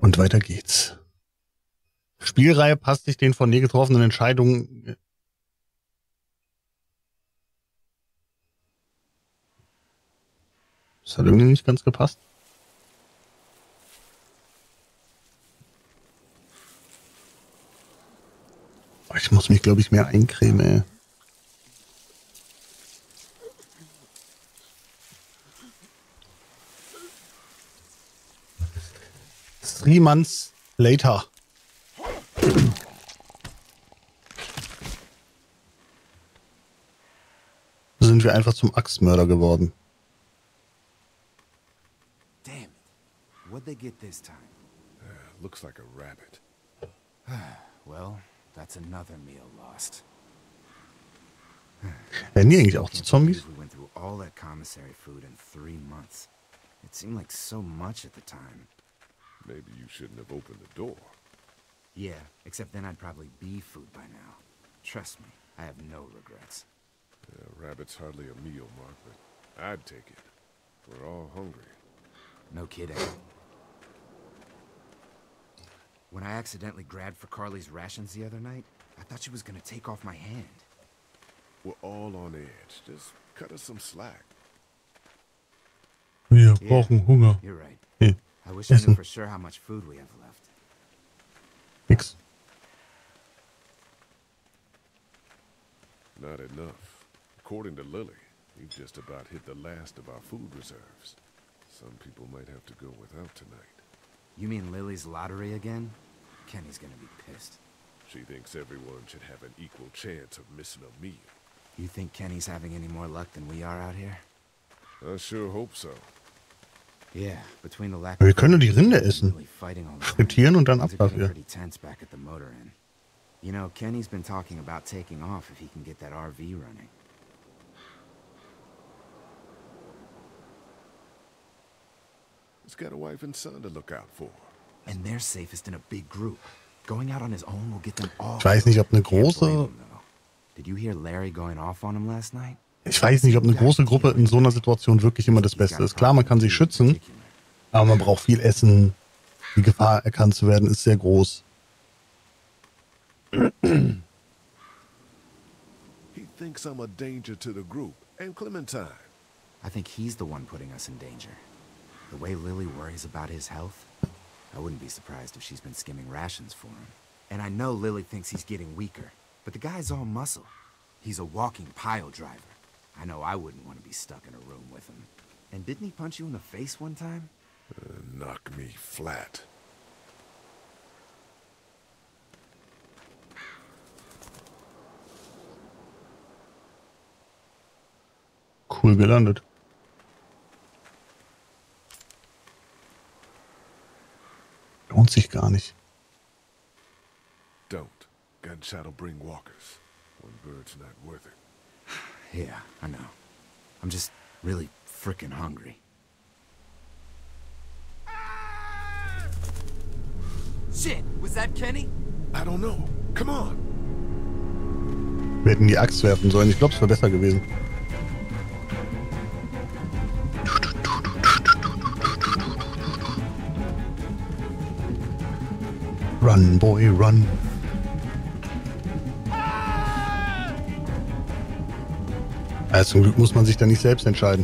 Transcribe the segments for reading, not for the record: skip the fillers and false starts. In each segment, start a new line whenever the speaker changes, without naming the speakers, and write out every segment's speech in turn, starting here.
Und weiter geht's. Spielreihe passt sich den von dir getroffenen Entscheidungen. Das hat irgendwie nicht ganz gepasst. Ich muss mich, glaube ich, mehr eincremen, ey. 3 months later. Sind wir einfach zum Axtmörder geworden.
Damn it. What'd they get this time?
Looks like a rabbit.
Well, that's another meal lost.
Werden die eigentlich auch zu Zombies?
We went through all that commissary food in 3 months. It seemed like so much at the time.
Maybe you shouldn't have opened the door.
Yeah, except then I'd probably be food by now. Trust me, I have no regrets.
Yeah, rabbit's hardly a meal, Mark, but I'd take it. We're all hungry.
No kidding. When I accidentally grabbed for Carly's rations the other night, I thought she was gonna take off my hand.
We're all on edge. Just cut us some slack.
Wir brauchen Hunger.
You're right.
Hey,
I wish I knew for sure how much food we have left.
nix.
Not enough. According to Lily, we've just about hit the last of our food reserves. Some people might have to go without tonight.
You mean Lily's lottery again? Kenny's gonna be pissed.
She thinks everyone should have an equal chance of missing a meal.
You think Kenny's having any more luck than we are out here?
I sure hope so.
Yeah, between the lack
Wir
of
können nur die Rinde essen.
really fighting all the time,
Frittieren und dann
things
ab
are getting
dafür.
pretty tense back at the motor inn. You know, Kenny's been talking about taking off if he can get that RV running.
He's got a wife and son to look out for.
And they're safest in a big group. Going out on his own will get them all.
Ich weiß nicht, ob eine
Can't blame
große,
him, though. Did you hear Larry going off on him last night?
ich weiß nicht, ob eine große Gruppe in so einer Situation wirklich immer das Beste ist. Klar, man kann sich schützen, aber man braucht viel Essen. Die Gefahr, erkannt zu werden, ist sehr groß.
He thinks I'm a danger to the group and Clementine.
I think he's the one putting us in danger. The way Lily worries about his health, I wouldn't be surprised if she's been skimming rations for him. And I know Lily thinks he's getting weaker, but the guy's all muscle. He's a walking pile driver. I know I wouldn't want to be stuck in a room with him. And didn't he punch you in the face one time?
Knock me flat.
Cool gelandet. Lohnt sich gar nicht.
Don't. Gunshot'll bring walkers. One bird's not worth it.
Yeah, I know. I'm just really frickin' hungry. Shit, was that Kenny?
I don't know. Come on.
Wir hätten die Axt werfen sollen. Ich glaube, es wäre besser gewesen. Run, boy, run. Also zum Glück muss man sich da nicht selbst entscheiden.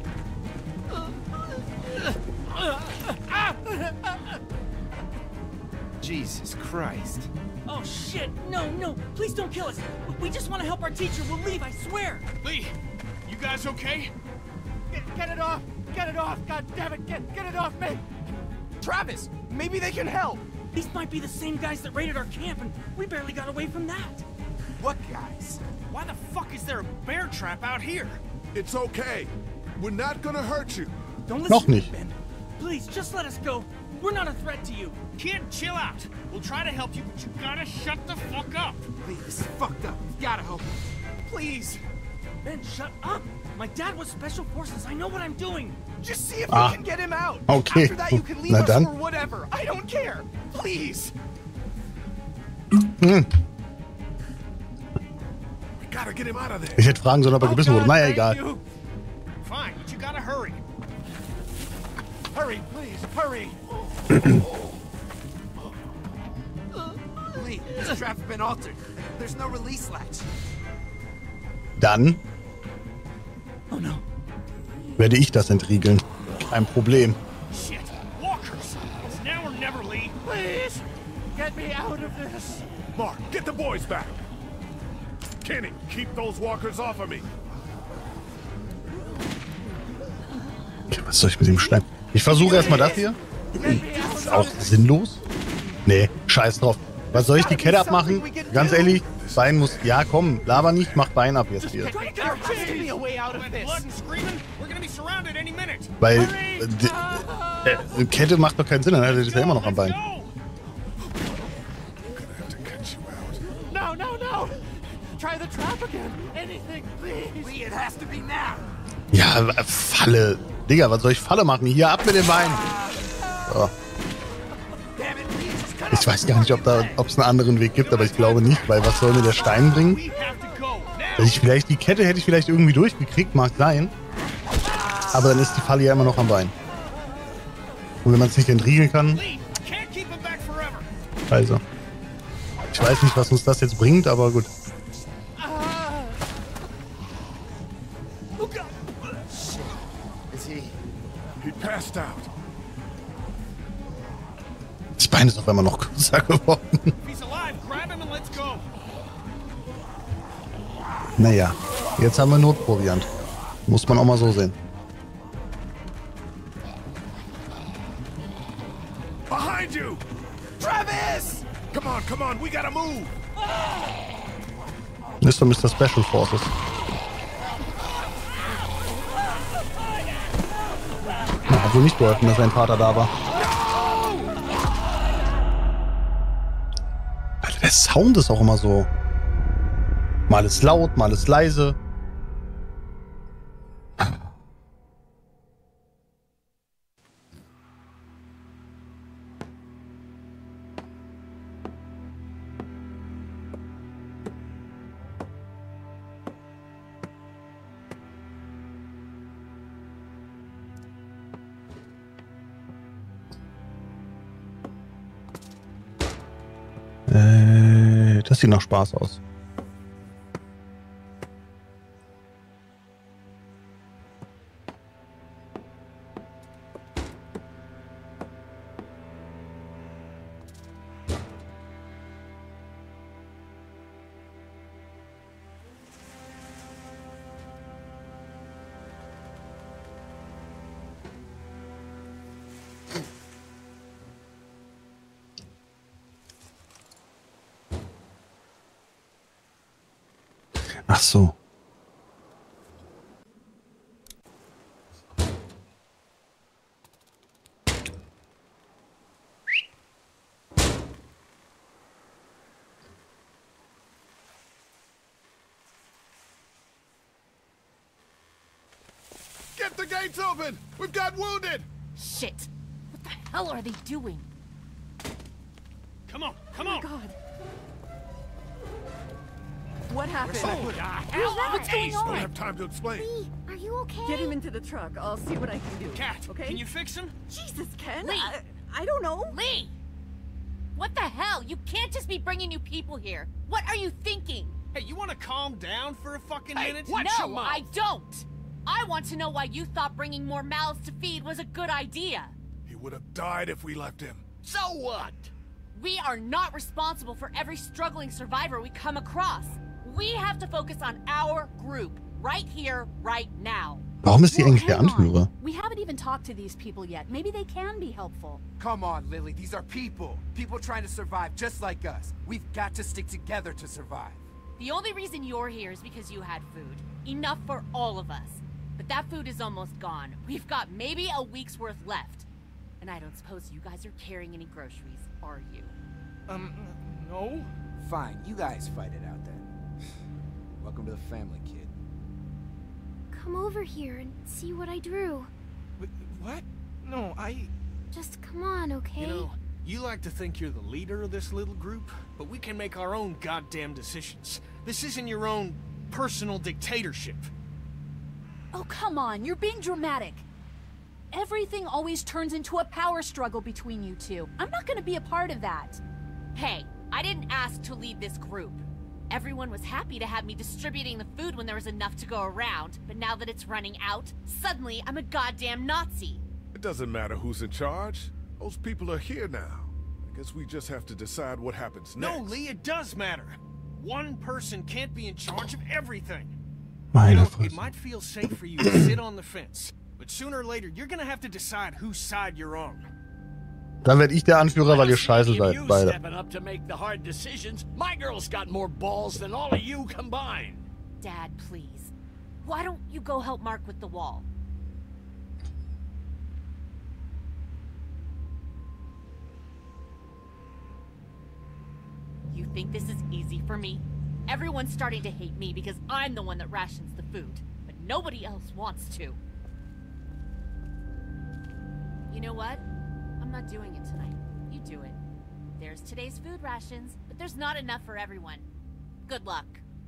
Jesus Christ.
Oh shit! No, no! Please don't kill us! We just want to help our teacher. We'll leave, I swear!
Lee, you guys okay? Get it off! Get it off! God damn it! Get it off me! Travis, maybe they can help!
These might be the same guys that raided our camp, and we barely got away from that.
What guys? Why the fuck is there a bear trap out here?
It's okay. We're not gonna hurt you.
Don't
Noch
listen to
nicht.
Ben. Please, just let us go. We're not a threat to you.
Kid, chill out. We'll try to help you, but you gotta shut the fuck up.
Lee, this is fucked up. You gotta help me.
Please.
Ben, shut up! My dad was Special Forces. I know what I'm doing.
Just see if
Ah.
we can get him out.
Okay.
After that, you can leave
Na
us
dann.
or whatever. I don't care. Please.
We gotta get him out of there.
Ich hätte fragen sollen, ob er gebissen wurde.
God,
Naja,
thank
egal.
you. Fine, but you gotta hurry. Hurry, please, hurry.
straps have been altered. There's no release latch.
Dann
Oh no.
werde ich das entriegeln. Kein Problem.
Shit. Walkers. It's now or never, Lee.
Please, get me out of this.
Mark, get the boys back. Kenny, keep those walkers off of me.
Was soll ich mit dem Stein? Ich versuche erstmal das hier. Ist auch sinnlos. Nee, scheiß drauf. Was soll ich die Kette abmachen? Ganz ehrlich, Bein muss... Ja, komm, laber nicht, mach Bein ab jetzt hier.
There has to be a way out of this.
Blood and screaming. We're gonna be surrounded any minute.
Weil Kette macht doch keinen Sinn, dann hat er das ja immer noch am Bein.
Go.
Gonna have to cut you out.
No, no, no. Try the trap again. Anything, please.
Lee, it has to be now.
Ja, Falle. Digga, was soll ich Falle machen? Hier, ab mit dem Bein. So.
Damn it, Lee, just cut
Ich weiß gar nicht, ob es einen anderen Weg gibt, aber ich glaube nicht, weil was soll mir der Stein bringen?
We have to go now.
Dass ich vielleicht die Kette hätte ich vielleicht irgendwie durchgekriegt, mag sein. Aber dann ist die Falle ja immer noch am Bein. Und wenn man es nicht entriegeln kann,
Lee, can't keep him back forever.
also. Ich weiß nicht, was uns das jetzt bringt, aber gut.
Oh god.
Is he?
He passed out.
Das Bein ist auf einmal noch kürzer geworden.
If he's alive, grab him and let's go.
Naja, jetzt haben wir Notproviant. Muss man auch mal so sehen.
Behind you!
Travis!
Come on, we gotta move!
Mr. Special Forces. Na, hat wohl nicht geholfen, dass sein Vater da war. Alter, der Sound ist auch immer so. Mal ist laut, mal ist leise. Das sieht nach Spaß aus. Ach so.
Get the gates open! We've got wounded!
Shit! What the hell are they doing?
Come on, come on.
God. What happened?
Oh, the hell?
What's going
Don't
on?
have time to explain.
Lee, are you okay? Get him into the truck. I'll see what I can do.
Cat,
okay?
can you fix him?
Jesus, Ken.
Lee.
I don't know.
Lee! What the hell? You can't just be bringing new people here. What are you thinking?
Hey, you want to calm down for a fucking minute?
no, I don't. I want to know why you thought bringing more mouths to feed was a good idea.
He would have died if we left him.
So what?
We are not responsible for every struggling survivor we come across. We have to focus on our group, right here, right now.
Warum ist die eigentlich der
hang on.
Anführer?
We haven't even talked to these people yet. Maybe they can be helpful.
Come on, Lily. These are people. People trying to survive just like us. We've got to stick together to survive.
The only reason you're here is because you had food. Enough for all of us. But that food is almost gone. We've got maybe a week's worth left. And I don't suppose you guys are carrying any groceries, are you?
No.
Fine, you guys fight it out then. Welcome to the family, kid.
Come over here and see what I drew.
What? No,
Just come on, okay?
You know, you like to think you're the leader of this little group, but we can make our own goddamn decisions. This isn't your own personal dictatorship.
Oh, come on. You're being dramatic. Everything always turns into a power struggle between you two. I'm not gonna be a part of that.
Hey, I didn't ask to lead this group. Everyone was happy to have me distributing the food when there was enough to go around, but now that it's running out, suddenly I'm a goddamn Nazi.
It doesn't matter who's in charge. Those people are here now. I guess we just have to decide what happens next.
No, Lee, it does matter. One person can't be in charge of everything.
Meine
It
Fresse.
might feel safe for you to sit on the fence, but sooner or later you're gonna have to decide whose side you're on.
Dann werde ich der Anführer, weil ihr scheiße seid, beide.
Stepping up to make the hard decisions. My girl's got more balls than all of you combined.
Dad, please. Why don't you go help Mark with the wall? You think this is easy for me? Everyone's starting to hate me because I'm the one that rations the food, but nobody else wants to. You know what? I'm not doing it tonight. You do it. There's today's food rations, but there's not enough for everyone. Good luck.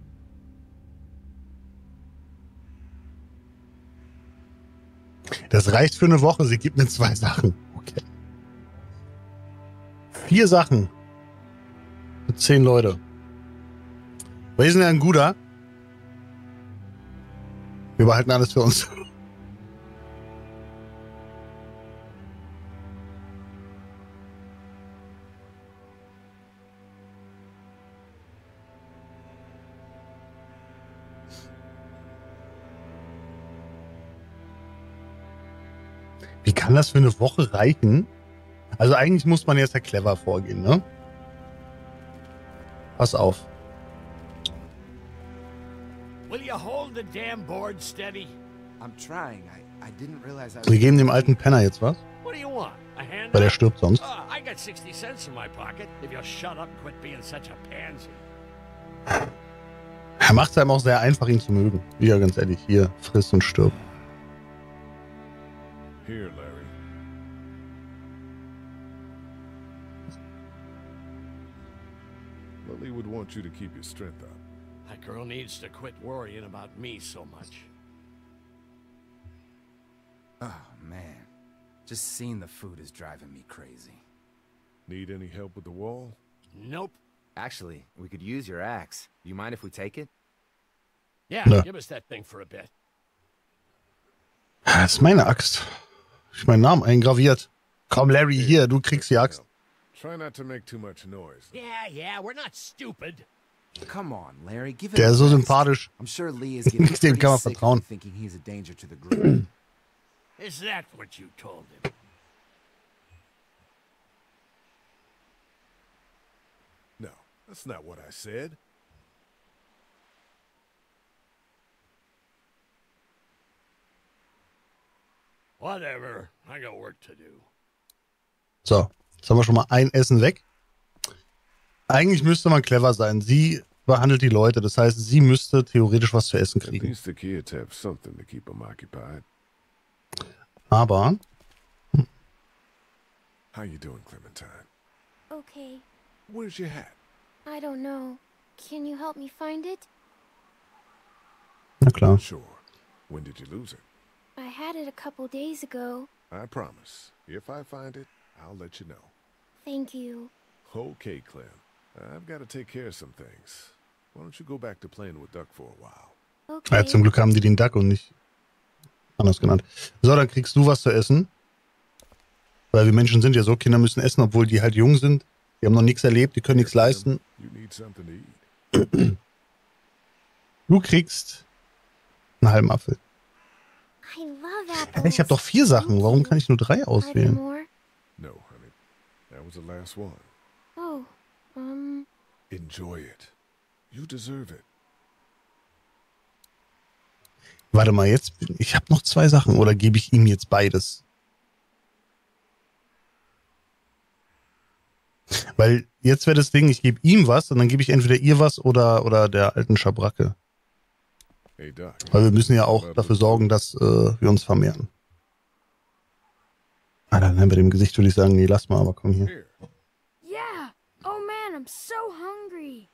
Das reicht für eine Woche. Sie gibt mir 2 Sachen. Okay. 4 Sachen. Für 10 Leute. Wir sind ja ein guter. Wir behalten alles für uns. Wie kann das für eine Woche reichen? Also eigentlich muss man jetzt ja clever vorgehen, ne? Pass auf.
Will you hold the damn board steady?
I'm trying. I didn't realize I
Wir geben dem alten Penner jetzt was,
What do you want? A hand?
weil der stirbt sonst.
I got 60 cents in my pocket. If you'll shut up and quit being such a pansy.
Er macht es einem auch sehr einfach, ihn zu mögen. Ja, ganz ehrlich, hier, friss und stirb.
Here, Larry. Lily would want you to keep your strength up.
That girl needs to quit worrying about me so much.
Oh, man. Just seeing the food is driving me crazy.
Need any help with the wall?
Nope.
Actually, we could use your axe. Do you mind if we take it?
Yeah,
No.
give us that thing for a bit.
Das ist meine Axt. Ich meinen Namen eingraviert. Komm, Larry, hier, du kriegst die Axt.
Try not to make too much noise.
Yeah, we're not stupid.
Come on, Larry, give it
Der
a
ist so
rest.
sympathisch.
I'm sure Lee is getting
Dem
pretty
kann man
sick
vertrauen.
of thinking he's a danger to the group.
Is that what you told him?
No, that's not what I said.
Whatever. I got work to do.
So, jetzt haben wir schon mal ein Essen weg. Eigentlich müsste man clever sein. Sie behandelt die Leute. Das heißt, sie müsste theoretisch was zu essen
At
kriegen.
least the kids have something to keep them occupied.
Aber
How you doing, Clementine?
Okay.
Where's your hat?
I don't know. Can you help me find it?
na klar.
Sure. When did you lose it?
I had it a couple days ago.
I promise. If I find it, I'll let you know.
Thank you.
Okay, Clem. I've got to take care of some things. Why don't you go back to playing with Duck for a while?
Okay.
Ja, zum Glück haben die den Duck und nicht anders genannt. So, dann kriegst du was zu essen. Weil wir Menschen sind ja so, Kinder müssen essen, obwohl die halt jung sind. Die haben noch nichts erlebt, die können nichts leisten.
You need something to eat.
Du kriegst einen halben Apfel.
I love apples.
Hey, ich habe doch 4 Sachen. Warum kann ich nur 3
Are there
auswählen?
more?
No, honey. That was the last one.
Oh,
Enjoy it. You deserve it.
Warte mal, jetzt. Ich habe noch 2 Sachen. Oder gebe ich ihm jetzt beides? Weil jetzt wäre das Ding, ich gebe ihm was und dann gebe ich entweder ihr was oder der alten Schabracke.
Hey, Doc.
Weil wir müssen ja auch dafür sorgen, dass wir uns vermehren. Ah, dann bei dem Gesicht würde ich sagen, nee, lass mal, aber komm hier.
Here.
yeah. Oh man, I'm so hungry.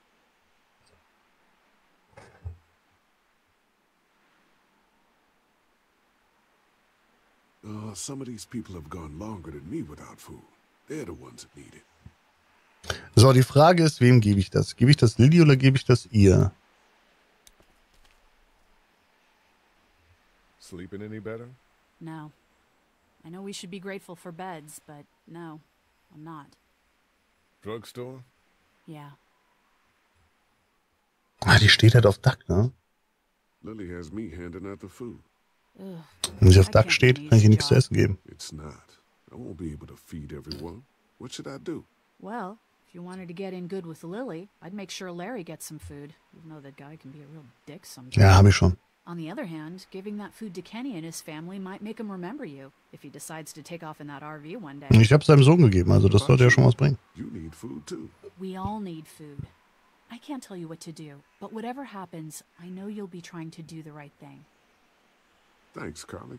Some of these people have gone longer than me without food. They're the ones that need it.
So, die Frage ist, wem gebe ich das? Gebe ich das Lilly oder gebe ich das ihr?
Sleeping any better?
No. I know we should be grateful for beds, but no, I'm not.
Drugstore?
Yeah.
Ah, die steht halt auf Duck, ne?
Lily has me handing out the food.
Wenn sie auf Duck steht, kann ich ihr nichts zu essen geben.
It's not. I won't be able to feed everyone. What should I do?
Well, if you wanted to get in good with Lily, I'd make sure Larry gets some food, even though that guy can be a real dick sometimes.
Ja, habe ich schon.
On the other hand, giving that food to Kenny and his family might make him remember you if he decides to take off in that RV one day.
Ich habe seinem Sohn gegeben, also das sollte ja schon was bringen.
You need food too.
We all need food. I can't tell you what to do, but whatever happens, I know you'll be trying to do the right thing.
Thanks, Carly.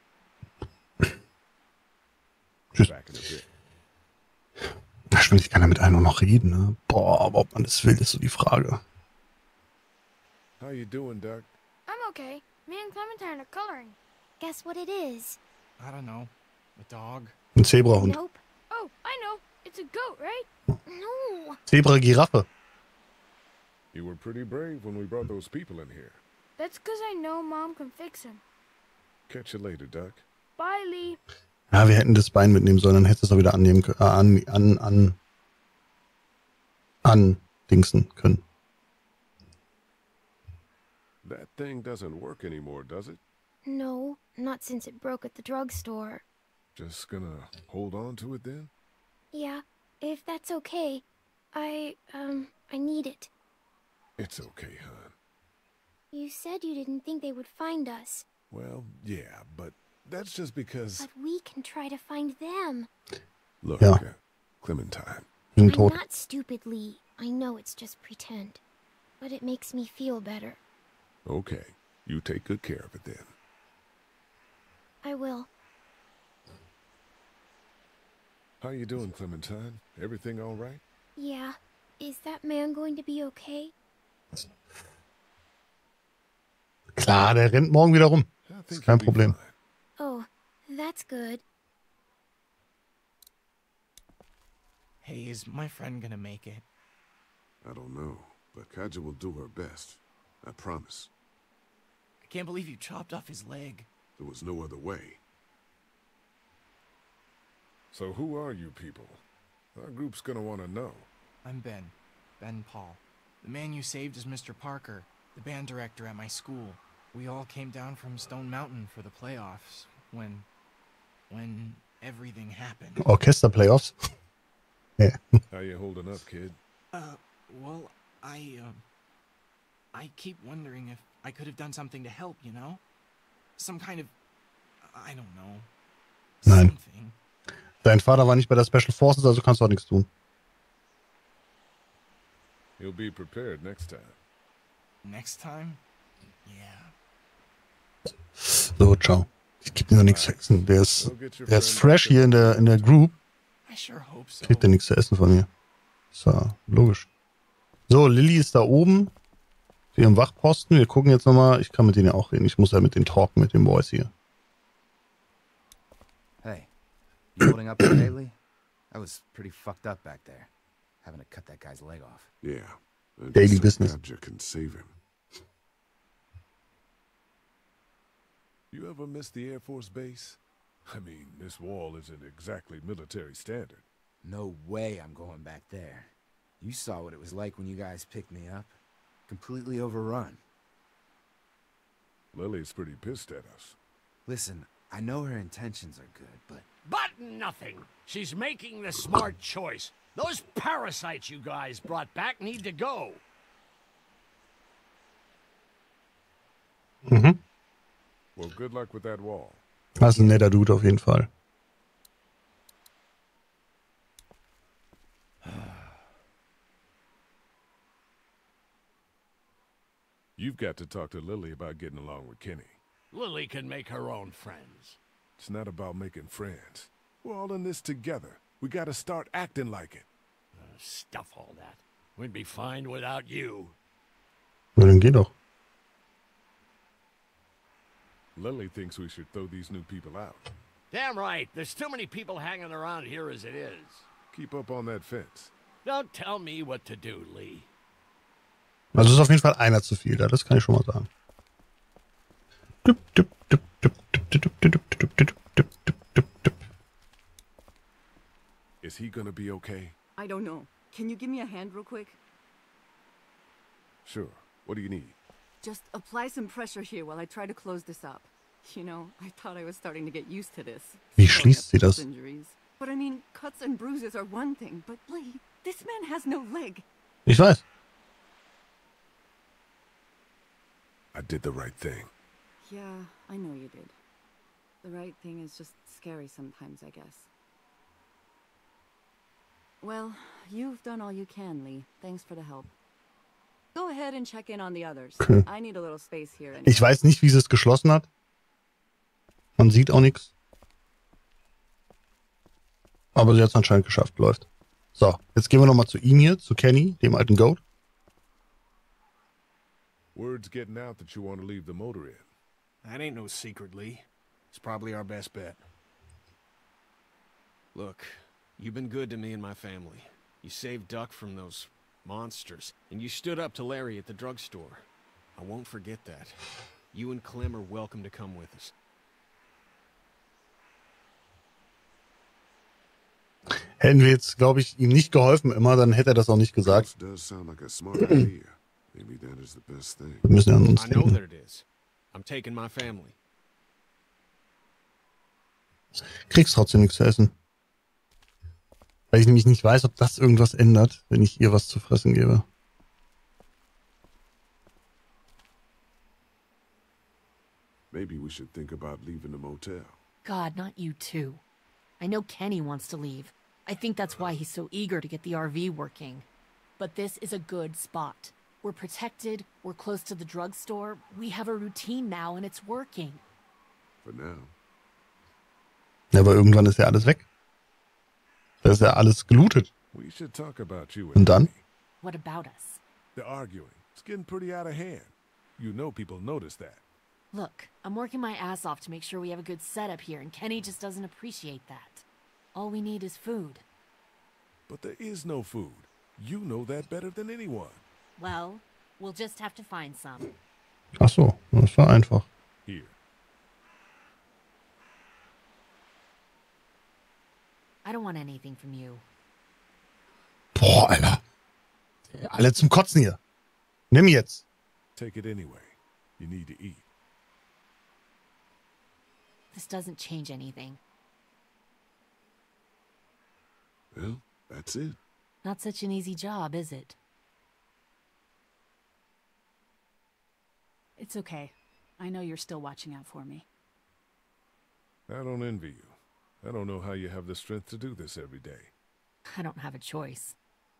Tschüss.
Back in a bit.
Ja, stimmt, ich kann ja mit einem nur noch reden, ne? Boah, aber ob man das will, ist so die Frage.
How you doing, Doc?
I'm okay. Me and Clementine are coloring. Guess what it is?
I don't know. A dog?
Ein Zebrahund.
Nope. Oh, I know. It's a goat, right? No.
Zebra-Giraffe.
You were pretty brave when we brought those people in here.
That's because I know Mom can fix him.
Catch you later, Doc.
Bye, Lee.
Ja, wir hätten das Bein mitnehmen sollen, dann hättest du es auch wieder annehmen können. Dingsen können.
That thing doesn't work anymore, does it?
No, not since it broke at the drugstore.
Just gonna hold on to it then?
Yeah, if that's okay. I need it.
It's okay, hon.
You said you didn't think they would find us.
Well, yeah, but that's just because...
But we can try to find them.
Look,
Ja.
Clementine.
Sind
I'm
tot.
not stupid, Lee. I know it's just pretend. But it makes me feel better.
Okay, you take good care of it then.
I will.
How you doing, Clementine? Everything all right?
Yeah. Is that man going to be okay?
Klar, der rennt morgen wieder rum.
I
Ist
think
kein
he'll be
Problem.
fine.
Oh, that's good.
Hey, is my friend gonna make it?
I don't know, but Kaja will do her best. I promise.
I can't believe you chopped off his leg.
There was no other way. So who are you people? Our group's gonna want to know.
I'm Ben. Ben Paul. The man you saved is Mr. Parker, the band director at my school. We all came down from Stone Mountain for the playoffs when everything happened.
Orchester-Playoffs. Ja.
How you holding up, kid?
Well, I keep wondering if I could have done something to help, you know? Some kind of, I don't know.
Nein.
Something.
Dein Vater war nicht bei der Special Forces, also kannst du auch nichts tun.
You'll be prepared next time.
Next time? Yeah.
So, ciao. Ich gebe dir noch nichts zu essen. Der ist fresh hier in der Group.
I sure hope so.
Kriegt er nichts zu essen von mir. So, logisch. So, Lilly ist da oben. Zu ihrem Wachposten. Wir gucken jetzt nochmal. Ich kann mit denen ja auch reden. Ich muss ja mit denen talken, mit den Boys hier.
Hey, you holding up okay, Lee? I was pretty fucked up back there, having to cut that guy's leg off.
Yeah. and
Daily
just so
business.
Kaja can save him. You ever miss the Air Force Base? I mean, this wall isn't exactly military standard.
No way I'm going back there. You saw what it was like when you guys picked me up. Completely overrun.
Lily's pretty pissed at us.
Listen, I know her intentions are good, but...
But nothing. She's making the smart choice. Those parasites you guys brought back need to go.
Mhm.
Well, good luck with that wall.
Das ist ein netter Dude auf jeden Fall.
You've got to talk to Lily about getting along with Kenny.
Lily can make her own friends.
It's not about making friends. We're all in this together. We gotta start acting like it.
Stuff all that. We'd be fine without you.
Na, dann geh doch.
Lily thinks we should throw these new people out.
Damn right. There's too many people hanging around here as it is.
Keep up on that fence.
Don't tell me what to do, Lee.
Also ist auf jeden Fall einer zu viel da, das kann ich schon mal sagen.
Is he gonna be okay?
I don't know. Can you give me a hand real quick?
Sure. What do you need?
Just apply some pressure here while I try to close this up. You know, I thought I was starting to get used to this.
Wie schließt sie das?
Injuries. But I mean, cuts and bruises are one thing, but Lee, this man has no leg.
Ich weiß.
I did the right thing.
Yeah, I know you did. The right thing is just scary sometimes, I guess. Well, you've done all you can, Lee. Thanks for the help. Go ahead and check in on the others.
Okay.
I need a little space here.
Ich weiß nicht, wie sie es geschlossen hat. Man sieht auch nichts. Aber sie hat es anscheinend geschafft, läuft. So, jetzt gehen wir nochmal zu ihm hier, zu Kenny, dem alten Goat.
Word's getting out that you want to leave the motor in.
That ain't no secret, Lee. It's probably our best bet. Look, you've been good to me and my family. You saved Duck from those monsters, and you stood up to Larry at the drugstore. I won't forget that. You and Clem are welcome to come with us.
Hätten wir jetzt, glaube ich, ihm nicht geholfen immer, dann hätte er das auch nicht gesagt.
Does sound like a smart idea. Maybe that is the best thing.
Wir müssen ja an uns
I know
denken.
that it is. I'm taking my family.
Kriegst trotzdem nichts zu essen. Weil ich nämlich nicht weiß, ob das irgendwas ändert, wenn ich ihr was zu fressen gebe.
Maybe we should think about leaving the motel.
God, not you too. I know Kenny wants to leave. I think that's why he's so eager to get the RV working. But this is a good spot. We're protected, we're close to the drugstore, we have a routine now and it's working.
For now.
Ja, aber irgendwann ist ja alles weg. Da ist ja alles gelootet.
We should talk about you
Und dann?
What about us?
The arguing. It's getting pretty out of hand. You know people notice that.
Look, I'm working my ass off to make sure we have a good setup here, and Kenny just doesn't appreciate that. All we need is food.
But there is no food. You know that better than anyone.
Well, we'll just have to find some.
Ach so, das war einfach.
Here.
I don't want anything from you.
Boah, Alter. Alle zum Kotzen hier. Nimm jetzt.
Take it anyway. You need to eat.
This doesn't change anything.
Well, that's it.
Not such an easy job, is it?
It's okay. I know you're still watching out for me.
I don't envy you. I don't know how you have the strength to do this every day.
I don't have a choice.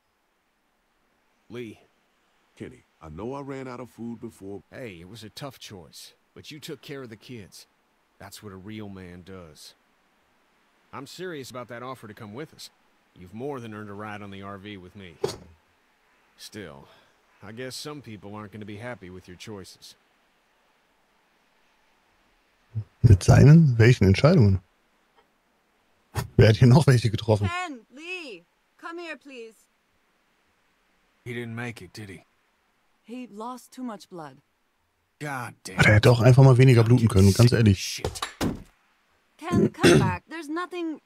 Lee.
Kenny, I know I ran out of food before.
Hey, it was a tough choice, but you took care of the kids. That's what a real man does. I'm serious about that offer to come with us. You've more than earned a ride on the RV with me. Still, I guess some people aren't going to be happy with your choices.
Mit seinen? Welchen Entscheidungen? Wer hat hier noch welche getroffen?
Ken, Lee, come here, please.
He didn't make it, did he?
He lost too much blood.
God damn.
Er hätte auch einfach mal weniger bluten können, ganz ehrlich.
Shit.
Ken, come back. There's nothing...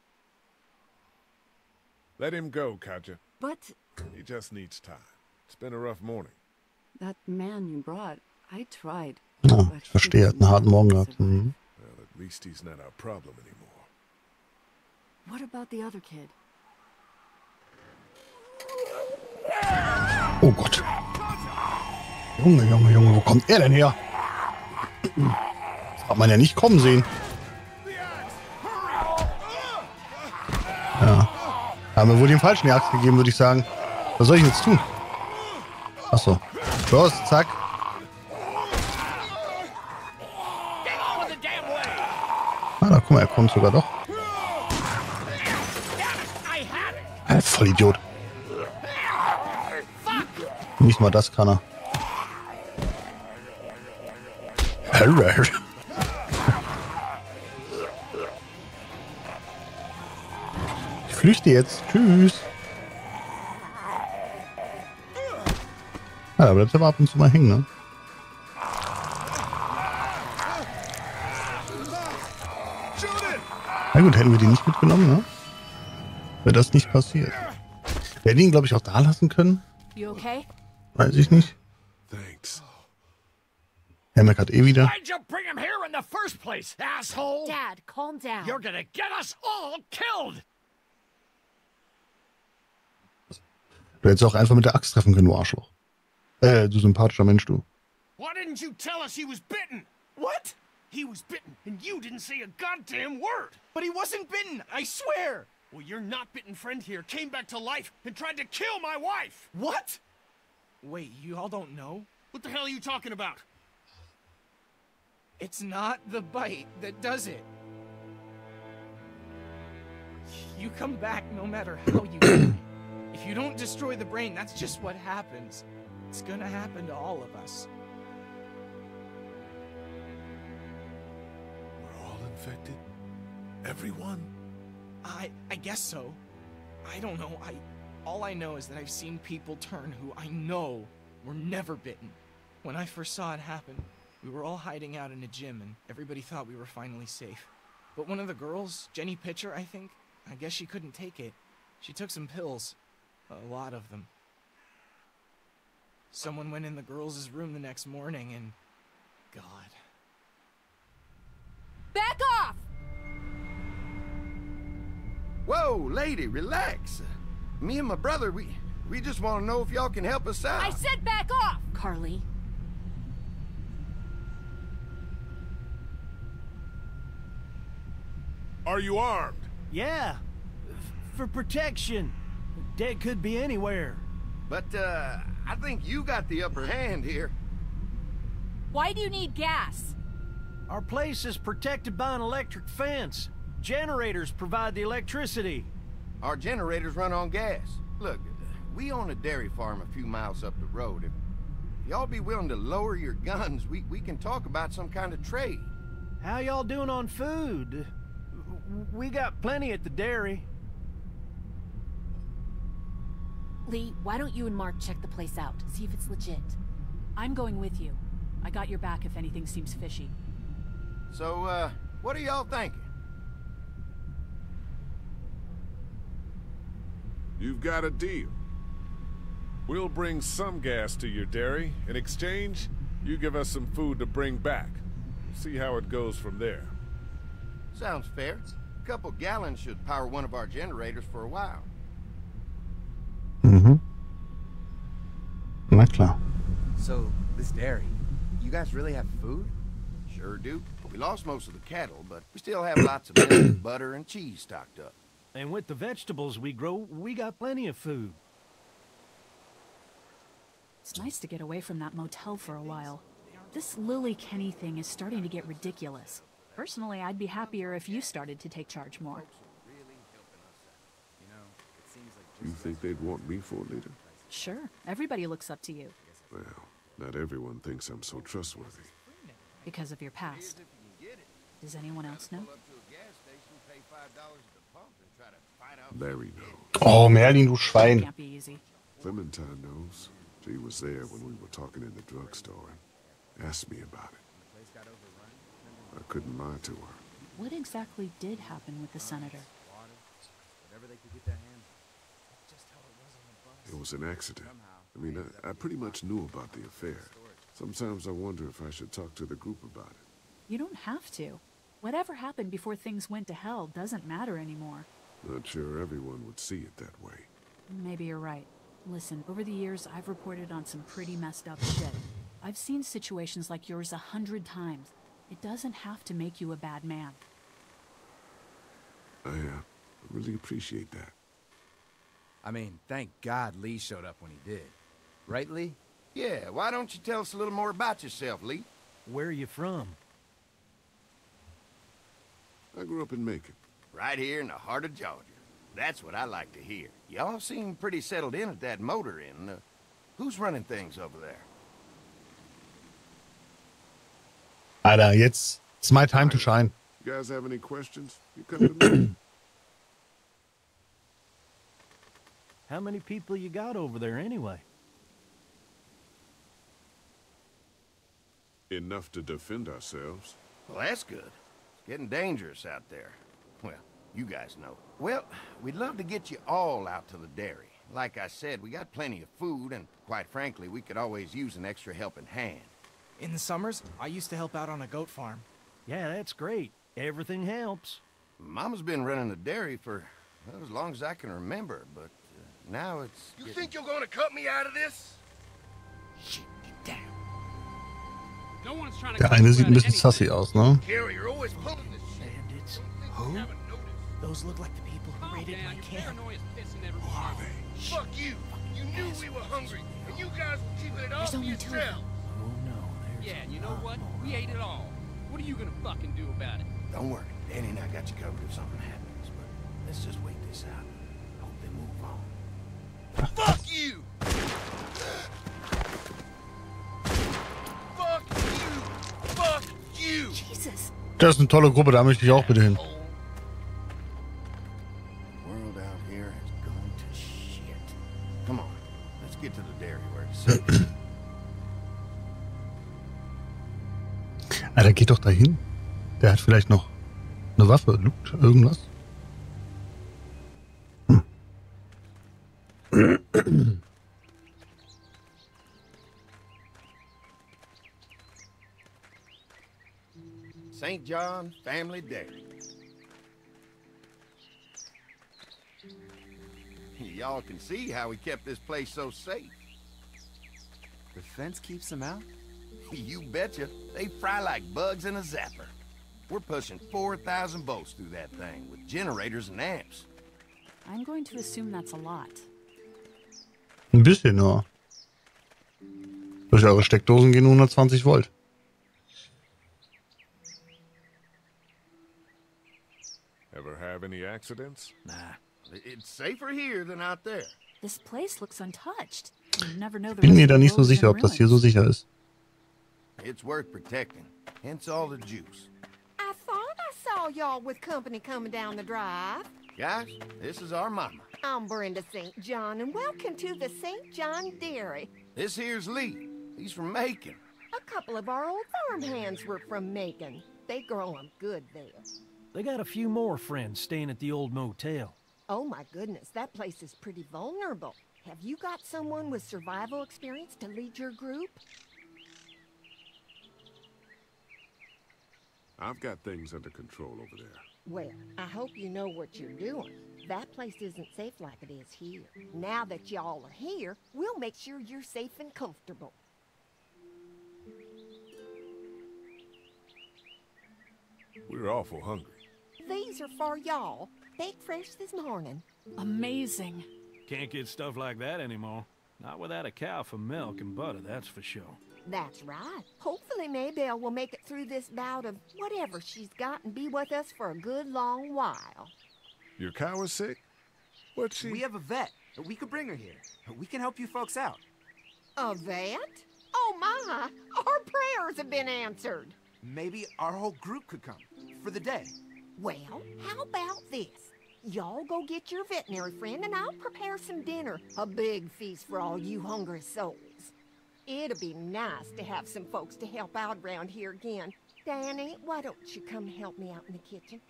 Let him go, Katja.
But...
He just needs time. It's been a rough morning.
That man you brought, I tried.
Ja, ich verstehe, er hat einen harten Morgen gehabt. Mhm.
Well, at least he's not our problem anymore.
What about the other kid?
Oh Gott. Junge, Junge, Junge, wo kommt er denn her? Das hat man ja nicht kommen sehen. Ja. Haben wir wohl den falschen Axt gegeben, würde ich sagen. Was soll ich jetzt tun? Achso. Los, zack. Ah, da guck mal, er kommt sogar doch. Vollidiot. Nicht mal das kann er. Ich flüchte jetzt. Tschüss. Ja, da bleibt aber ab und zu mal hängen, ne? Na gut, hätten wir die nicht mitgenommen, ne? Wäre das nicht passiert. Wir hätten ihn, glaube ich, auch da lassen können.
You okay?
Weiß ich nicht.
Thanks.
Er meckert eh wieder.
Why'd you bring him here in the first place, asshole?
Dad, calm down.
You're gonna get us all killed!
Du hättest auch einfach mit der Axt treffen können, du Arschloch. Du sympathischer Mensch, du.
Why didn't you tell us he was bitten? What? He was bitten, and you didn't say a goddamn word! But he wasn't bitten, I swear! Well, your not-bitten friend here came back to life and tried to kill my wife! What? Wait, you all don't know? What the hell are you talking about? It's not the bite that does it. You come back no matter how you die. If you don't destroy the brain, that's just what happens. It's gonna happen to all of us.
We're all infected? Everyone?
I guess so. I don't know. All I know is that I've seen people turn who I know were never bitten. When I first saw it happen, we were all hiding out in a gym and everybody thought we were finally safe. But one of the girls, Jenny Pitcher, I think, I guess she couldn't take it. She took some pills. A lot of them. Someone went in the girls' room the next morning and... God.
Back off!
Whoa, lady, relax. Me and my brother, we just want to know if y'all can help us out.
I said back off! Carly.
Are you armed?
Yeah. For protection. Dead could be anywhere.
But, I think you got the upper hand here.
Why do you need gas?
Our place is protected by an electric fence. Generators provide the electricity.
Our generators run on gas. Look, we own a dairy farm a few miles up the road. If y'all be willing to lower your guns, we can talk about some kind of trade.
How y'all doing on food? We got plenty at the dairy.
Lee, why don't you and Mark check the place out? See if it's legit.
I'm going with you. I got your back if anything seems fishy.
So, what are y'all thinking?
You've got a deal. We'll bring some gas to your dairy. In exchange, you give us some food to bring back. See how it goes from there.
Sounds fair. A couple gallons should power one of our generators for a while.
Mhm. Na klar.
So, this dairy, you guys really have food?
Sure do. We lost most of the cattle, but we still have lots of milk, butter, and cheese stocked up.
And with the vegetables we grow, we got plenty of food.
It's nice to get away from that motel for a while. This Lily Kenny thing is starting to get ridiculous. Personally, I'd be happier if you started to take charge more.
You think they'd want me for a leader?
Sure, everybody looks up to you.
Well, not everyone thinks I'm so trustworthy.
Because of your past. Does anyone else know?
Larry knows.
Oh, Merlin, du Schwein.
Can't be easy.
Clementine knows. She was there when we were talking in the drugstore and asked me about it. I couldn't lie to her.
What exactly did happen with the senator?
It was an accident. I mean, I pretty much knew about the affair. Sometimes I wonder if I should talk to the group about it.
You don't have to. Whatever happened before things went to hell doesn't matter anymore.
Not sure everyone would see it that way.
Maybe you're right. Listen, over the years, I've reported on some pretty messed up shit. I've seen situations like yours 100 times. It doesn't have to make you a bad man.
I really appreciate that.
I mean, thank God Lee showed up when he did. Right, Lee?
Yeah, why don't you tell us a little more about yourself, Lee?
Where are you from?
I grew up in Macon.
Right here in the heart of Georgia. That's what I like to hear. Y'all seem pretty settled in at that motor inn. Who's running things over there?
Alter, jetzt it's my time to shine.
You guys have any questions? You come to me.
How many people you got over there anyway?
Enough to defend ourselves.
Well, that's good. It's getting dangerous out there. Well, you guys know. Well, we'd love to get you all out to the dairy. Like I said, we got plenty of food, and quite frankly, we could always use an extra helping hand.
In the summers, I used to help out on a goat farm.
Yeah, that's great. Everything helps.
Mama's been running the dairy for well, as long as I can remember, but now it's...
You think you're gonna cut me out of this?
Shit, get down.
No one's trying to
Der eine sieht ein bisschen sassy aus, ne?
Gary, you're always pulling this shit.
Bandits? Who? Those look like the people who raided my camp.
Who are they? Fuck you! You knew we were hungry, and you guys were keeping it all
There's
for
only two of
yourself.
them.
Oh no, there's
Yeah, and you know what? We ate it all. What are you gonna fucking do about it?
Don't worry, Danny and I got you covered if something happens, but let's just wait this out. Hope they move on.
Fuck you! Fuck you! Fuck you!
Jesus.
Das ist eine tolle Gruppe, da möchte ich auch bitte hin.
The world out here has gone to shit. Come on, let's get to the dairy where it's safe.
Alter, geht doch dahin. Der hat vielleicht noch eine Waffe, Loot, irgendwas.
St. John Family Dairy. Y'all can see how we kept this place so safe.
The fence keeps them out?
You betcha. They fry like bugs in a zapper. We're pushing 4,000 volts through that thing with generators and amps.
I'm going to assume that's a lot.
Ein bisschen nur. Durch eure Steckdosen gehen 120 Volt.
Ever have any accidents?
Nah. It's safer here than out there.
This place looks untouched. You never know the
Bin
rest
mir
of
da
the
nicht so
world is
sicher,
in
ob das hier so
ruins.
sicher ist.
It's worth protecting. Hence all the juice.
I thought I saw y'all with company coming down the drive.
Guys, this is our mama.
I'm Brenda St. John, and welcome to the St. John Dairy.
This here's Lee. He's from Macon.
A couple of our old farm hands were from Macon. They grow 'em good there.
They got a few more friends staying at the old motel.
Oh my goodness, that place is pretty vulnerable. Have you got someone with survival experience to lead your group?
I've got things under control over there.
Well, I hope you know what you're doing. That place isn't safe like it is here. Now that y'all are here, we'll make sure you're safe and comfortable.
We're awful hungry.
These are for y'all. Baked fresh this morning.
Amazing.
Can't get stuff like that anymore. Not without a cow for milk and butter, that's for sure.
That's right. Hopefully Maybelle will make it through this bout of whatever she's got and be with us for a good long while.
Your cow is sick? What's she...
We have a vet. We could bring her here. We can help you folks out.
A vet? Oh my! Our prayers have been answered.
Maybe our whole group could come. For the day.
Well, how about this? Y'all go get your veterinary friend and I'll prepare some dinner. A big feast for all you hungry souls. It'll be nice to have some folks to help out around here again. Danny, why don't you come help me out in the kitchen?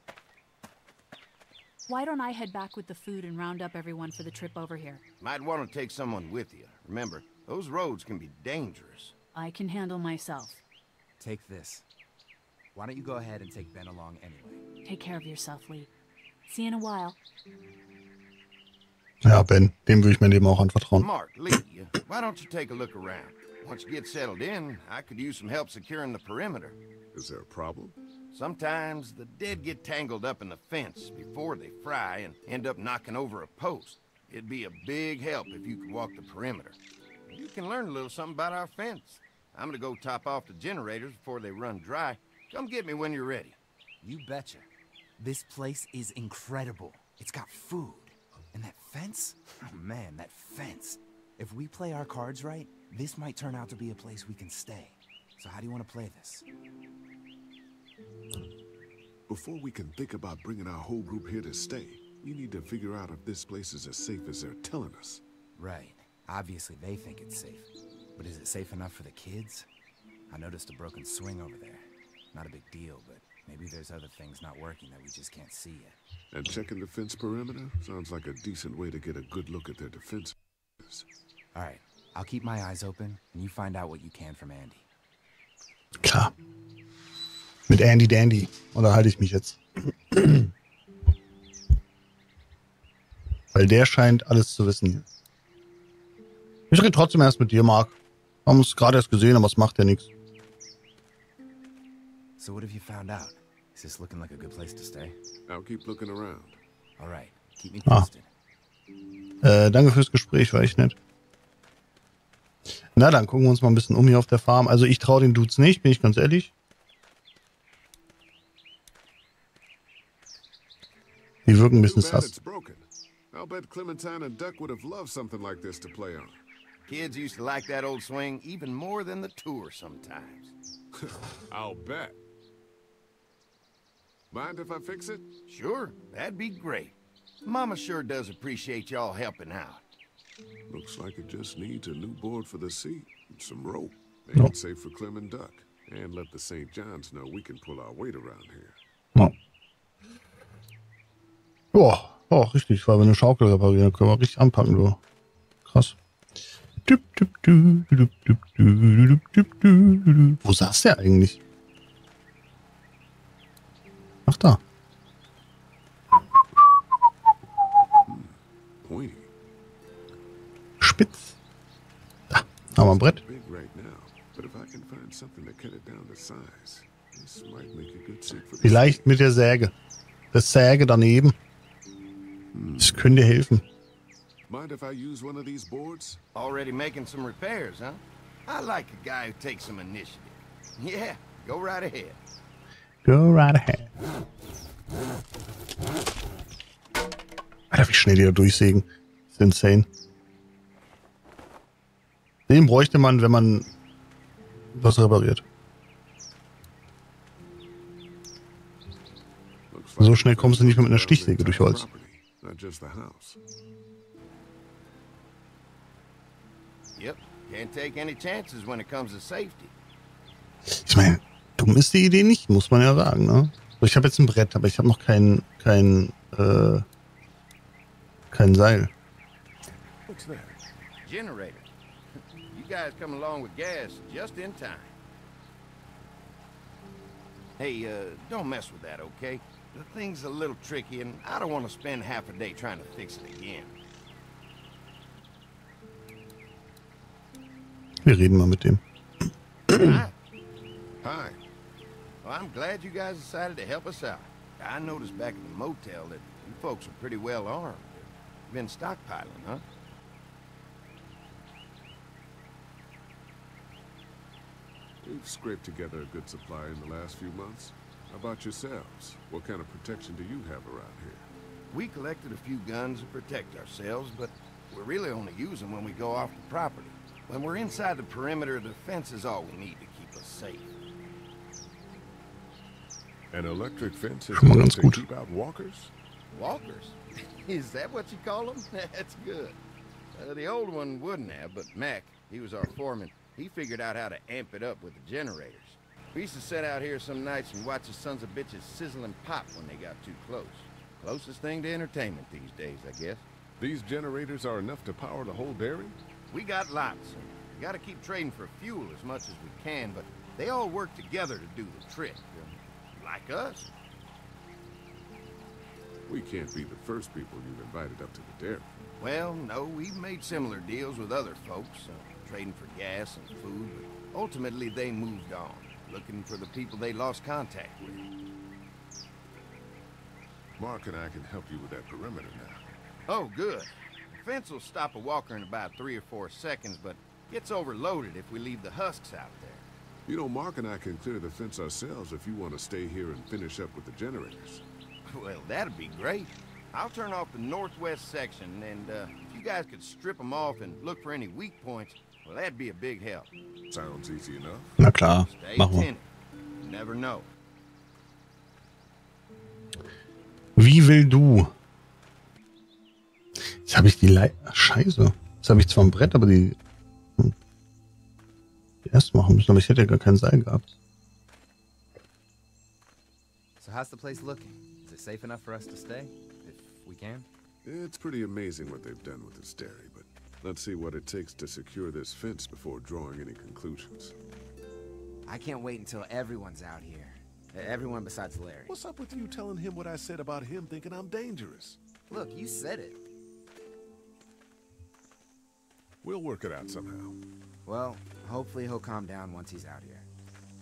Why don't I head back with the food and round up everyone for the trip over here?
Might want to take someone with you. Remember, those roads can be dangerous.
I can handle myself.
Take this. Why don't you go ahead and take Ben along anyway?
Take care of yourself, Lee. See you in a while.
Ja, Ben, dem würde ich mein Leben auch anvertrauen.
Mark, Lee, why don't you take a look around? Once you get settled in, I could use some help securing the perimeter.
Is there a problem?
Sometimes the dead get tangled up in the fence before they fry and end up knocking over a post. It'd be a big help if you could walk the perimeter. You can learn a little something about our fence. I'm gonna go top off the generators before they run dry. Come get me when you're ready.
You betcha. This place is incredible. It's got food. And that fence? Oh man, that fence. If we play our cards right, this might turn out to be a place we can stay. So how do you want to play this?
Before we can think about bringing our whole group here to stay, you need to figure out if this place is as safe as they're telling us.
Right. Obviously they think it's safe. But is it safe enough for the kids? I noticed a broken swing over there. Not a big deal, but maybe there's other things not working that we just can't see yet.
And checking the fence perimeter sounds like a decent way to get a good look at their defenses.
All right, I'll keep my eyes open, and you find out what you can from Andy.
Klar. Mit Andy Dandy unterhalte ich mich jetzt. Weil der scheint alles zu wissen. Ich rede trotzdem erst mit dir, Mark. Wir haben es gerade erst gesehen, aber es macht ja nichts.
So what have you found out? Is this looking like a good place to stay?
I'll keep looking around.
All right, keep me posted.
Danke fürs Gespräch, war echt nett. Na, dann gucken wir uns mal ein bisschen um hier auf der Farm. Also ich traue den Dudes nicht, bin ich ganz ehrlich. Die wirken ein bisschen sass.
I'll bet Clementine and Duck would have loved something like this to play on.
Kids used to like that old swing even more than the tour sometimes.
I'll bet. Mind if I fix it?
Sure, that'd be great. Mama sure does appreciate y'all helping out.
Looks like it just needs a new board for the seat and some rope. Make it safe for Clem and Duck. And let the St. John's know we can pull our weight around here.
Boah, oh, richtig, weil wir eine Schaukel reparieren, können wir richtig anpacken, du. Krass. Wo saß der eigentlich? Ach, da. Spitz. Da, haben wir ein Brett. Vielleicht mit der Säge. Das Säge daneben. Das könnte helfen.
Mind if I use one of these boards? Already making some repairs, huh? I like a guy who takes some initiative. Yeah, go right ahead.
Go right ahead. Alter, wie schnell die da durchsägen. Das ist insane. Den bräuchte man, wenn man was repariert. So schnell kommst du nicht mehr mit einer Stichsäge durch Holz.
Yep, can't take any chances when it comes to safety.
Ich meine, dumm ist die Idee nicht, muss man ja sagen, ne? So, ich habe jetzt ein Brett, aber ich habe noch kein Seil.
What's that? Generator. You guys come along with gas just in time. Hey, don't mess with that, okay? The thing's a little tricky, and I don't want to spend half a day trying to fix it again.
Wir reden mal mit dem.
Hi. Hi. Well, I'm glad you guys decided to help us out. I noticed back at the motel that you folks are pretty well armed. You've been stockpiling, huh?
We've scraped together a good supply in the last few months. How about yourselves? What kind of protection do you have around here?
We collected a few guns to protect ourselves, but we really only use them when we go off the property. When we're inside the perimeter, the fence is all we need to keep us safe.
An electric fence is enough to keep out walkers?
Walkers? Is that what you call them? That's good. The old one wouldn't have, but Mac, he was our foreman. He figured out how to amp it up with the generators. We used to sit out here some nights and watch the sons of bitches sizzle and pop when they got too close. Closest thing to entertainment these days, I guess.
These generators are enough to power the whole dairy?
We got lots. We gotta keep trading for fuel as much as we can, but they all work together to do the trick. Like us.
We can't be the first people you've invited up to the dairy.
Well, no, we've made similar deals with other folks, trading for gas and food, but ultimately they moved on, looking for the people they lost contact with.
Mark and I can help you with that perimeter now.
Oh, good. The fence will stop a walker in about 3 or 4 seconds, but gets overloaded if we leave the husks out there.
You know, Mark and I can clear the fence ourselves if you want to stay here and finish up with the generators.
Well, that'd be great. I'll turn off the northwest section, and if you guys could strip them off and look for any weak points, well, that'd be a big help.
Sounds easy enough.
Na klar,
Stay
machen wir.
attentive. You never know.
Wie will du? Jetzt habe ich die Scheiße. Jetzt habe ich zwar ein Brett, aber die erst machen müssen, aber ich hätte ja gar kein Seil gehabt.
So how's the place looking? Is it safe enough for us to stay? If we can?
It's pretty amazing what they've done with this dairy, but let's see what it takes to secure this fence before drawing any conclusions.
I can't wait until everyone's out here. Everyone besides Larry.
What's up with you telling him what I said about him thinking I'm dangerous?
Look, you said it.
We'll work it out somehow.
Well, hopefully he'll calm down once he's out here.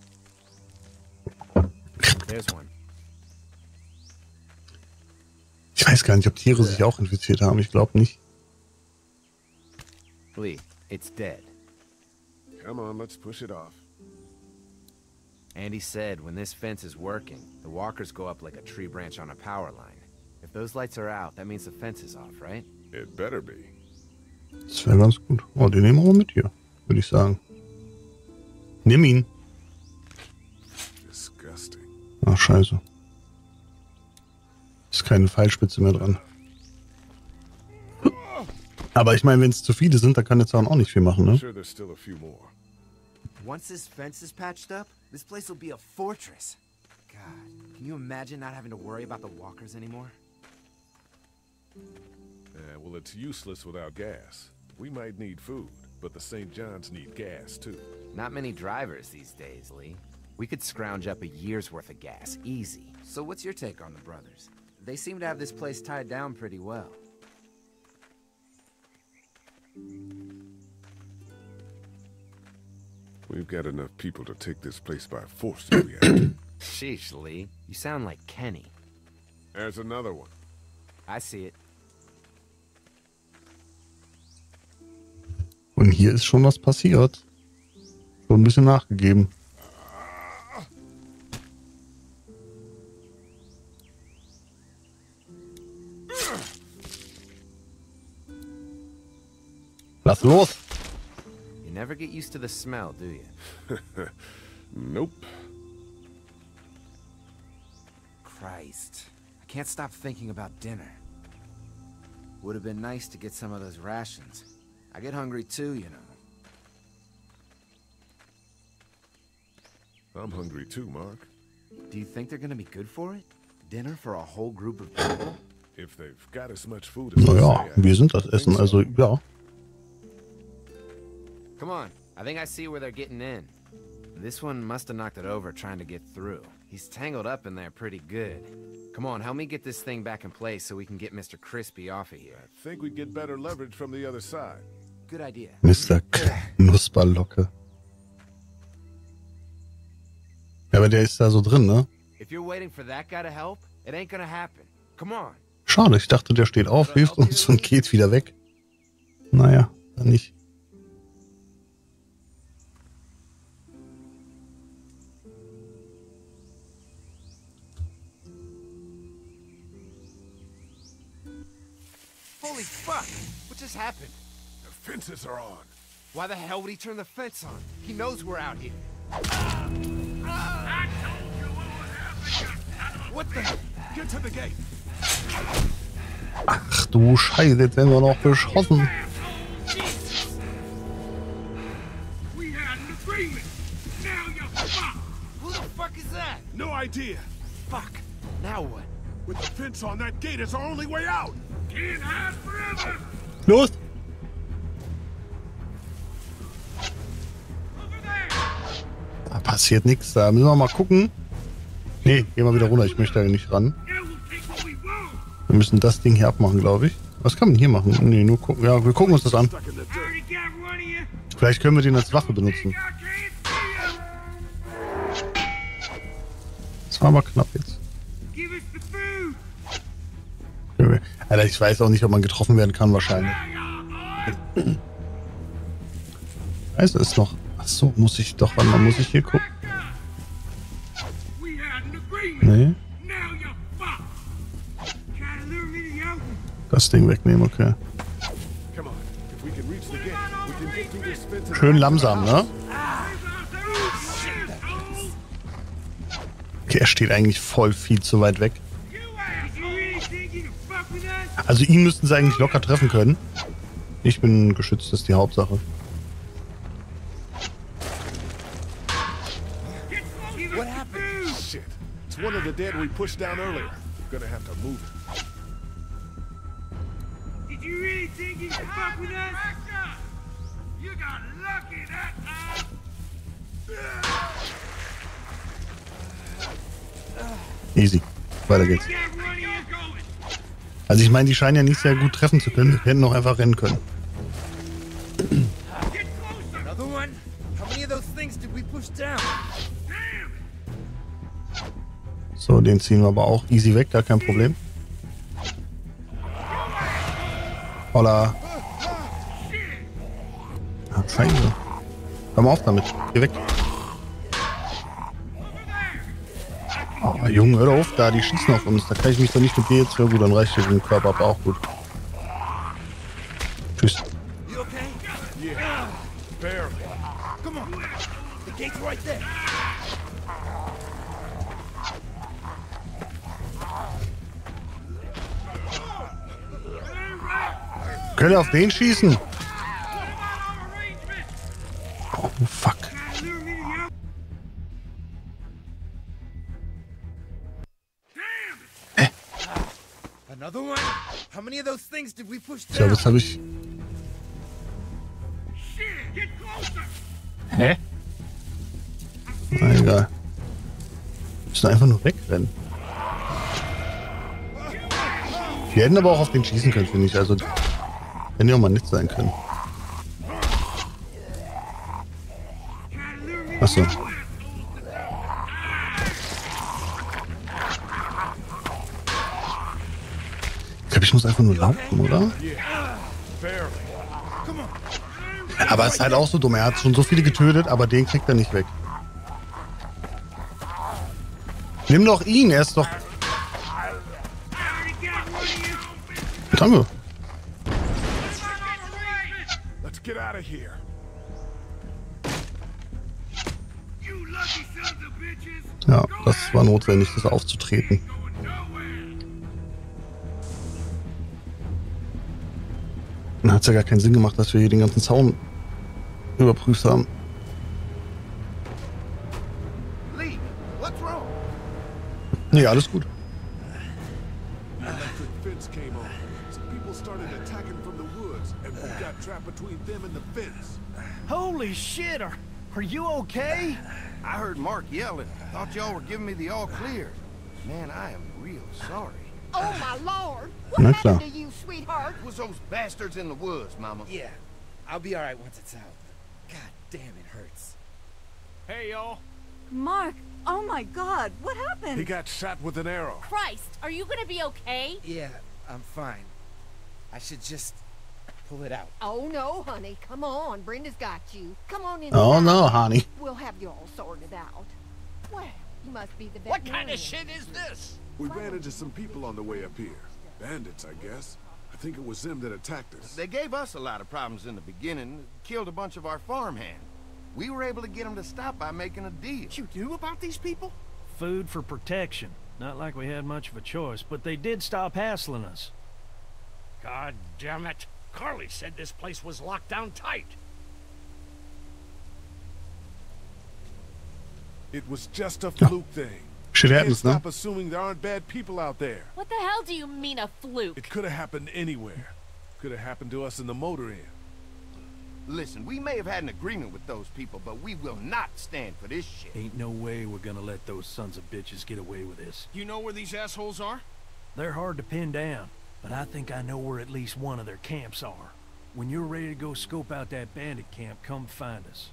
There's one.
Ich weiß gar nicht, ob Tiere sich auch infiziert haben. Ich glaube nicht.
Lee, it's dead.
Come on, let's push it off.
Andy said when this fence is working, the walkers go up like a tree branch on a power line. If those lights are out, that means the fence is off, right?
It better be.
Das wäre ganz gut. Oh, den nehmen wir mal mit hier, würde ich sagen. Nimm ihn.
Disgusting.
Ach, scheiße. Ist keine Pfeilspitze mehr dran. Aber ich meine, wenn es zu viele sind, dann kann der Zaun auch nicht viel machen, ne?
Sure, there's still a few more.
Once this fence is patched up, this place will be a fortress. God, can you imagine not having to worry about the walkers anymore?
Well, it's useless without gas. We might need food, but the St. John's need gas, too.
Not many drivers these days, Lee. We could scrounge up a year's worth of gas, easy. So what's your take on the brothers? They seem to have this place tied down pretty well.
We've got enough people to take this place by force if we have to.
Sheesh, Lee. You sound like Kenny.
There's another one.
I see it.
Und hier ist schon was passiert. Schon ein bisschen nachgegeben. Lass los!
You never get used to the smell, do you?
Nope.
Christ. I can't stop thinking about dinner. Would have been nice to get some of those rations. I get hungry too, you know.
I'm hungry too, Mark.
Do you think they're gonna be good for it? Dinner for a whole group of people?
If they've got as much food as
Naja, wir sind das Essen, also ja.
Come on, I think I see where they're getting in. This one must have knocked it over trying to get through. He's tangled up in there pretty good. Come on, help me get this thing back in place so we can get Mr. Crispy off of here.
I think we get better leverage from the other side.
Good idea.
Mr. Knusperlocke. Ja, aber der ist da so drin, ne?
If you're waiting for that guy to help, it ain't gonna happen. Come on.
Schade, ich dachte, der steht auf, hilft uns und geht wieder weg. Naja, dann nicht.
Holy fuck! What just happened?
The fences are on.
Why the hell would he turn the fence on? He knows we're out here.
What the? Get to the gate.
Ach du Scheiße, jetzt werden wir noch beschossen.
We had an agreement. Now you're fucked.
Who the fuck is that?
No idea.
Fuck. Now what?
With the fence on that gate, it's our only way out.
Can't hide forever.
Los! Da passiert nichts, da müssen wir mal gucken. Nee, gehen wir wieder runter, ich möchte da nicht ran. Wir müssen das Ding hier abmachen, glaube ich. Was kann man hier machen? Nee, nur gucken. Ja, wir gucken uns das an. Vielleicht können wir den als Waffe benutzen. Das war aber knapp jetzt. Alter, ich weiß auch nicht, ob man getroffen werden kann, wahrscheinlich. Also ist noch. Achso, muss ich doch. Wann muss ich hier gucken? Nee. Das Ding wegnehmen, okay. Schön langsam, ne? Okay, er steht eigentlich voll viel zu weit weg. Also ihn müssten sie eigentlich locker treffen können. Ich bin geschützt, das ist die Hauptsache.
the dead we pushed down earlier. We're gonna have to move it.
Did you really think you could fuck with us? You got lucky that time.
Easy. Weiter geht's. Also ich meine, die scheinen ja nicht sehr gut treffen zu können. Wir hätten auch einfach rennen können.
Another one? How many of those things did we push down?
So, den ziehen wir aber auch easy weg, gar kein Problem. Holla. Ah, Scheiße. Hör mal auf damit. Geh weg. Oh, Junge, hör auf da, die schießen auf uns. Da kann ich mich doch nicht mit dir jetzt für gut, dann reicht dir den Körper aber auch gut. Tschüss.
You okay? Yeah, barely. Come on, the gate's right there.
Könnt ihr auf den schießen? Oh, fuck.
Another one? How many of those things did we push
Tja,
down?
was habe ich... Hä? Na egal. Wir müssen einfach nur wegrennen. Wir hätten aber auch auf den schießen können, finde ich. Also, hätten ja auch mal nett sein können. Achso. Ich glaube, ich muss einfach nur laufen, oder? Ja, aber es ist halt auch so dumm. Er hat schon so viele getötet, aber den kriegt er nicht weg. Nimm doch ihn, er ist doch... Danke.
Let's get out of here.
Ja, das war notwendig, das aufzutreten. Dann hat es ja gar keinen Sinn gemacht, dass wir hier den ganzen Zaun überprüft haben.
Lee, what's wrong?
Nee, alles gut.
Electric fence came on. Some people started attacking from the woods, and we got trapped between them and the fence.
Holy shit, are you okay?
I heard Mark yelling. Thought y'all were giving me the all clear. Man, I am real sorry.
Oh, my Lord!
Na
What
klar.
happened to you, sweetheart?
It was those bastards in the woods, Mama.
Yeah, I'll be alright once it's out. God damn, it hurts.
Hey, y'all.
Mark, oh my God, what happened?
He got shot with an arrow.
Christ, are you gonna be okay?
Yeah, I'm fine. I should just pull it out.
Oh, no, honey. Come on. Brenda's got you. Come on in.
Oh no, honey.
We'll have you all sorted out. Well, you must be the
What
veterinarian.
kind of shit is this?
We ran into some people on the way up here. Bandits, I guess. I think it was them that attacked us.
They gave us a lot of problems in the beginning. Killed a bunch of our farmhands. We were able to get them to stop by making a deal.
You knew about these people?
Food for protection. Not like we had much of a choice, but they did stop hassling us.
God damn it. Carly said this place was locked down tight.
It was just a fluke thing.
Shit
Can't
happens, no?
stop assuming there aren't bad people out there.
What the hell do you mean a fluke?
It could have happened anywhere. Could have happened to us in the motor inn.
Listen, we may have had an agreement with those people, but we will not stand for this shit.
Ain't no way we're gonna let those sons of bitches get away with this.
You know where these assholes are?
They're hard to pin down, but I think I know where at least one of their camps are. When you're ready to go scope out that bandit camp, come find us.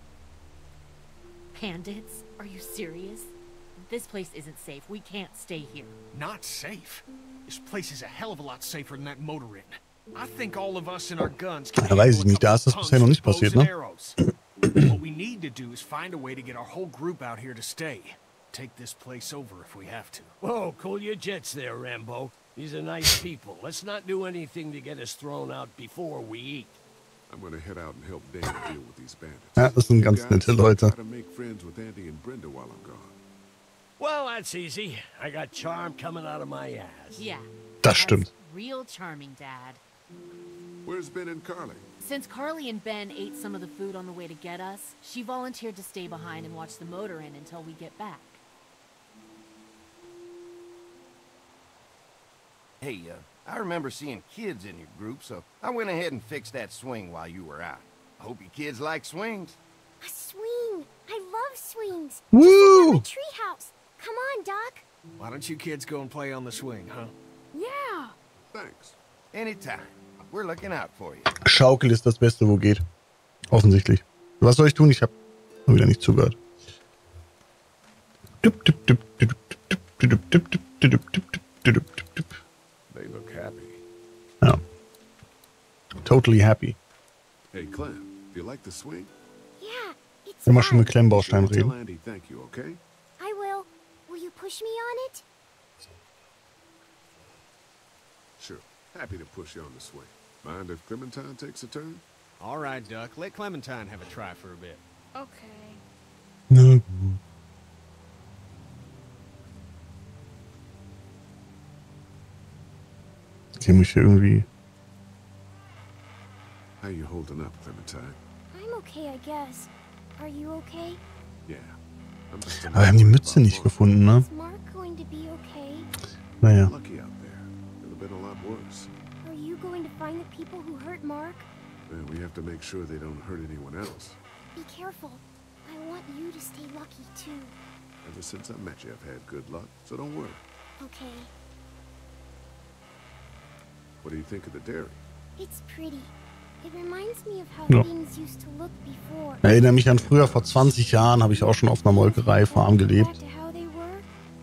Bandits? Are you serious? This place isn't safe. We can't stay here.
Not safe. This place is a hell of a lot safer than that motor inn. I think all of us and our guns can
Da weiß ich nicht, da ist das bisher noch nicht passiert, ne?
What we need to do is find a way to get our whole group out here to stay. Take this place over if we have to.
Whoa, cool your jets there, Rambo. These are nice people. Let's not do anything to get us thrown out before we eat.
I'm gonna head out and help Dan deal with these bandits.
Ja, das sind ganz nette Leute.
Try to make friends with Andy and Brenda while I'm gone.
Well, that's easy. I got charm coming out of my ass.
Yeah.
Das stimmt.
Real charming, Dad.
Where's Ben and Carly?
Since Carly and Ben ate some of the food on the way to get us, she volunteered to stay behind and watch the motor inn until we get back.
Hey, I remember seeing kids in your group, so I went ahead and fixed that swing while you were out. I hope you kids like swings.
A swing! I love swings!
Woo!
Just like at my treehouse. Come on, Doc.
Why don't you kids go and play on the swing, huh?
Yeah.
Thanks.
Anytime. We're looking out for you.
Schaukel ist das Beste, wo geht. Offensichtlich. Was soll ich tun? Ich habe wieder nicht zugehört.
They look happy.
Ja. Totally happy.
Hey, Clem, do you like the swing?
Yeah, it's
Immer schon mit
fun.
Klemmbaustein
Tell
reden.
Andy thank you, okay?
I will. Will you push me on it?
Sure. Happy to push you on the swing. Mind if Clementine takes a turn?
All right, Duck. Let Clementine have a try for a bit.
Okay.
Na gut. Ich mich hier irgendwie.
How you holding up, Clementine?
I'm okay, I guess. Are you okay?
Yeah. I'm just
Aber wir haben die Mütze nicht gefunden, ne?
Is Mark going to be okay?
Naja.
lucky out there. Could have been a lot worse.
Are you going to find the people who hurt Mark?
And we have to make sure they don't hurt anyone else.
Be careful. I want you to stay lucky, too.
Ever since I met you, I've had good luck, so don't worry.
Okay.
What do you think of the dairy?
It's pretty. It reminds me of how
Ja.
things used to look before.
Erinnere mich an früher, vor 20 Jahren habe ich auch schon auf einer Molkereifarm gelebt.
Back to how they were?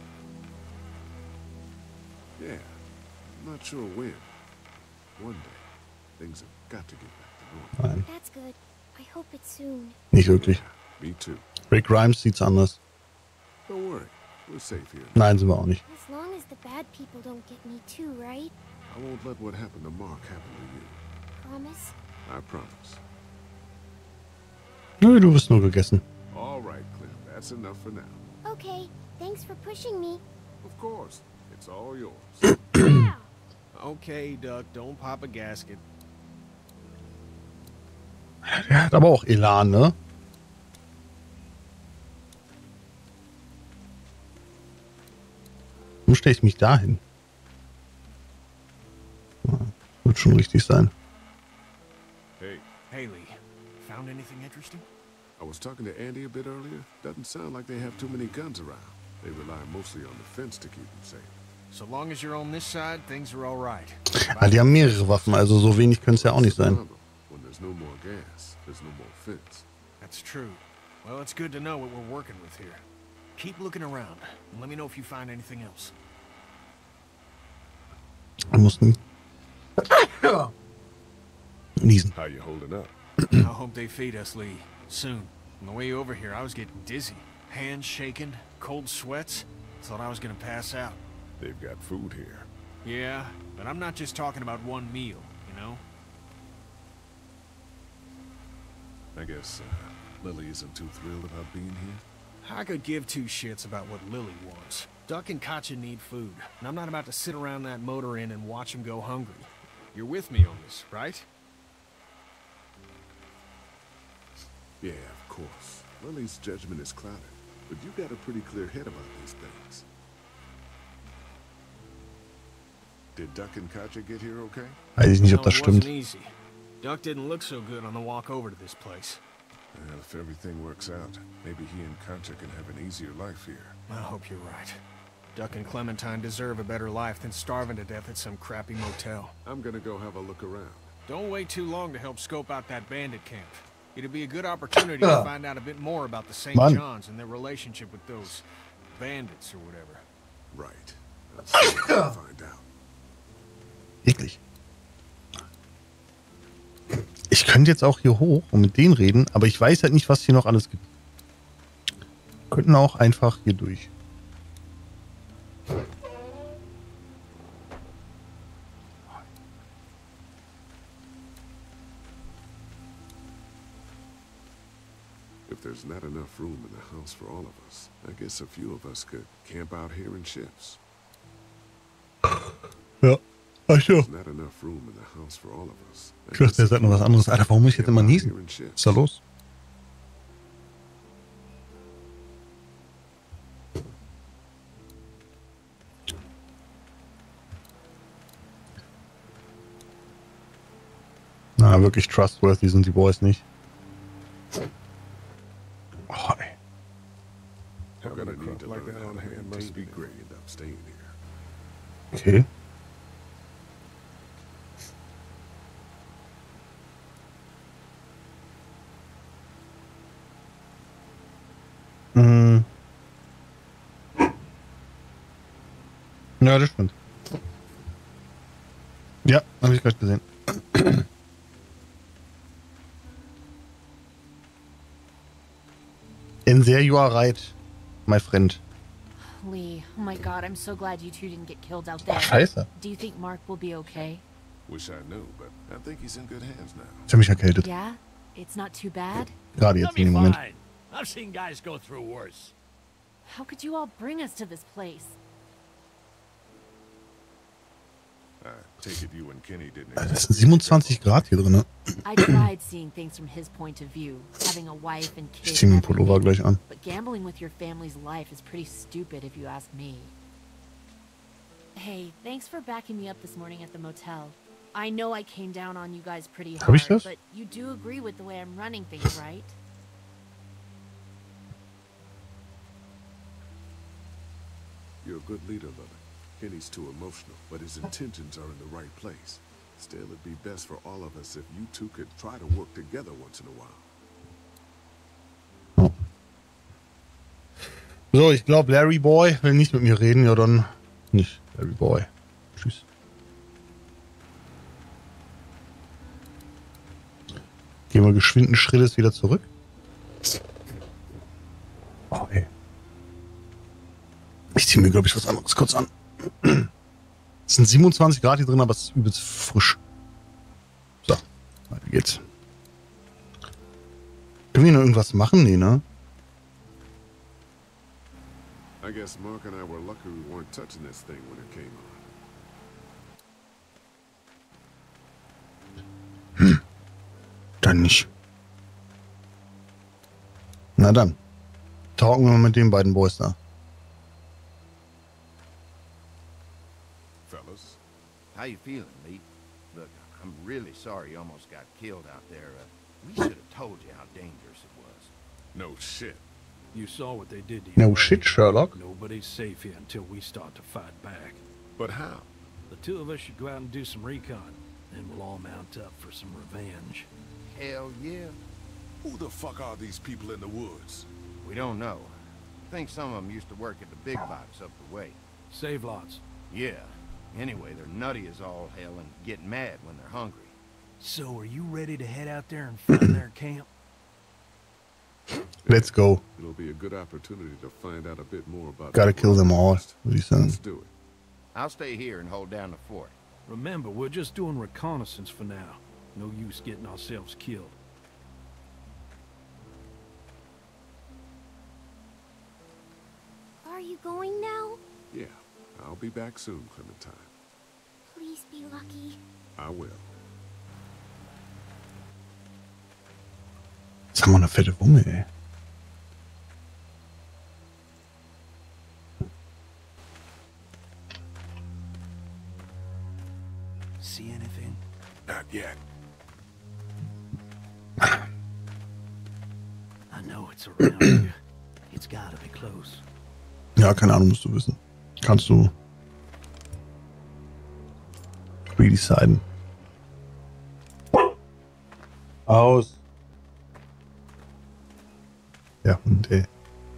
Yeah. I'm not sure when. One day, things have got to get back to normal.
Nein,
That's good. I hope it's soon.
nicht wirklich.
Me too.
Rick Grimes sieht's anders.
Don't worry. We're safe here.
Nein, sind wir auch nicht.
As long as the bad people don't get me too, right?
I won't let what happened to Mark happen to you.
Promise?
I promise.
Nö, du wirst nur gegessen.
All right, Clem. That's enough for now.
Okay. Thanks for pushing me.
Of course. It's all yours.
Yeah.
Okay, Duck. Don't pop a gasket.
Der hat aber auch Elan, ne? Warum stelle ich mich da hin? Wird schon richtig sein.
Hey,
Haley, found anything interesting?
I was talking to Andy a bit earlier. Doesn't sound like they have too many guns around. They rely mostly on the fence to keep them safe.
So long as you're on this side, things are all right.
Ah, die haben mehrere Waffen, also so wenig können es ja auch nicht sein.
When there's no more gas, there's no more fence.
That's true. Well, it's good to know what we're working with here. Keep looking around, and let me know if you find anything else.
Wir mussten niesen.
How you holding up?
I hope they feed us, Lee. Soon. On the way over here, I was getting dizzy. Hands shaking, cold sweats. Thought I was gonna pass out.
They've got food here.
Yeah, but I'm not just talking about one meal, you know?
I guess Lily isn't too thrilled about being here.
I could give two shits about what Lily wants. Duck and Katjaa need food, and I'm not about to sit around that motor inn and watch them go hungry. You're with me on this, right?
Yeah, of course. Lily's judgment is clouded, but you got a pretty clear head about these things. Did Duck and Katjaa get here okay?
Weiß ich nicht, ob
Well,
das
it wasn't
stimmt.
easy. Duck didn't look so good on the walk over to this place.
Well, if everything works out, maybe he and Katjaa can have an easier life here.
I hope you're right. Duck and Clementine deserve a better life than starving to death at some crappy motel.
I'm gonna go have a look around.
Don't wait too long to help scope out that bandit camp. It'd be a good opportunity to find out a bit more about the St.
Mann.
John's and their relationship with those bandits or whatever.
Right. I'll see what I can find out.
Eklig. Ich könnte jetzt auch hier hoch und mit denen reden, aber ich weiß halt nicht, was hier noch alles gibt. Könnten auch einfach hier durch.
If there's not enough room in the house for all of us, I guess a few of us could camp out here in shifts.
Ja. Ach so.
There's not enough room in the house for all of us. I
Ich dachte,
guess
der
a
sagt noch
few
was
of
anderes.
us
Alter, warum muss ich jetzt
camp
immer
out
niesen?
here in shifts.
Was ist da los? Ja, wirklich trustworthy sind die Boys nicht. Oh, ey.
Having a crop like that on hand must be great. End up staying here.
Okay. Ja, das stimmt. Ja, habe ich gerade gesehen. And there you are right, my friend.
Lee, oh my god, I'm so glad you two didn't get killed out there.
Ach, scheiße.
Do you think Mark will be okay?
Wish I knew, but I think he's in good hands now.
Ich habe mich erkältet.
Yeah? It's not too bad?
Gerade jetzt in dem Moment.
I've seen guys go through worse.
How could you all bring us to this place?
I take it you and Kenny didn't.
Das sind 27 Grad hier drin, ne?
I tried seeing things from his point of view, having a wife and kids.
Ich zieh mir den Pullover gleich an.
But gambling with your family's life is pretty stupid if you ask me. Hey, thanks for backing me up this morning at the motel. I know I came down on you guys pretty hard, but you do agree with the way I'm running things, right?
You're a good leader, Lily. Kenny's too emotional, but his intentions are in the right place. Still, it'd be best for all of us if you two could try to work together once in a while.
So, ich glaube, Larry Boy will nicht mit mir reden, ja dann nicht. Larry Boy. Tschüss. Gehen wir geschwinden Schrittes wieder zurück. Oh, ey. Ich ziehe mir, glaube ich, was anderes kurz an. Es sind 27 Grad hier drin, aber es ist übelst frisch. So, weiter geht's. Können wir noch irgendwas machen? Nee, ne?
I guess Mark and I were lucky we weren't touching this thing when it came on.
Dann nicht. Na dann. Talken wir mal mit den beiden Boys da.
Fellas.
How you feeling, Lee? Look, I'm really sorry you almost got killed out there. We should have told you how dangerous it was.
No shit.
You saw what they did to you.
No shit, Sherlock.
Nobody's safe here until we start to fight back.
But how?
The two of us should go out and do some recon. Then we'll all mount up for some revenge.
Hell yeah.
Who the fuck are these people in the woods?
We don't know. I think some of them used to work at the big box up the way.
Save lots.
Yeah. Anyway, they're nutty as all hell and get mad when they're hungry.
So are you ready to head out there and find their camp?
Let's go.
It'll be a good opportunity to find out a bit more about.
Gotta kill them all. What are you saying?
Let's do it.
I'll stay here and hold down the fort.
Remember, we're just doing reconnaissance for now. No use getting ourselves killed.
Are you going now?
Yeah, I'll be back soon, Clementine.
Please be lucky.
I will.
Jetzt haben wir eine fette Wumme, ey.
See anything?
Not yet.
I know it's around here. It's gotta be close.
Ja, keine Ahnung, musst du wissen. Kannst du redeciden. Aus. Ja, und ey.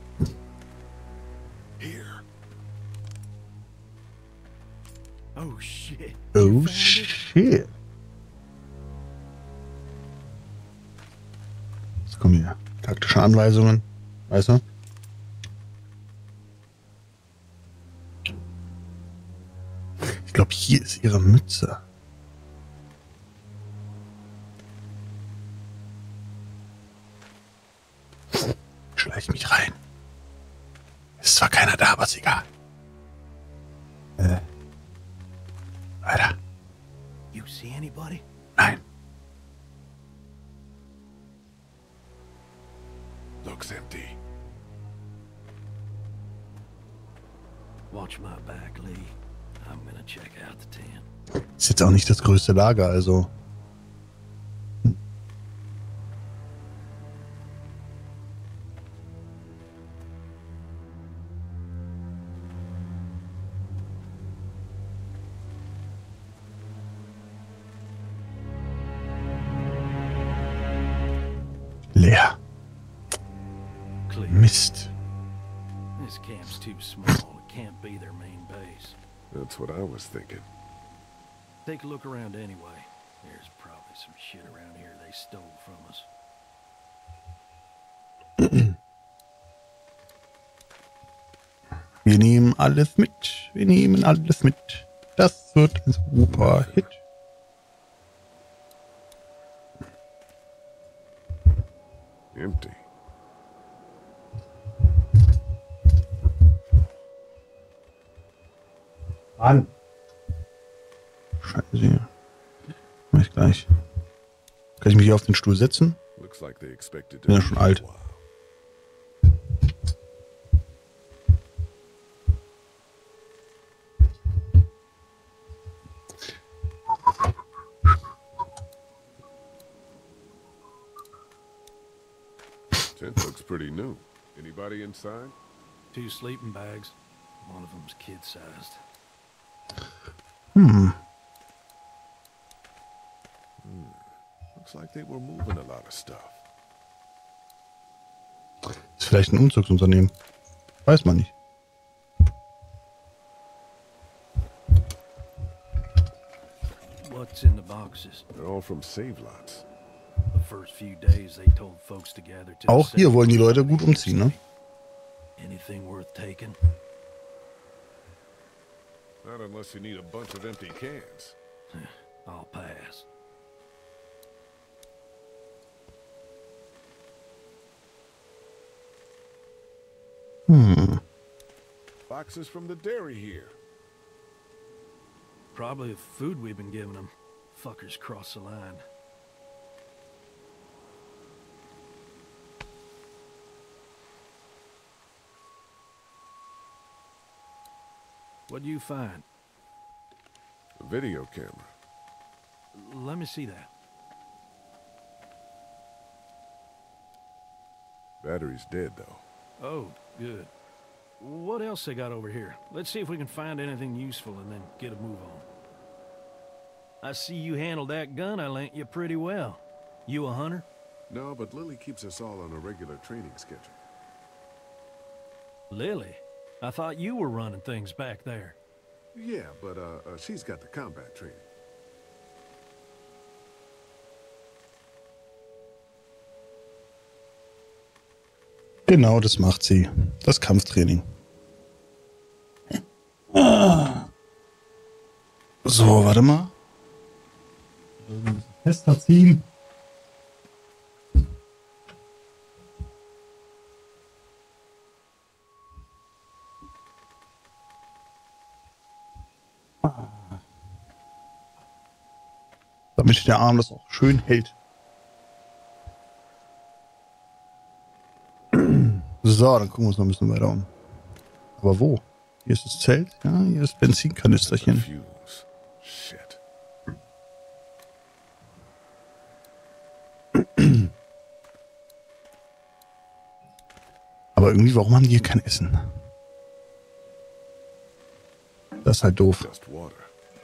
Here.
Oh shit.
Oh shit. Jetzt kommen hier taktische Anweisungen. Weißt du? Ich glaube, hier ist ihre Mütze. Schleich mich rein. Ist zwar keiner da, aber ist egal. Weiter.
You see anybody?
Nein.
Looks empty.
Watch my back, Lee. I'm gonna check out the tent.
Ist jetzt auch nicht das größte Lager, also. Leer.
Clear.
Mist.
This camp's too small. It can't be their main base.
That's what I was thinking.
Take a look around anyway. There's probably some shit around here they stole from us.
Wir nehmen alles mit. Wir nehmen alles mit. Das wird ein super Hit.
Empty.
An. Scheiße. Mach ich gleich. Kann ich mich hier auf den Stuhl setzen?
Looks like they expected to
Bin ja schon alt.
Tent looks pretty new. Anybody inside?
2 sleeping bags. One of them's kid-sized.
Looks like they were moving a lot of stuff.
Ist vielleicht ein Umzugsunternehmen. Weiß man nicht.
What's in the boxes?
They're all from save lots.
The first few days they told folks to gather to
Auch hier wollen die Leute gut umziehen, ne?
Anything worth taking?
Not unless you need a bunch of empty cans.
I'll pass.
Boxes from the dairy here.
Probably the food we've been giving them. Fuckers cross the line. What'd you find?
A video camera.
Let me see that.
Battery's dead, though.
Oh, good. What else they got over here? Let's see if we can find anything useful and then get a move on. I see you handled that gun I lent you pretty well. You a hunter?
No, but Lily keeps us all on a regular training schedule.
Lily? I thought you were running things back there.
Yeah, but she's got the combat training.
Genau, das macht sie. Das Kampftraining. So, warte mal. Fester ziehen. Damit der Arm das auch schön hält. So, dann gucken wir uns noch ein bisschen weiter um. Aber wo? Hier ist das Zelt. Ja, hier ist Benzinkanisterchen.
Shit.
Aber irgendwie, warum haben die hier kein Essen? Das ist halt doof.
Just water.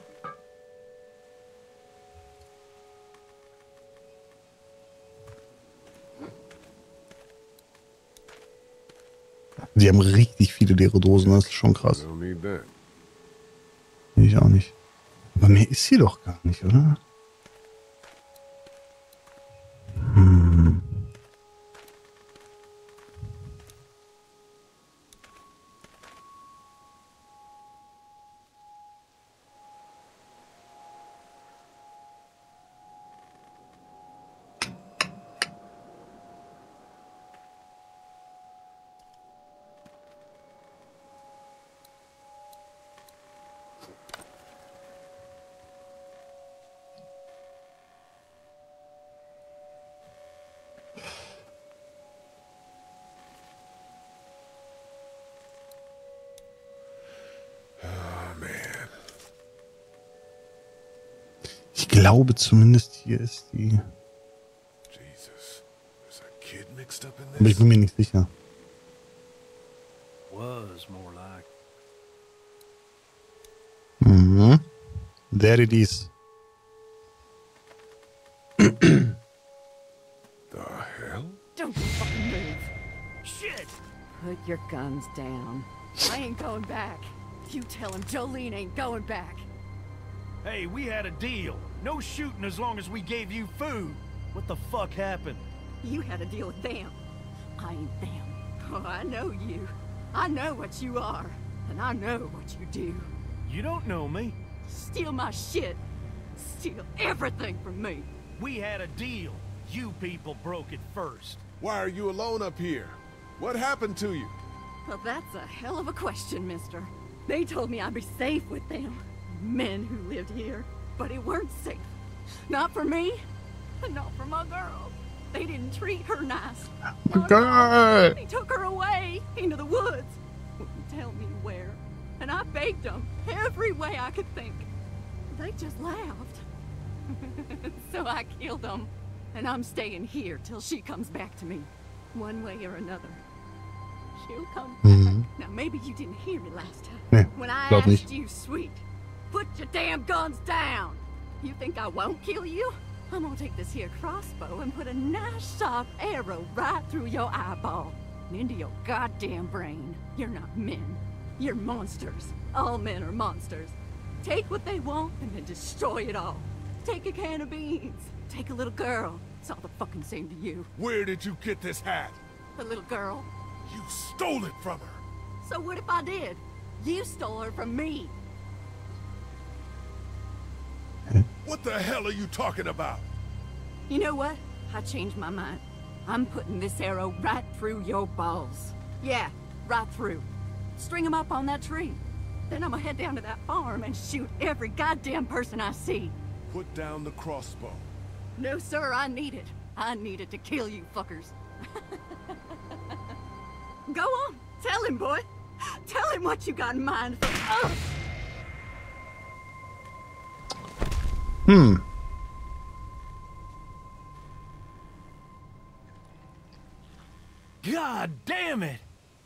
Sie haben richtig viele leere Dosen, das ist schon krass.
Don't need that.
Ich auch nicht. Aber mehr ist hier doch gar nicht, oder? Ich glaube zumindest hier ist die.
Jesus. There's a kid mixed up in
Aber ich
this.
bin mir nicht sicher.
Was more like.
Mhm. There it is.
The hell?
Put your guns down. I ain't going back. You tell him Jolene ain't going back.
Hey, we had a deal. No shooting as long as we gave you food. What the fuck happened?
You had a deal with them. I ain't them. Oh, I know you. I know what you are. And I know what you do.
You don't know me.
Steal my shit. Steal everything from me.
We had a deal. You people broke it first.
Why are you alone up here? What happened to you?
Well, that's a hell of a question, mister. They told me I'd be safe with them. Men who lived here. But it weren't safe. Not for me. And not for my girl. They didn't treat her nice.
God.
They took her away into the woods. Wouldn't tell me where. And I begged them every way I could think. They just laughed. So I killed them. And I'm staying here till she comes back to me. One way or another. She'll come back. Now maybe you didn't hear me last time.
Nee,
when I
glaub
asked
nicht.
you, sweet, put your damn guns down. You think I won't kill you? I'm gonna take this here crossbow and put a nice sharp arrow right through your eyeball and into your goddamn brain. You're not men. You're monsters. All men are monsters. Take what they want and then destroy it all. Take a can of beans. Take a little girl. It's all the fucking same to you.
Where did you get this hat?
A little girl.
You stole it from her.
So what if I did? You stole her from me.
What the hell are you talking about?
You know what? I changed my mind. I'm putting this arrow right through your balls. Yeah, right through. String them up on that tree. Then I'm gonna head down to that farm and shoot every goddamn person I see.
Put down the crossbow.
No, sir, I need it. I need it to kill you fuckers. Go on, tell him, boy. Tell him what you got in mind for us.
God damn it!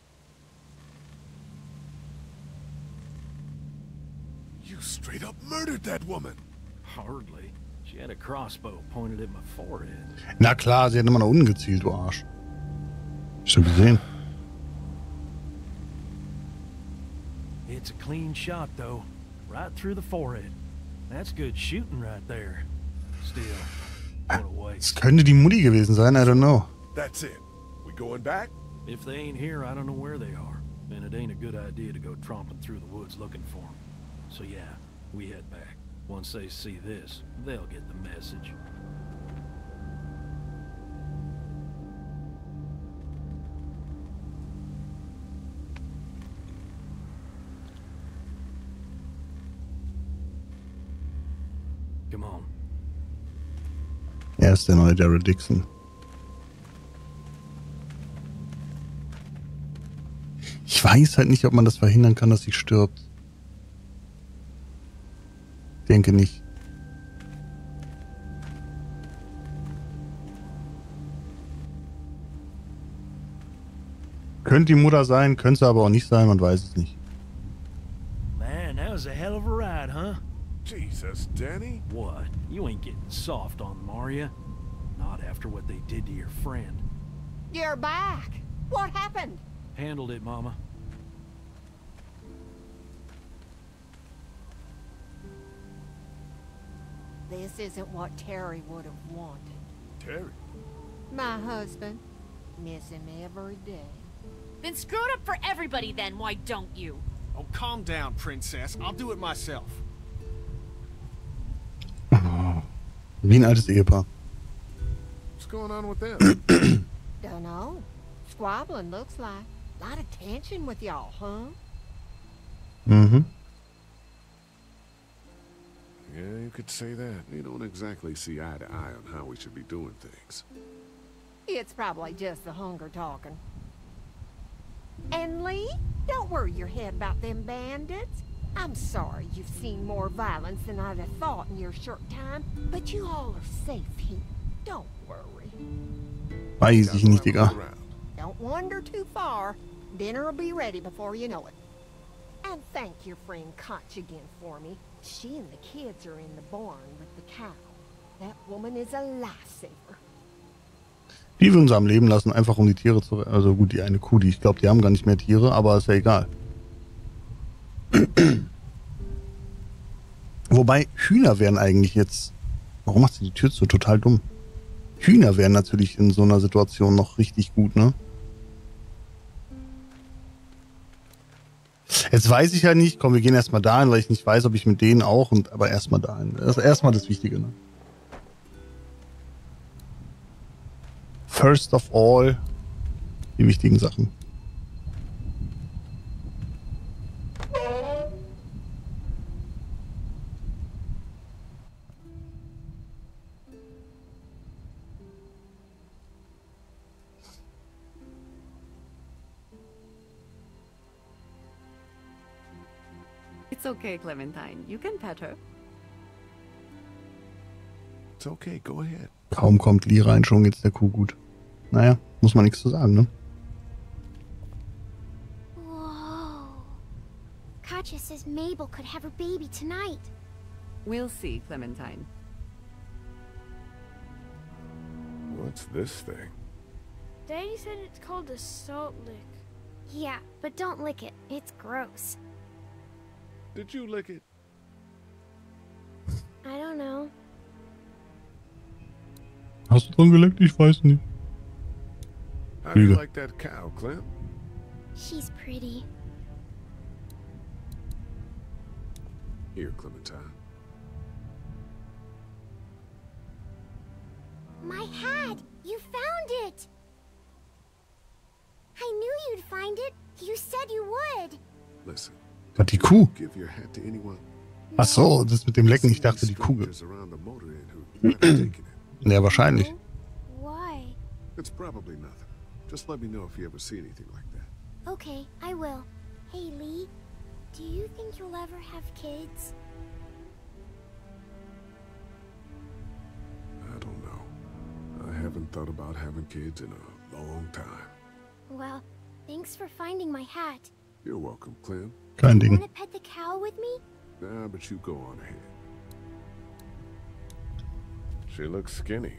You straight up murdered that woman.
Hardly. She had a crossbow pointed at my forehead.
Na klar, sie hat immer nach unten gezielt, du Arsch. Schon gesehen.
It's a clean shot, though. Right through the forehead. That's good shooting right there. Still, what a waste.
Es könnte die Mutti gewesen sein, I don't know.
That's it. We going back?
If they ain't here, I don't know where they are. And it ain't a good idea to go tromping through the woods looking for them. So yeah, we head back. Once they see this, they'll get the message. Come on.
Er ist der neue Daryl Dixon. Ich weiß halt nicht, ob man das verhindern kann, dass sie stirbt. Denke nicht. Könnte die Mutter sein, könnte sie aber auch nicht sein, man weiß es nicht.
Man, that was a hell of a ride, huh?
Jesus, Danny?
What? You ain't getting soft on them, are ya? Not after what they did to your friend.
You're back. What happened?
Handled it, Mama.
This isn't what Terry would have wanted.
Terry?
My husband. Miss him every day.
Then screw it up for everybody then, why don't you?
Oh, calm down, princess. I'll do it myself.
Wie ein altes Ehepaar.
What's going on with them?
Dunno. Squabbling, looks like. Lot of tension with y'all, huh?
Mhm.
Yeah, you could say that. We don't exactly see eye to eye on how we should be doing things.
It's probably just the hunger talking. And Lee, don't worry your head about them bandits. I'm sorry you've seen more violence than I'd have thought in your short time, but you all are safe here. Don't worry.
Weiß ich nicht, Digga.
Don't wander too far. Dinner'll be ready before you know it. And thank your friend Koch again for me. She and the kids are in the barn with the cow. That woman is a lifesaver.
Die würden sie am Leben lassen, einfach um die Tiere zu... Also gut, die eine Kuh, die ich glaube, die haben gar nicht mehr Tiere, aber ist ja egal. Wobei, Hühner wären eigentlich jetzt... Warum macht sie die Tür so total dumm? Hühner wären natürlich in so einer Situation noch richtig gut, ne? Jetzt weiß ich ja nicht, komm, wir gehen erstmal dahin, weil ich nicht weiß, ob ich mit denen auch, aber erstmal dahin. Das ist erstmal das Wichtige, ne? First of all, die wichtigen Sachen.
It's okay, Clementine. You can pet her.
It's okay, go ahead.
Kaum kommt Lee rein, schon geht's der Kuh gut. Naja, muss man nichts zu sagen, ne?
Whoa. Katja says Mabel could have her baby tonight.
We'll see, Clementine.
What's this thing?
Daddy said it's called a salt lick.
Yeah, but don't lick it. It's gross.
Did you lick it?
I don't know.
Hast du dran geleckt? Ich weiß nicht.
How do you like that cow, Clem?
She's pretty.
Here, Clementine.
My hat! You found it! I knew you'd find it. You said you would.
Listen.
Was, die Kuh?
Give your hat to anyone.
Ach so, das mit dem Lecken, ich dachte die Kuh. Ja, wahrscheinlich.
Why?
It's probably nothing. Just let me know if you ever see anything like that.
Okay, I will. Hey, Lee, do you think you'll ever have kids?
I don't know. I haven't thought about having kids in a long time.
Well, thanks for finding my hat.
You're welcome, Clem.
Kein Ding.
Want to pet the cow with me?
Nah, but you go on ahead. She looks skinny.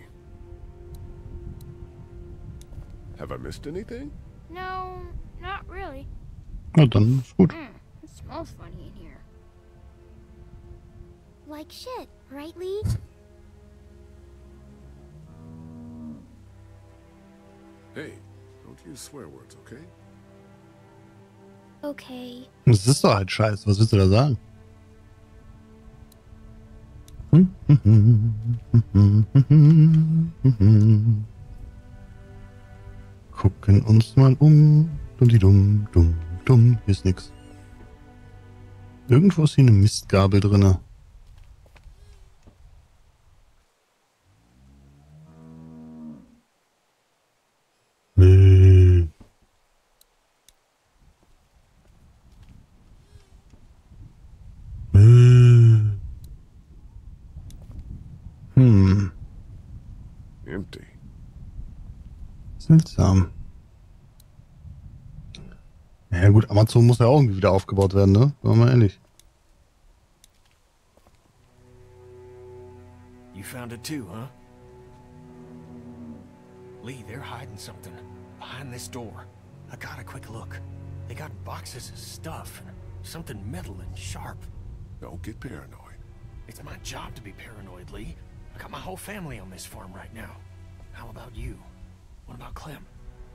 Have I missed anything?
No, not really.
Na dann, ist gut.
It smells funny in here.
Like shit, right, Lee?
Hey, don't use swear words, okay?
Okay.
Das ist doch halt scheiße. Was willst du da sagen? Gucken uns mal um. Dumm, dumm, dumm. Hier ist nix. Irgendwo ist hier eine Mistgabel drinne.
Empty.
Seltsam. Ja gut, Amazon muss ja auch irgendwie wieder aufgebaut werden, ne? Sagen wir mal ehrlich.
You found it too, huh? Lee, they're hiding something behind this door. I got a quick look. They got boxes of stuff and something metal and sharp.
Don't get paranoid.
It's my job to be paranoid, Lee. I got my whole family on this farm right now. How about you? What about Clem?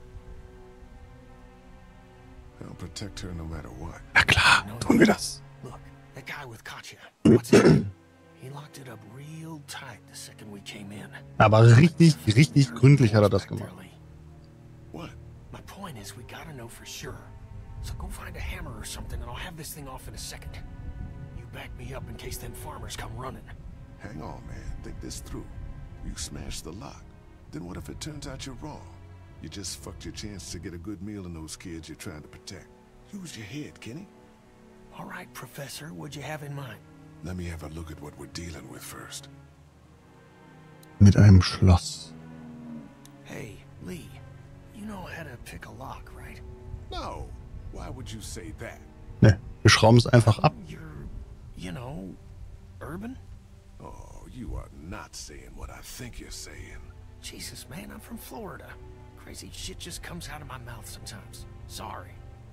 I'll protect her no matter what.
Na klar, tun wir das.
Look, that guy with Katja. What's his name? He locked it up real tight the second we came in.
Aber richtig, richtig gründlich hat er das gemacht.
What? My point is we gotta know for sure. So go find a hammer or something and I'll have this thing off in a second. You back me up in case them farmers come running.
Hang on, man. Think this through. You smashed the lock. Then what if it turns out you're wrong? You just fucked your chance to get a good meal in those kids you're trying to protect. Use your head, Kenny.
All right, Professor, what'd you have in mind?
Let me have a look at what we're dealing with first.
Mit einem Schloss.
Hey, Lee, you know how to pick a lock, right?
No. Why would you say that?
Ne, wir schrauben es einfach ab.
You're, you know, urban?
Oh, you are not saying what I think you're saying.
Jesus, man, I'm from Florida. Crazy shit just comes out of my mouth sometimes. Sorry.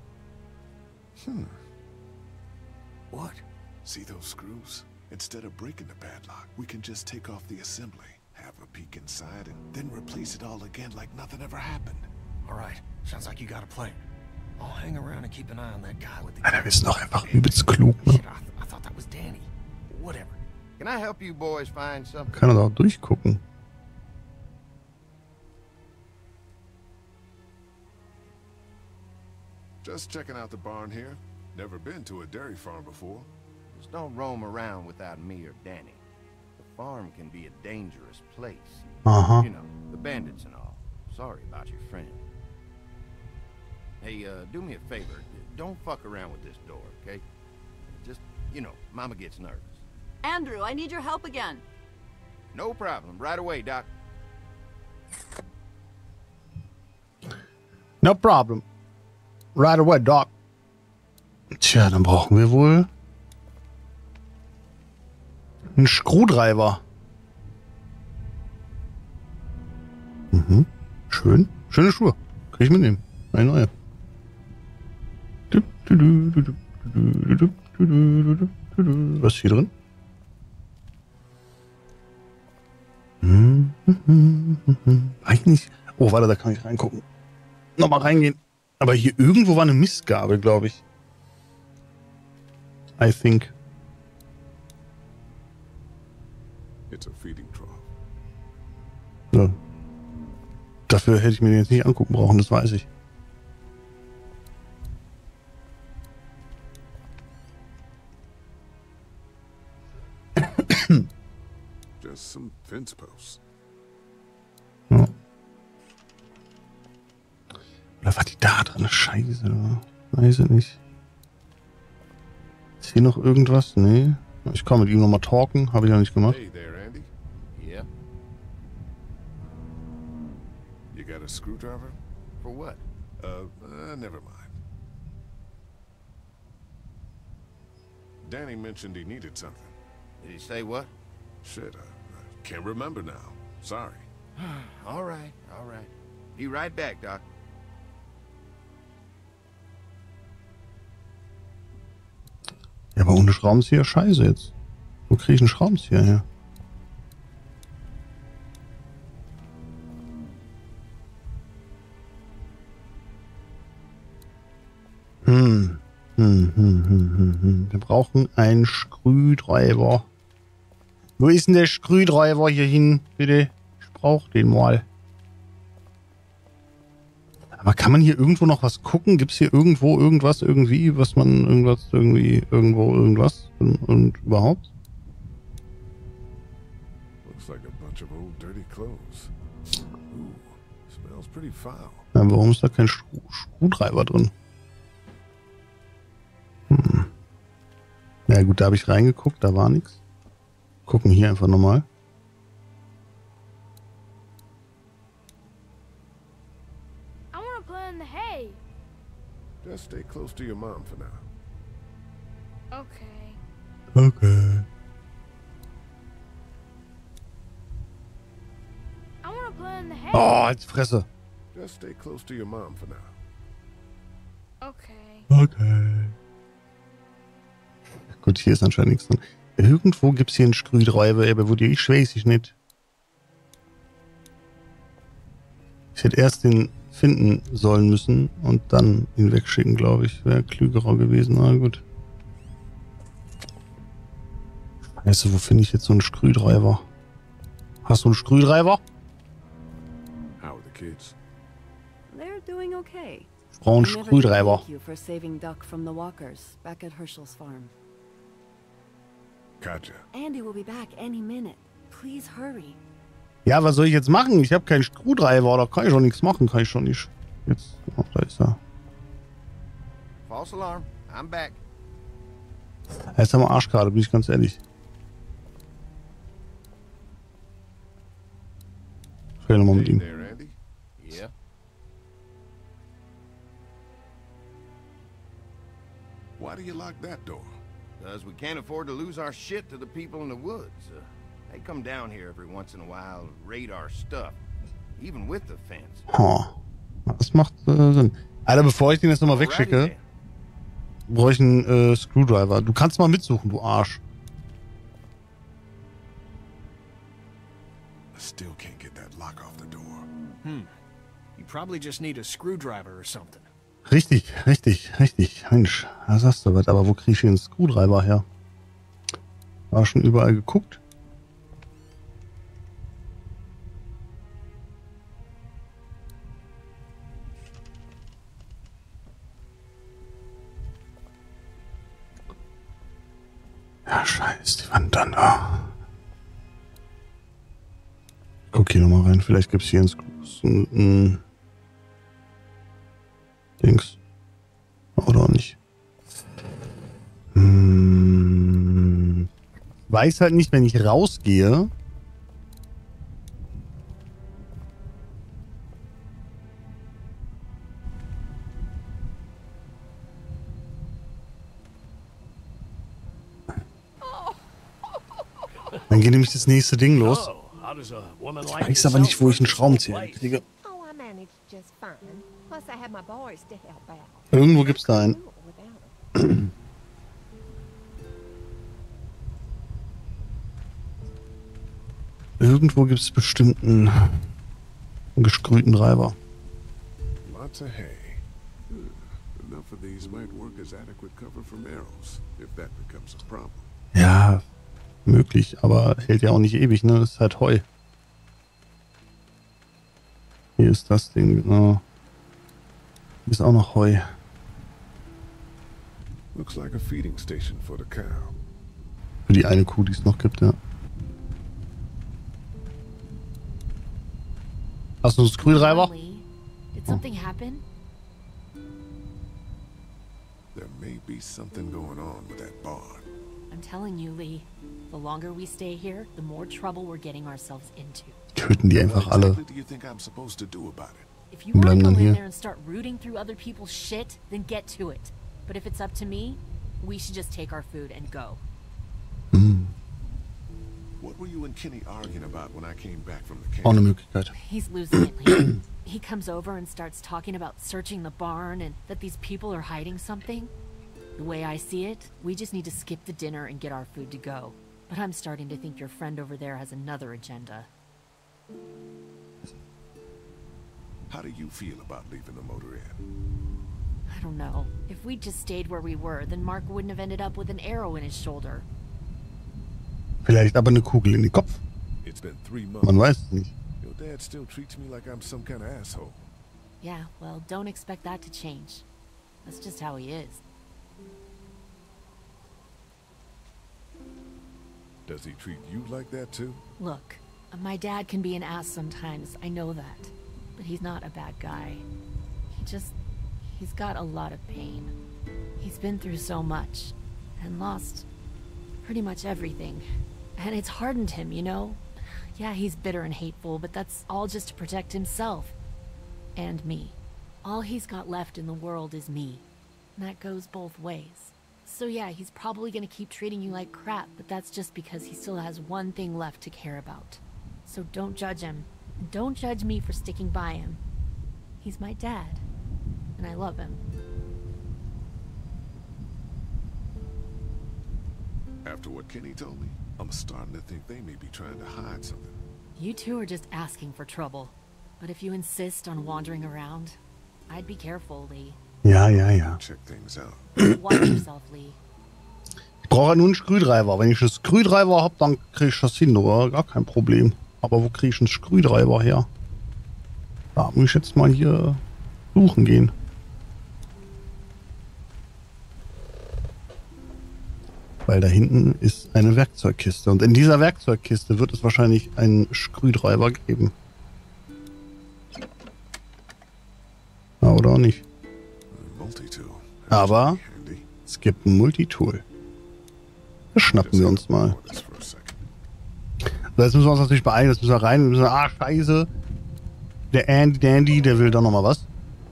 What? See those screws? Instead of breaking the padlock, we can just take off the assembly, have a peek inside, and then replace it all again like nothing ever happened.
All right. Sounds like you got a plan. I'll hang around and keep an eye on that guy with the...
Alter, wir sind doch einfach übelst klug, ne?
Shit, I thought that was Danny. Whatever.
Can I help you boys find something?
Kann er doch durchgucken.
Just checking out the barn here. Never been to a dairy farm before.
Just don't roam around without me or Danny. The farm can be a dangerous place.
Uh-huh.
You know, the bandits and all. Sorry about your friend. Hey, do me a favor. Don't fuck around with this door, okay? Just, you know, Mama gets nervous.
Andrew, I need your help again.
No problem. Right away, Doc.
No problem. Right away, Doc. Tja, dann brauchen wir wohl einen Screwdriver. Mhm. Schön. Schöne Schuhe. Kann ich mitnehmen. Eine neue. Was ist hier drin? Eigentlich. Oh, warte, da kann ich reingucken. Nochmal reingehen. Aber hier irgendwo war eine Mistgabel, glaube ich. I think.
It's a feeding trough.
Ja. Dafür hätte ich mir den jetzt nicht angucken brauchen, das weiß ich.
Just some fence posts.
Ja. Oder war die da drin? Scheiße, oder? Weiß ich nicht. Ist hier noch irgendwas? Nee. Ich kann mit ihm nochmal talken. Habe ich ja nicht gemacht.
Hey there, Andy.
Yeah?
You got a screwdriver?
For what?
Never mind. Danny mentioned he needed something.
Did he say what?
Shit, I can't remember now. Sorry.
All right, all right. Be right back, Doc.
Ja, aber ohne Schraubenzieher scheiße jetzt. Wo kriege ich einen Schraubenzieher her? Wir brauchen einen Screwdriver. Wo ist denn der Screwdriver hier hin? Bitte. Ich brauche den mal. Aber kann man hier irgendwo noch was gucken? Gibt es hier irgendwo irgendwas irgendwie, was man irgendwas und überhaupt?
Looks like a bunch of old dirty clothes. Ooh, smells pretty foul.
Ja, warum ist da kein Screwdriver drin? Na gut, da habe ich reingeguckt, da war nichts. Gucken hier einfach nochmal.
I want to play in the hay.
Just stay close to your mom for now.
Okay.
Okay.
I want to play in the hay.
Oh, als Fresse.
Just stay close to your mom for now.
Okay.
Okay. Gut, hier ist anscheinend nichts drin. Irgendwo gibt es hier einen Screwdriver, aber wo die ich weiß ich nicht. Ich hätte erst den finden sollen müssen und dann ihn wegschicken, glaube ich. Wäre klügerer gewesen. Na gut. Weißt du, wo finde ich jetzt so einen Screwdriver? Hast du einen Screwdriver?
How are the kids?
They're doing okay.
Ich brauche einen
I never did
Screwdriver.
thank you for saving Duck from the walkers back at Herschel's farm.
Katja.
Andy will be back any minute. Please hurry.
Ja, was soll ich jetzt machen? Ich habe keinen Screwdriver, da kann ich schon nichts machen, kann ich schon nicht. Jetzt, oh, da ist er.
False alarm. I'm back.
Er ist am Arsch gerade, bin ich ganz ehrlich. Ich rede nochmal mit ihm.
There, Andy.
Yeah.
Why do you lock that door?
Because we can't afford to lose our shit to the people in the woods. They come down here every once in a while and raid our stuff. even with the fence.
Oh, das macht Sinn. Alter, bevor ich den jetzt nochmal wegschicke, brauche ich einen Screwdriver. Du kannst mal mitsuchen, du Arsch.
I still can't get that lock off the door.
You probably just need a screwdriver or something.
Richtig. Mensch, da sagst du was. Aber wo kriege ich den Screwdriver her? War schon überall geguckt. Ja, scheiße, die Wand dann da. Guck hier nochmal rein. Vielleicht gibt es hier ein Dings. Oder auch nicht. Weiß halt nicht, wenn ich rausgehe. Dann geht nämlich das nächste Ding los. Ich weiß aber nicht, wo ich einen Schraubenzieher kriege. Irgendwo gibt's da einen. Irgendwo gibt es bestimmt einen gesprühten Treiber.
Lots of hay. Enough of these might work as adequate cover from arrows, if that becomes a problem.
Ja, möglich, aber hält ja auch nicht ewig, ne? Das ist halt Heu. Hier ist das Ding, genau. Hier ist auch noch Heu.
Looks like a feeding station for the cow.
Für die eine Kuh, die es noch gibt, ja. Hast du einen Screwdriver?
Did something happen?
There may be something going on with that barn.
I'm telling you, Lee. The longer we stay here, the more trouble we're getting ourselves into.
Töten die einfach alle.
What do you think I'm supposed to do about it?
If you want to go in there and start rooting through other people's shit, then get to it. But if it's up to me, we should just take our food and go.
What were you and Kenny arguing about when I came back from the camp?
Auch eine Möglichkeit.
He's losing it, Lee. He comes over and starts talking about searching the barn and that these people are hiding something. The way I see it, we just need to skip the dinner and get our food to go. But I'm starting to think your friend over there has another agenda.
How do you feel about leaving the motor inn?
I don't know. If we'd just stayed where we were, then Mark wouldn't have ended up with an arrow in his shoulder.
Vielleicht aber eine Kugel in den Kopf.
It's been 3 months.
Man weiß es nicht.
Your dad still treats me like I'm some kind of asshole.
Yeah, well, don't expect that to change. That's just how he is.
Does he treat you like that too?
Look, my dad can be an ass sometimes, I know that. But he's not a bad guy. He's got a lot of pain. He's been through so much, and lost pretty much everything. And it's hardened him, you know? Yeah, he's bitter and hateful, but that's all just to protect himself. And me. All he's got left in the world is me. And that goes both ways. So yeah, he's probably gonna keep treating you like crap, but that's just because he still has one thing left to care about. So don't judge him. And don't judge me for sticking by him. He's my dad. And I love him.
After what Kenny told me, I'm starting to think they may be trying to hide something.
You two are just asking for trouble. But if you insist on wandering around, I'd be careful, Lee.
Ja.
Check things out.
Watch yourself, Lee.
Ich brauche halt nur einen Screwdriver. Wenn ich einen Screwdriver habe, dann kriege ich das hin, oder? Gar kein Problem. Aber wo kriege ich einen Screwdriver her? Da muss ich jetzt mal hier suchen gehen. Weil da hinten ist eine Werkzeugkiste. Und in dieser Werkzeugkiste wird es wahrscheinlich einen Screwdriver geben. Ja, oder auch nicht. Aber es gibt ein Multitool. Das schnappen wir uns mal. So, jetzt müssen wir uns natürlich beeilen. Jetzt müssen wir rein. Wir müssen, scheiße. Der Andy Dandy, der will doch noch mal was.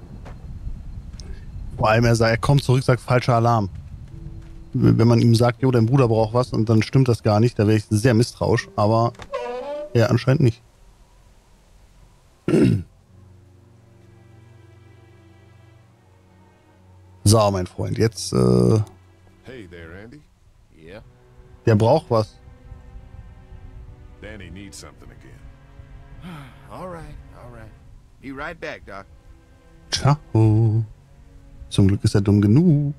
Vor allem, er kommt zurück, sagt falscher Alarm. Wenn man ihm sagt, jo, dein Bruder braucht was und dann stimmt das gar nicht, da wäre ich sehr misstrauisch, aber er anscheinend nicht. So, mein Freund, jetzt,
Hey there, Andy.
Yeah?
der braucht was.
Danny needs something again.
All right. Be right back, Doc.
Ciao. Zum Glück ist er dumm genug.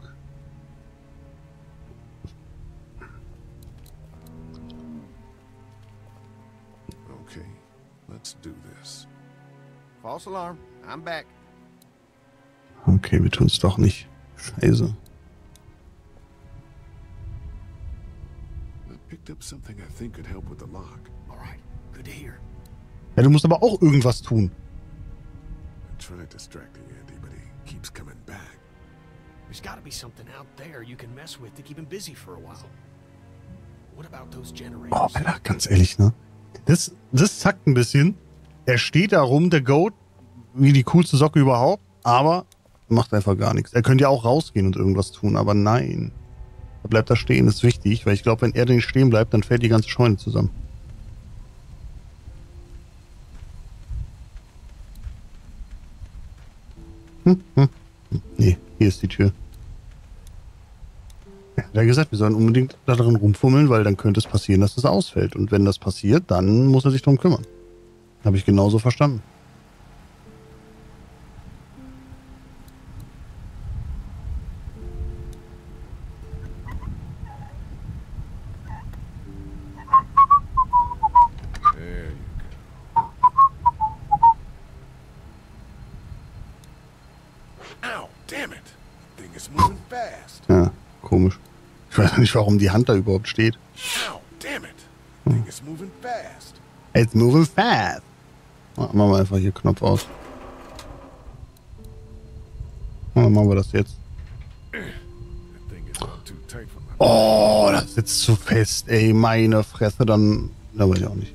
Okay, let's do this.
False alarm. I'm back.
Okay, wir tun's doch nicht. Scheiße.
I picked up something I think could help with the lock.
All right, good to hear.
Ja, du musst aber auch irgendwas tun.
I tried distracting Andy, but he keeps coming back.
There's got to be something out there you can mess with to keep him busy for a while. What about those generators?
Oh, Alter, ganz ehrlich, ne? Das zackt ein bisschen. Er steht da rum, der Goat, wie die coolste Socke überhaupt, aber macht einfach gar nichts. Er könnte ja auch rausgehen und irgendwas tun, aber nein. Er bleibt da stehen, ist wichtig, weil ich glaube, wenn er nicht stehen bleibt, dann fällt die ganze Scheune zusammen. Nee, hier ist die Tür. Ja, er hat gesagt, wir sollen unbedingt da drin rumfummeln, weil dann könnte es passieren, dass es ausfällt. Und wenn das passiert, dann muss er sich drum kümmern. Habe ich genauso verstanden.
There you go. Ow, damn it. Thing is moving fast.
Ja, komisch. Ich weiß nicht, warum die Hand da überhaupt steht.
Ow, damn it. Thing is moving fast.
It's moving fast. Machen wir einfach hier Knopf aus. Dann machen wir das jetzt. Oh, das sitzt zu fest, ey. Meine Fresse, dann... Da weiß ich auch nicht.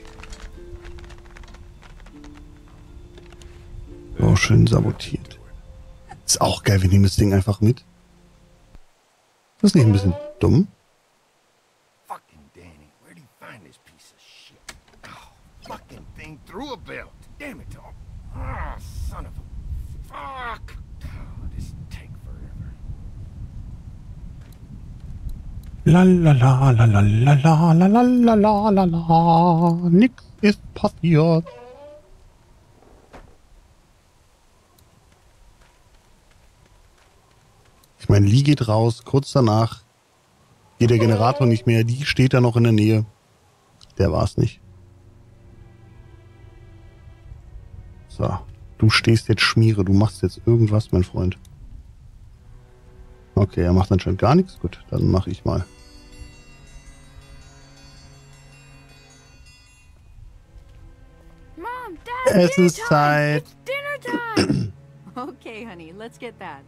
Oh, schön sabotiert. Ist auch geil, wir nehmen das Ding einfach mit. Das ist nicht ein bisschen dumm?
Fucking Danny, where'd he find this piece of shit? Oh, fucking thing threw a belt. Damn it, dog. Oh, son of a... Fuck. Oh, this take forever.
La la la la la la la la la la la la la. Nix ist passiert. Ich meine, Lee geht raus, kurz danach geht der Generator nicht mehr, die steht da noch in der Nähe. Der war's nicht. So, du stehst jetzt Schmiere, du machst jetzt irgendwas, mein Freund. Okay, er macht anscheinend gar nichts. Gut, dann mache ich mal.
Mom, Dad,
Essenszeit.
It's dinner time.
Okay, honey, let's get that.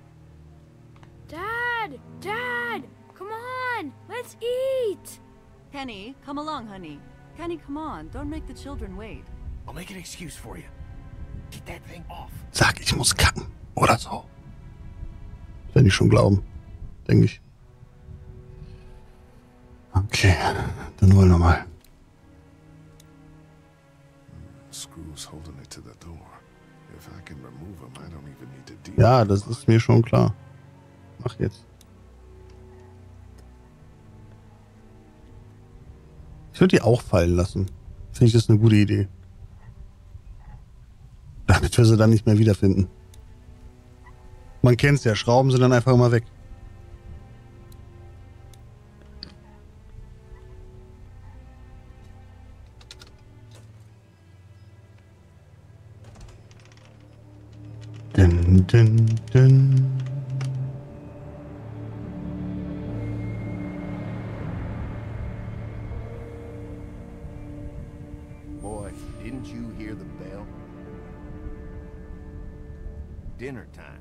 Dad, come on, let's eat.
Kenny, come along, honey. Kenny, come on, don't make the children wait.
I'll make an excuse for you. Get that thing off.
Sag, ich muss kacken. Oder so. Wenn ich schon glauben. Denke ich. Okay, dann wollen wir mal.
Screws holding it to the door. If I can remove them, I don't even need to deal.
Ja, das ist mir schon klar. Mach jetzt. Ich würde die auch fallen lassen. Finde ich das eine gute Idee. Damit wir sie dann nicht mehr wiederfinden. Man kennt's ja, Schrauben sind dann einfach immer weg. Dun, dun, dun.
Boy, didn't you hear the bell? Dinner time.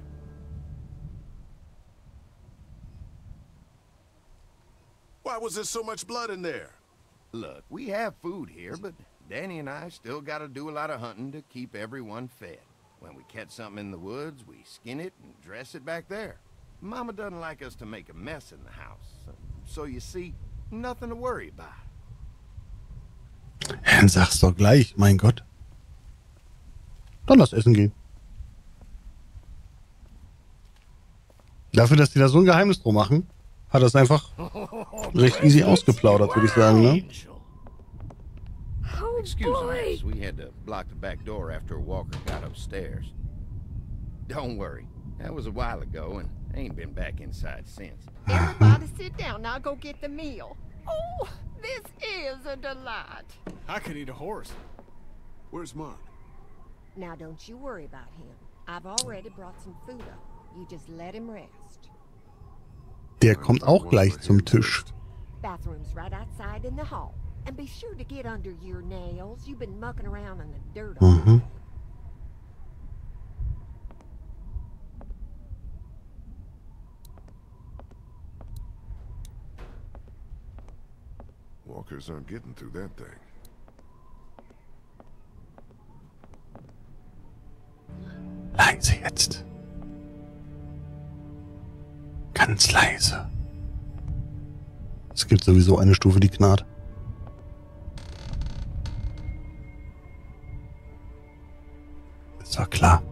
Why was there so much blood in there?
Look, we have food here, but Danny and I still gotta do a lot of hunting to keep everyone fed. When we catch something in the woods, we skin it and dress it back there. Mama doesn't like us to make a mess in the house. So you see, nothing to worry about.
Dann sag's doch gleich, mein Gott. Dann lass essen gehen. Dafür, dass die da so ein Geheimnis drum machen, hat das einfach recht easy ausgeplaudert, würde ich sagen, ne?
Excuse us, we had to block the back door after Walker got upstairs. Don't worry, that was a while ago and I ain't been back inside since.
Everybody sit down, now go get the meal. Oh, this is a delight.
I could eat a horse.
Where's Mark?
Now don't you worry about him. I've already brought some food up. You just let him rest.
Der kommt auch gleich zum Tisch.
Bathroom's right outside in the hall. And be sure to get under your nails. You've been mucking around in the dirt all day.
Walkers aren't getting through that thing.
Leise jetzt. Ganz leise. Es gibt sowieso eine Stufe, die knarrt. Das war klar.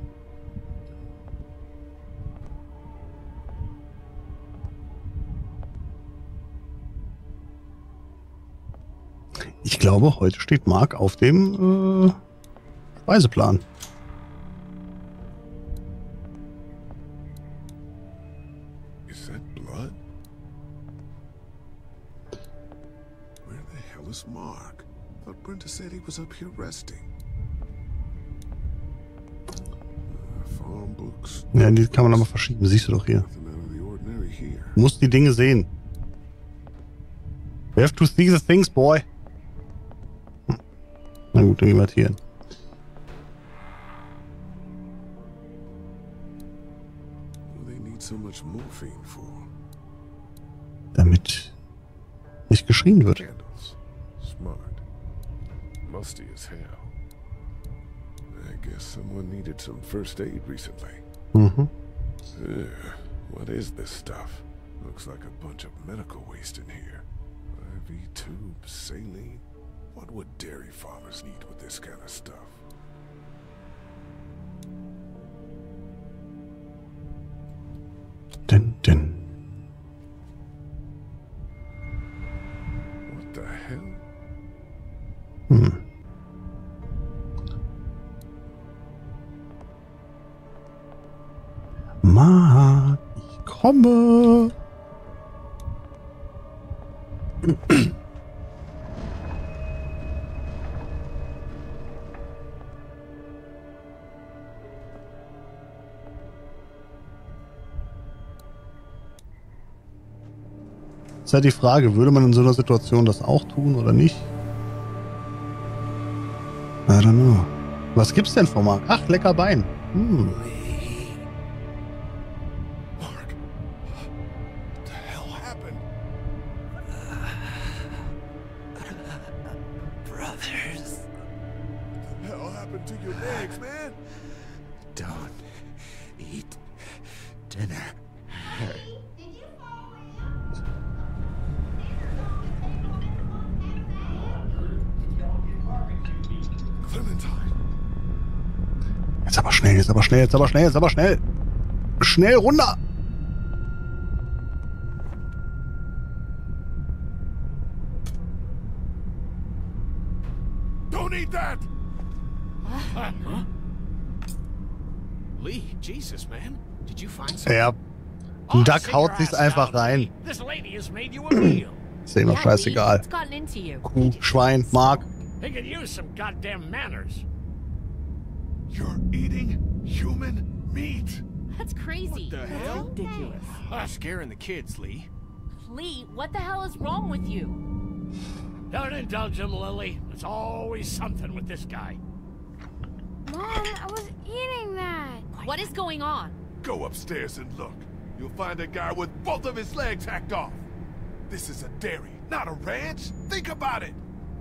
Ich glaube, heute steht Mark auf dem Speiseplan.
Is that blood? Where the hell is Mark? Thought Brenda said he was up here resting. Farm books.
Ja, die kann man aber verschieben, siehst du doch hier. Du musst die Dinge sehen. You have to see the things, boy. Na gut, dann gehen wir hier hin. Damit nicht geschrien wird.
Smart. Musty as hell. I guess someone needed some first aid recently. What is this stuff? Looks like a bunch of medical waste in here. IV tubes, saline. What would dairy farmers need with this kind of stuff?
Dun, dun.
What the hell?
Mark, ich komme. Ist halt die Frage, würde man in so einer Situation das auch tun oder nicht? I don't know. Was gibt's denn von Mark? Ach, lecker Bein. Jetzt aber schnell, jetzt aber schnell, jetzt aber schnell, jetzt aber schnell. Schnell runter.
Don't eat that. Lee, Jesus, man. Did you find something?
Ja. Ein Duck haut sich's einfach rein.
This lady has made you a meal.
Ist immer scheißegal. Kuh, Schwein, Mark.
He could use some goddamn manners.
You're eating human meat.
That's crazy.
What the hell?
Ridiculous.
Scaring the kids, Lee.
Lee, what the hell is wrong with you?
Don't indulge him, Lily. There's always something with this guy.
Mom, I was eating that.
What is going on?
Go upstairs and look. You'll find a guy with both of his legs hacked off. This is a dairy, not a ranch. Think about it.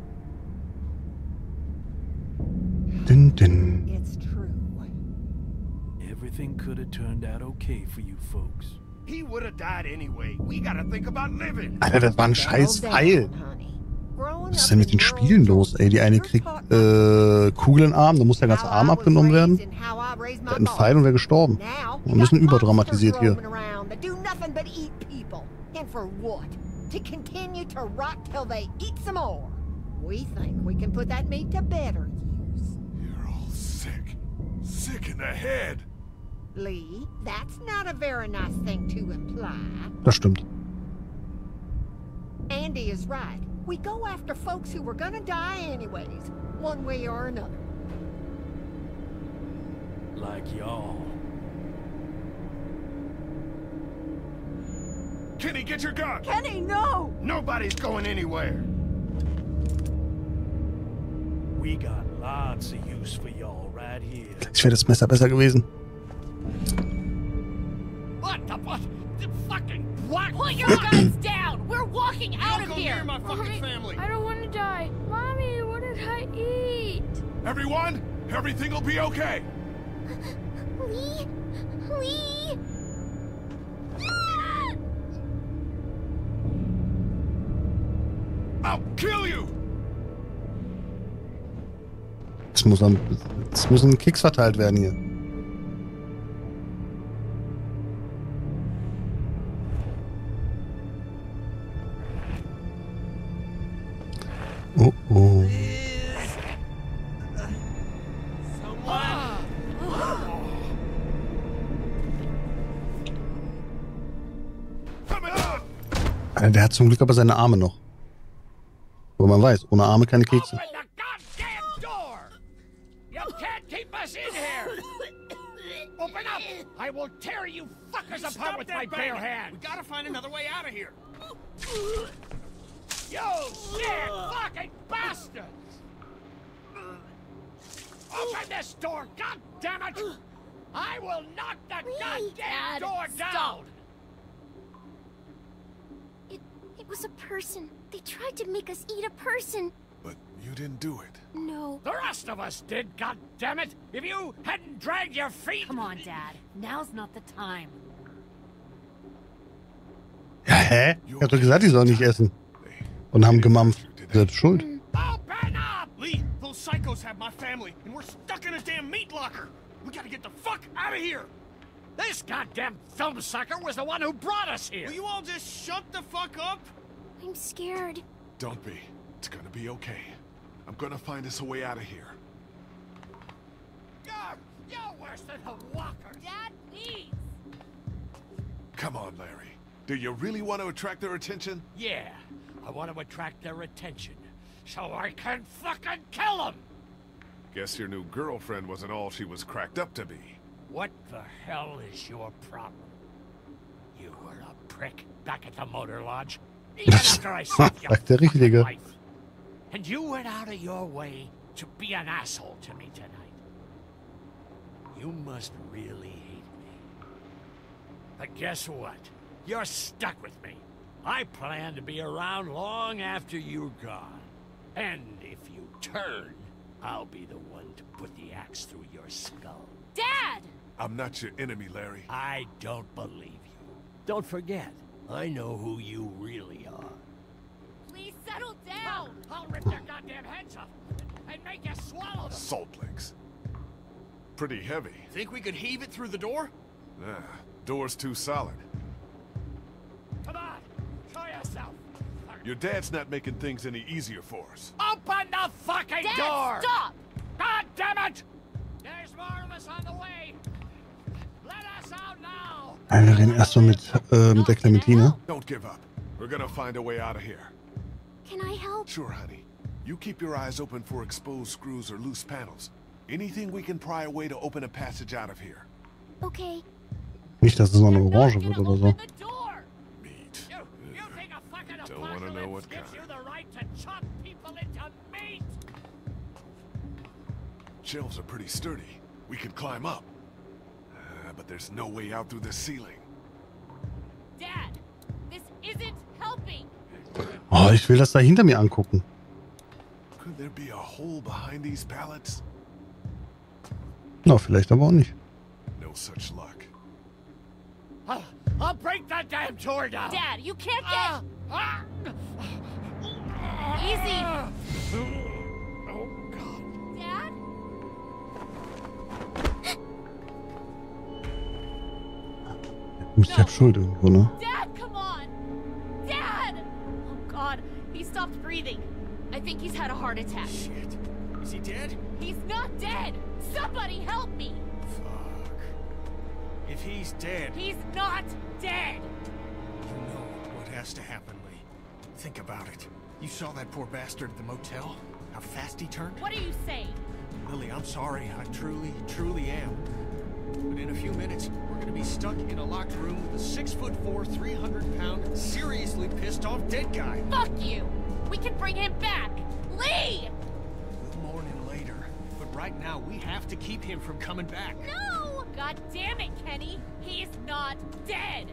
Dun, dun.
It's true.
Everything could have turned out okay for you folks.
He would have died anyway. We gotta think about living.
Alter, das war ein scheiß Pfeil.
growing
Was ist
up
denn mit
in
den
rural
Spielen los, ey? Die eine kriegt Kugeln da muss der ganze Arm abgenommen werden. Der hat einen Pfeil und wäre gestorben. Ein bisschen überdramatisiert hier.
that do nothing but eat people. And for what? To continue to rot till they eat some more. We think we can put that meat to better use.
You're all sick. Sick in the head.
Lee, that's not a very nice thing to imply.
Das stimmt.
Andy is right. We go after folks who were gonna die anyways, one way or another.
Like y'all.
Kenny, get your gun!
Kenny, no!
Nobody's going anywhere.
We got lots of use for y'all right here.
Ich wäre das Messer besser gewesen.
What the fucking what?
Put your guns down! We're walking out of here!
My fucking family!
I don't want to die. Mommy, what did I eat?
Everyone, everything will be okay.
Lee? Lee?
I'll kill you!
Es müssen Kicks verteilt werden hier. Oh oh. Der hat zum Glück aber seine Arme noch. Aber man weiß, ohne Arme keine Kekse.
Open the goddamn door! You can't keep us in here! Open up! I will tear you fuckers apart with my bare hands!
We gotta find another way out of here!
You sick fucking bastards! Open this door, goddammit! I will knock that goddamn door down!
It was a person. They tried to make us eat a person.
But you didn't do it.
No.
The rest of us did, goddammit! If you hadn't dragged your feet...
Come on, Dad. Now's not the time.
Ja, hä? Ich hab doch gesagt, die sollen nicht essen. Und haben gemampft. Selbst schuld.
Open up!
Lee, those psychos have my family, and we're stuck in a damn meat locker. We gotta get the fuck out of here.
This goddamn film sucker was the one who brought us here!
Will you all just shut the fuck up?
I'm scared.
Don't be. It's gonna be okay. I'm gonna find us a way out of here.
You're worse than a walker!
Dad, please!
Come on, Larry. Do you really want to attract their attention?
Yeah, I want to attract their attention, so I can fucking kill them!
Guess your new girlfriend wasn't all she was cracked up to be.
What the hell is your problem? You were a prick back at the motor lodge, even after I saved your
Der Richtige.
life. And you went out of your way to be an asshole to me tonight. You must really hate me. But guess what? You're stuck with me. I plan to be around long after you're gone. And if you turn, I'll be the one to put the axe through your skull.
Dad!
I'm not your enemy, Larry.
I don't believe you. Don't forget, I know who you really are.
Please settle down!
I'll rip your goddamn heads off and make you swallow them.
Salt licks. Pretty heavy.
Think we could heave it through the door?
Nah, door's too solid.
Come on, show yourself.
Your dad's not making things any easier for us.
Open the fucking
Dad,
door!
stop!
God damn it! There's more of us on the way. Let us out now.
Wir reden erstmal mit der Clementine.
Don't give up. We're gonna find a way out of here.
Can I help?
Sure, honey. You keep your eyes open for exposed screws or loose panels. Anything we can pry away to open a passage out of here.
Okay.
Nicht, dass es noch eine Orange wird oder so.
Meat.
You think a fucking
Don't wanna know what
apocalypse gives
kind.
you the right to chop people into meat?
Shelves are pretty sturdy. We could climb up. But there's no way out through the ceiling.
Dad, this isn't helping.
Oh, ich will das da hinter mir angucken.
Could there be a hole behind these pallets?
Na, vielleicht aber auch nicht.
No such luck.
I'll break that damn door down.
Dad, you can't get... Easy.
Oh, God.
Dad?
Du bist ja schuld irgendwo, ne?
Dad, come on! Dad! Oh God, he stopped breathing. I think he's had a heart attack.
Shit. Is he dead?
He's not dead! Somebody help me!
Fuck. If he's dead...
He's not dead!
You know what has to happen, Lee. Think about it. You saw that poor bastard at the motel? How fast he turned?
What are you saying?
Lily, I'm sorry. I truly, truly am. But in a few minutes, we're gonna be stuck in a locked room with a 6'4", 300-pound, seriously pissed off dead guy.
Fuck you! We can bring him back! Lee!
We'll mourn him later. But right now, we have to keep him from coming back.
No! God damn it, Kenny! He's not dead!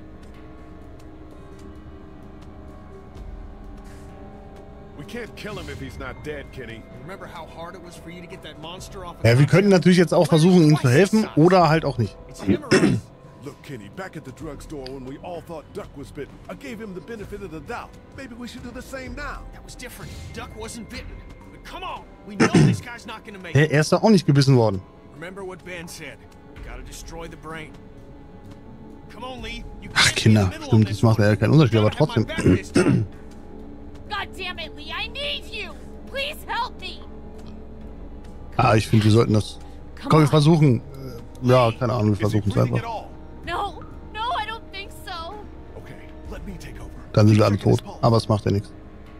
We can't kill him if he's not dead, Kenny.
Remember how hard it was for you to get that monster off?
Ja, wir könnten natürlich jetzt auch versuchen, ihm zu helfen oder halt auch nicht.
Look, Kenny, back at the drugstore when we all thought Duck was bitten, I gave him the benefit of the doubt. Maybe we should do the same now.
That was different. Duck wasn't bitten. But come on, we know this guy's not gonna make it.
Er ist da auch nicht gebissen worden.
Remember what Ben said. We gotta destroy the brain. Come on, Lee.
Ach, Kinder, stimmt, das macht ja keinen Unterschied, aber trotzdem.
God damn it, Lee, I need you! Please help me!
Ah, ich finde, wir sollten das... Komm, wir versuchen... Ja, keine Ahnung, wir versuchen es einfach.
No, no, I don't think so.
Okay, let me take over.
Dann sind wir alle tot, aber es macht ja nichts.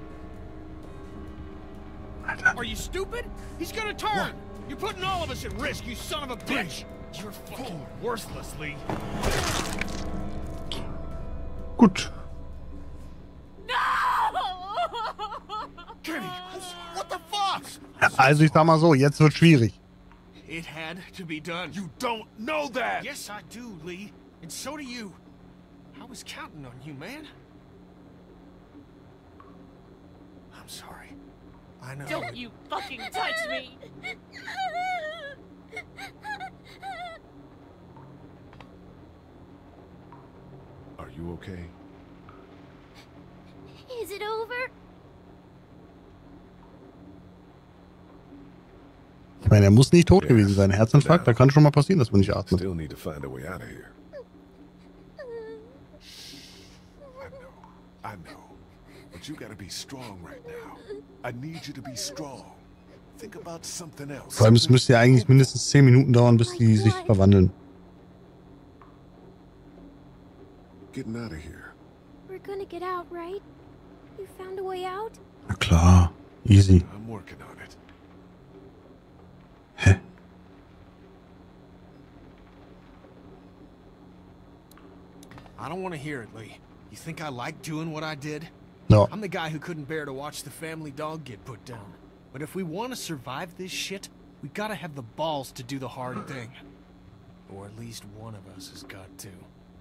Are you stupid? He's gonna turn! You're putting all of us at risk, you son of a bitch! You're fucking worthless, Lee.
Gut.
Kenny, what the fuck?
Also ich sag mal so, jetzt wird schwierig.
It had to be done. You don't know that! Yes, I do, Lee. And so do you. I was counting on you, man. I'm sorry. I know.
Don't you fucking touch me!
Are you okay?
Is it over?
Ich meine, er muss nicht tot gewesen sein. Herzinfarkt, da kann schon mal passieren, dass man nicht atmet.
Still need to find a way out of here. I know. But you gotta be strong right now. I need you to be strong. Think about something else.
Vor allem, es müsste ja eigentlich mindestens 10 Minuten dauern, bis die sich verwandeln.
Getting out of here.
We're gonna get out, right? You found a way out?
Na klar, easy.
I'm working on it.
Hä?
I don't want to hear it, Lee. You think I like doing what I did?
No.
I'm the guy who couldn't bear to watch the family dog get put down. But if we want to survive this shit, we gotta have the balls to do the hard thing. Or at least one of us has got to.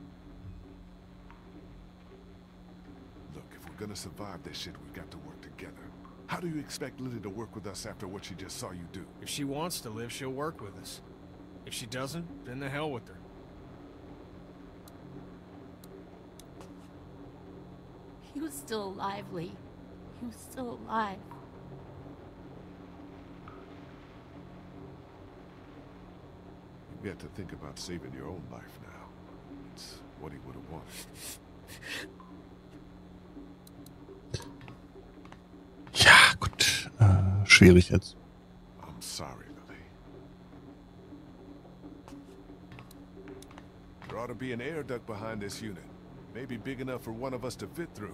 Look, if we're gonna survive this shit, we've got to work together. How do you expect Lily to work with us after what she just saw you do?
If she wants to live, she'll work with us. If she doesn't, then the hell with her.
He was still alive, Lee. He was still alive.
You've got to think about saving your own life now. It's what he would have wanted.
Ja, gut. Schwierig jetzt.
I'm sorry, Lily. There ought to be an air duct behind this unit. Maybe big enough for one of us to fit through.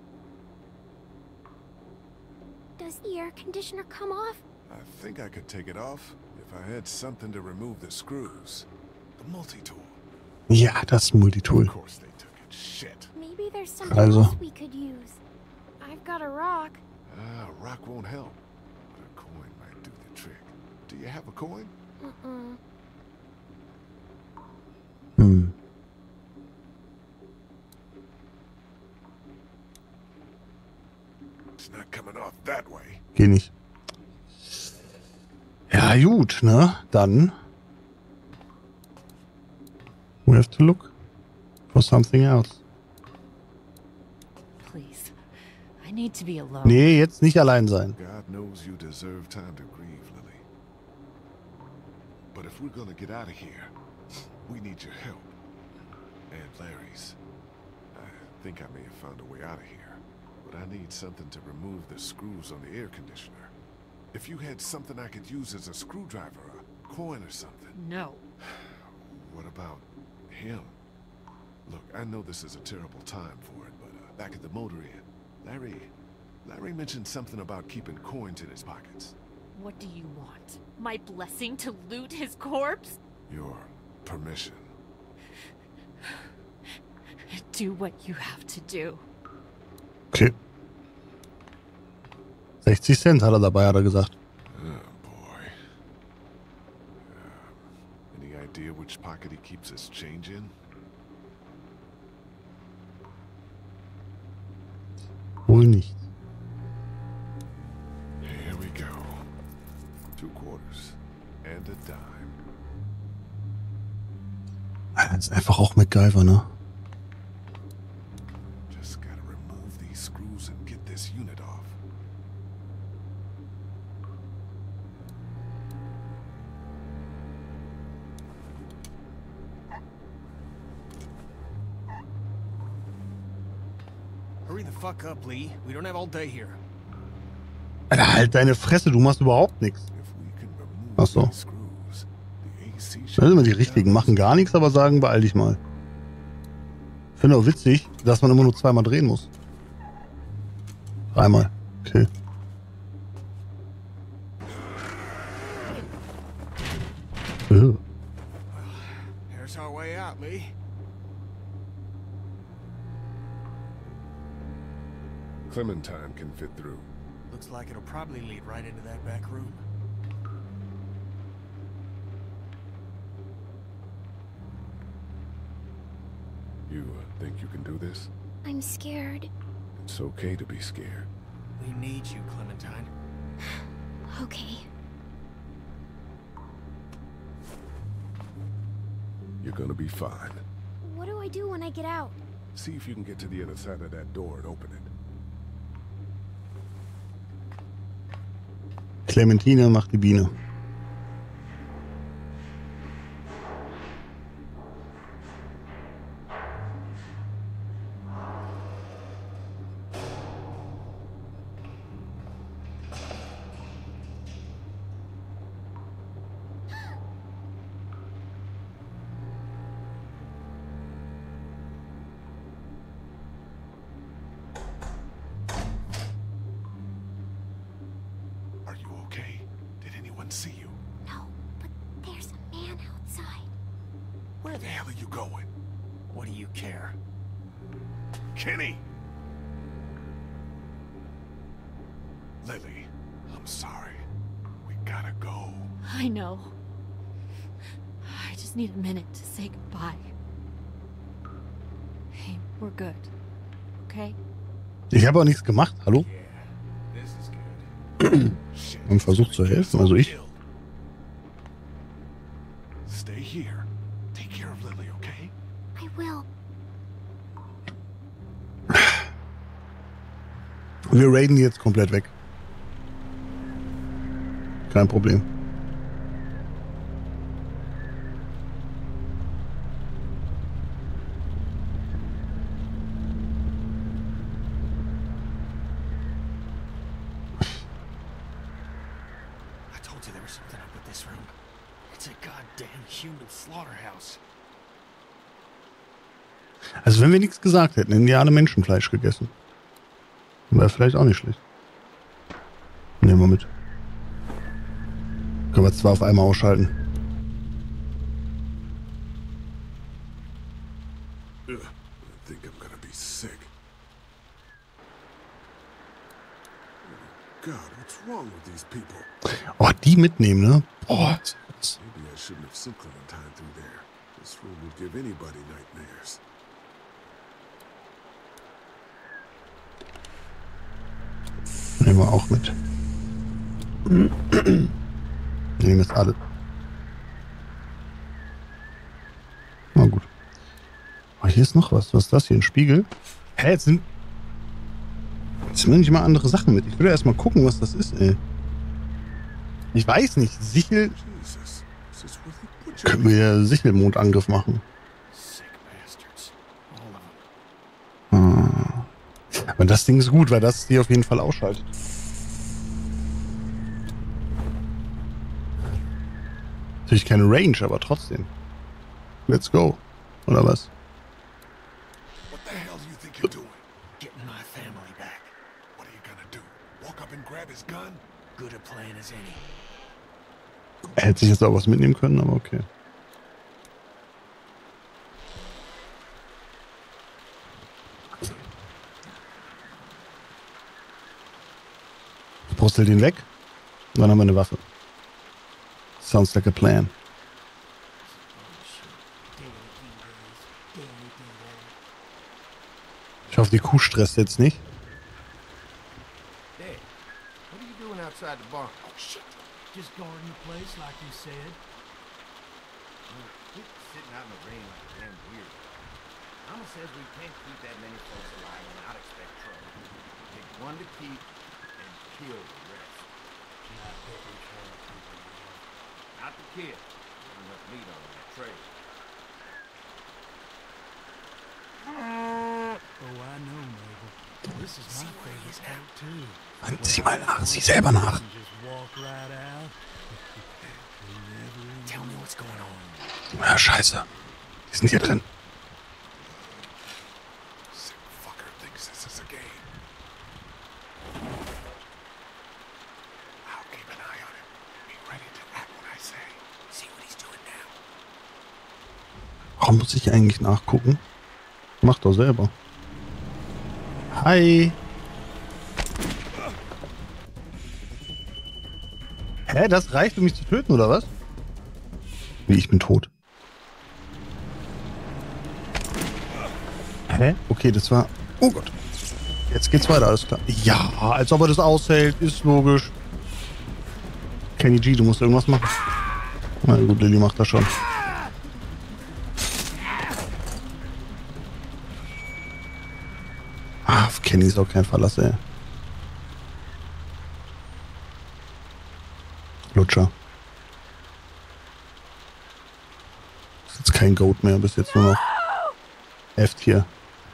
Does the air conditioner come off?
I think I could take it off if I had something to remove the screws. The multi-tool.
Ja, das Multitool.
Of course they took it. Shit.
Maybe there's something
Also.
else we could use. I've got a rock.
Ah, a rock won't help. But a coin might do the trick. Do you have a coin?
Hm.
It's not coming off that way.
Geh nicht. Ja, gut, ne? Dann. We have to look for something else.
Please. I
need to be alone.
Nee, jetzt nicht allein sein.
God knows you deserve time to grieve, Lily. But if we're gonna get out of here, we need your help. And Larry's. I think I may have found a way out of here. But I need something to remove the screws on the air conditioner. If you had something I could use as a screwdriver, a coin or something.
No.
What about him? Look, I know this is a terrible time for it, but back at the motor inn, Larry mentioned something about keeping coins in his pockets.
What do you want? My blessing to loot his corpse?
Your permission.
Do what you have to do.
Okay. 60 Cent hat er dabei, hat er gesagt.
Oh, boy. Any idea which pocket he keeps his change in?
Wohl nicht.
Here we go. 2 quarters and a dime.
Das ist einfach auch MacGyver, ne?
Just gotta remove these screws and get this unit off.
Hurry the fuck up, Lee. We don't have all day here.
Alter, halt deine Fresse, du machst überhaupt nichts. Achso. Das sind immer die richtigen, machen gar nichts, aber sagen, beeil dich mal. Ich finde auch witzig, dass man immer nur 2-mal drehen muss. 3-mal. Okay.
Here's our way out, Lee.
Clementine can fit through.
Looks like it'll probably lead right into that back room.
You think you can do this?
I'm scared.
It's okay to be scared.
We need you, Clementine.
Okay.
You're gonna be fine.
What do I do when I get out?
See if you can get to the other side of that door and open it.
Clementine macht die Biene.
See you.
No, but there's a man outside.
Where the hell are you going?
What do you care?
Kenny! Lily, I'm sorry. We gotta go.
I know. I just need a minute to say goodbye. Hey, we're good. Okay?
Ich habe auch nichts gemacht, hallo? Und versucht zu helfen, also ich.
Stay here. Take care of Lily, okay?
I will.
Wir raiden jetzt komplett weg. Kein Problem. Also wenn wir nichts gesagt hätten, hätten die alle Menschenfleisch gegessen. Wäre vielleicht auch nicht schlecht. Nehmen wir mit. Können wir 2 auf einmal ausschalten.
I think I'm gonna be sick. God, what's wrong with these people?
Oh, die mitnehmen, ne? Boah.
Maybe I shouldn't have sent Clementine through there. This room would give anybody nightmares.
Nehmen wir auch mit. Nehmen jetzt alle. Na gut. Oh, hier ist noch was. Was ist das hier? Ein Spiegel? Hä, jetzt sind... Jetzt nehme ich mal andere Sachen mit. Ich würde erst mal gucken, was das ist, ey. Ich weiß nicht. Sichel... Können wir ja Sichelmondangriff machen. Aber das Ding ist gut, weil das die auf jeden Fall ausschaltet. Natürlich keine Range, aber trotzdem. Let's go. Oder was?
What the hell do you think you're doing? Getting my family back. What are you gonna do? Walk up and grab his gun?
Good a plan as any.
Er hätte sich jetzt auch was mitnehmen können, aber okay. Brustel den weg. Und dann haben wir eine Waffe. Sounds like a plan. Ich hoffe, die Kuh stresst jetzt nicht.
Dad, what are you doing outside the barn?
Oh, shit. Just guarding the place like you said.
Quit sitting out in the rain like a damn weirdo. Mama says we can't keep that many folks alive and not expect trouble. Pick one to keep and kill the rest. Not the kid. There's enough meat on that trail.
Oh, I know, Mabel. This is my favorite part too.
Sieh mal nach, sieh selber nach.
Just walk right out. Tell me what's going on.
Ja, scheiße. Die sind hier drin.
Sick fucker thinks this is a game. I'll keep an eye on him. Be ready to act when I say. See what he's doing now.
Warum muss ich eigentlich nachgucken? Mach doch selber. Hi. Hä, das reicht, um mich zu töten, oder was? Wie, ich bin tot. Hä? Okay, das war... Oh Gott. Jetzt geht's weiter, alles klar. Ja, als ob er das aushält, ist logisch. Kenny G, du musst irgendwas machen. Na gut, Lilly macht das schon. Ah, auf Kenny ist auch kein Verlass, ey. Lutscher. Ist jetzt kein Goat mehr, bis jetzt nur noch F-Tier.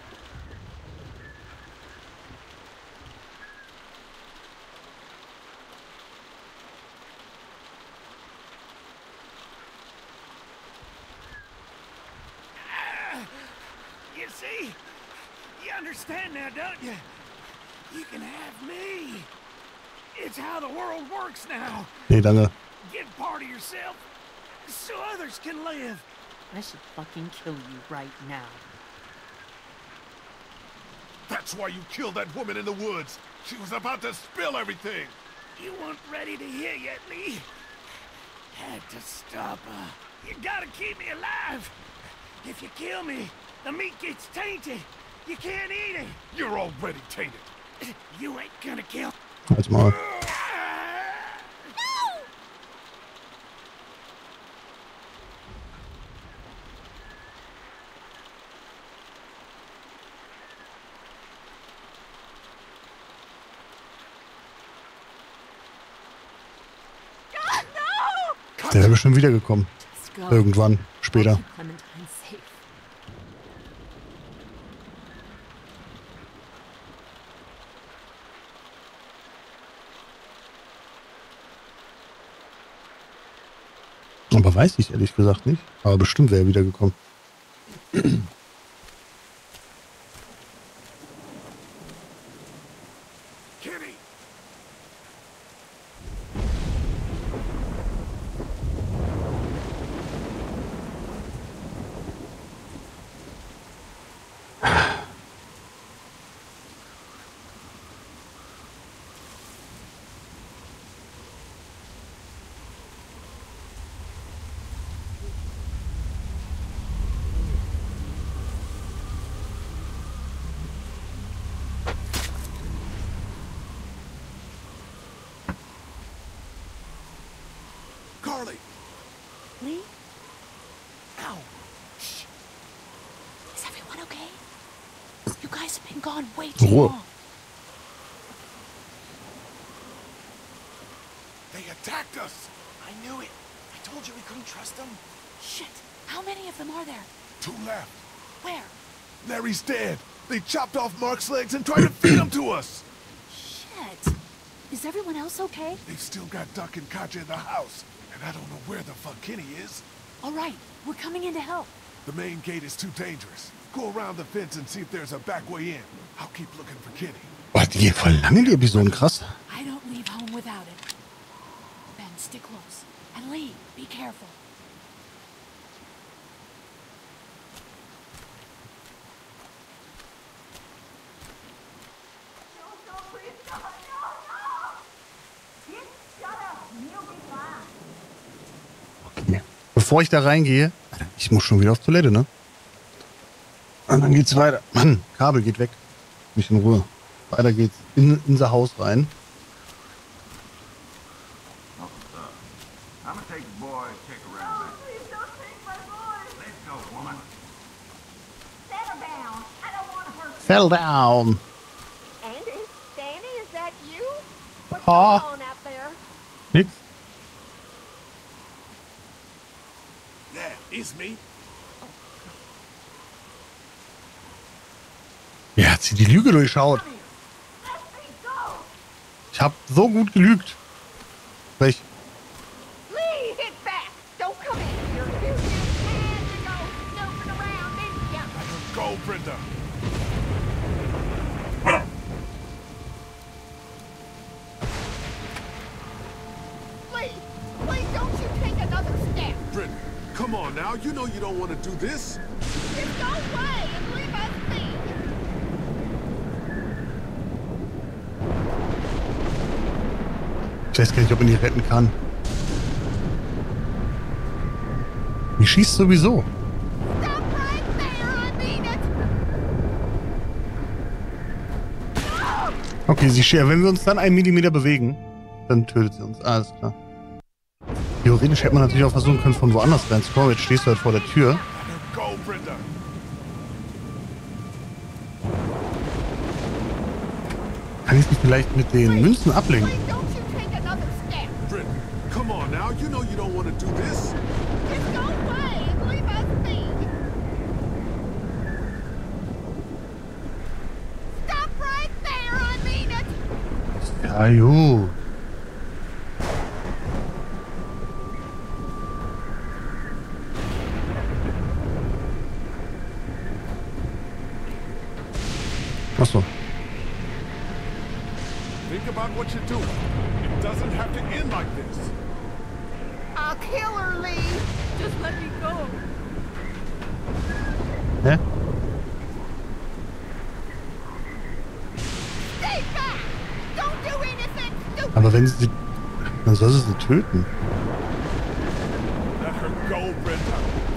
You see? You understand now, don't you? You can have me. It's how the world works now.
Nee, danke.
Get part of yourself so others can live.
I should fucking kill you right now.
That's why you killed that woman in the woods. She was about to spill everything.
You weren't ready to hear yet, Lee. Had to stop her. You gotta keep me alive. If you kill me, the meat gets tainted. You can't eat it.
You're already tainted.
You ain't gonna kill.
Halt's Maul. Der wäre bestimmt wiedergekommen. Irgendwann, später. Aber weiß ich ehrlich gesagt nicht. Aber bestimmt wäre er wiedergekommen.
Carly!
Lee?
Ow!
Shh. Is everyone okay? You guys have been gone way too long.
us!
I knew it! I told you we couldn't trust them!
Shit! How many of them are there?
2 left.
Where?
Larry's dead. They chopped off Mark's legs and tried to feed him to us.
Shit! Is everyone else okay?
They've still got Duck and Katjaa in the house, and I don't know where the fuck Kenny is.
All right, we're coming in to help.
The main gate is too dangerous. Go around the fence and see if there's a back way in. I'll keep looking for Kenny.
Boah, die gehen voll lange, die Episoden, krass.
I don't leave home without it. Ben, stick close. And Lee, be careful.
Okay. Bevor ich da reingehe, ich muss schon wieder auf Toilette, ne? Und dann geht's weiter. Mann, Kabel geht weg. Mich in Ruhe. Weiter geht's in unser Haus rein. Fell down.
Andy, Danny, is that you? What's
Ah.
going on out there?
Nix.
Yeah, it's me.
Ja, hat sie die Lüge durchschaut. Ich hab so gut gelügt. Frech.
Lee, hit back! Don't come in here. You had to go snooping around, didn't ya?
Go, Brenda.
Lee, please don't you take another step.
Brenda, come on now. You know you don't want to do this.
Just go away and leave us be.
Ich weiß gar nicht, ob man die retten kann. Die schießt sowieso.
Stop right there, I mean it.
Okay, sie schießt. Wenn wir uns dann 1 Millimeter bewegen, dann tötet sie uns. Alles klar. Theoretisch hätte man natürlich auch versuchen können, von woanders reinzukommen. Jetzt stehst du halt vor der Tür.
Go, Brenda.
Kann ich sie vielleicht mit den Münzen ablenken?
Brenda, come on now. You know you don't want to do this.
Just go away and leave us be. Stop right there, I mean it.
Ja, jo. Achso.
Think about what you're doing. It doesn't have to end like this.
I'll kill her, Lee. Just let me go.
Hä?
Stay back. Don't do anything stupid.
Aber wenn sie... Dann soll sie töten.
Let her go, Brenda.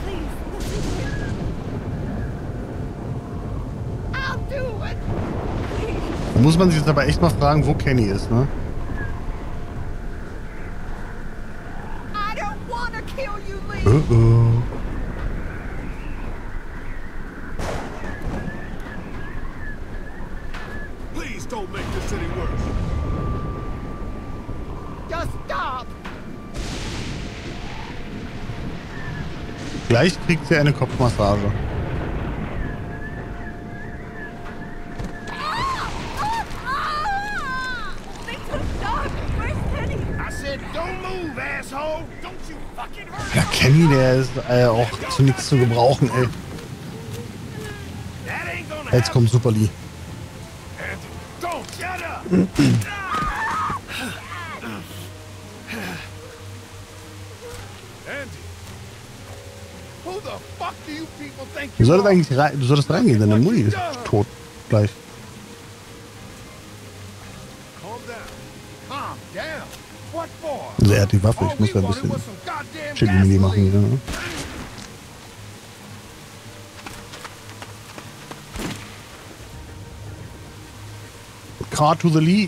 I'll do it.
Da muss man sich jetzt aber echt mal fragen, wo Kenny ist, ne?
I don't want to kill you, Lee.
Oh.
Please don't make this any worse.
Just stop.
Gleich kriegt sie eine Kopfmassage. Ja, Kenny, der ist auch zu nichts zu gebrauchen, ey. Jetzt kommt Super Lee. Du solltest eigentlich du solltest reingehen, deine Mutti ist tot. Gleich. Also er hat die Waffe, ich muss ja ein bisschen Chili machen. Ja. Car to the Lee.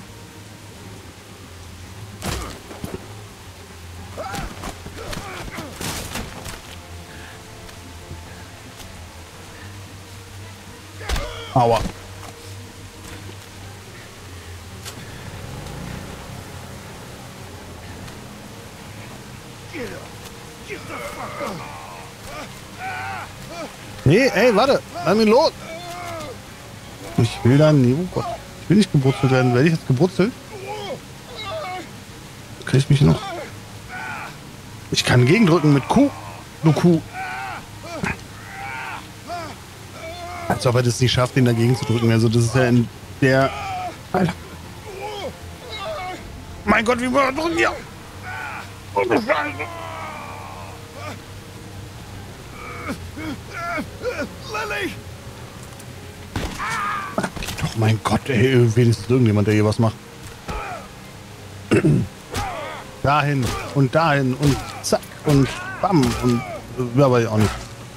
Aua. Nee, ey, warte. Lass mich los. Ich will da nie. Oh Gott. Ich will nicht gebrutzelt werden. Werde ich jetzt gebrutzelt? Kann ich mich noch... Ich kann gegendrücken mit Q. Du Kuh. Als ob er das nicht schafft, den dagegen zu drücken. Also das ist ja in der... Alter. Mein Gott, wie war das drücken hier?
Lily!
Doch, mein Gott, ey, wenigstens irgendjemand, der hier was macht. Dahin und dahin und zack und bam und aber auch nicht.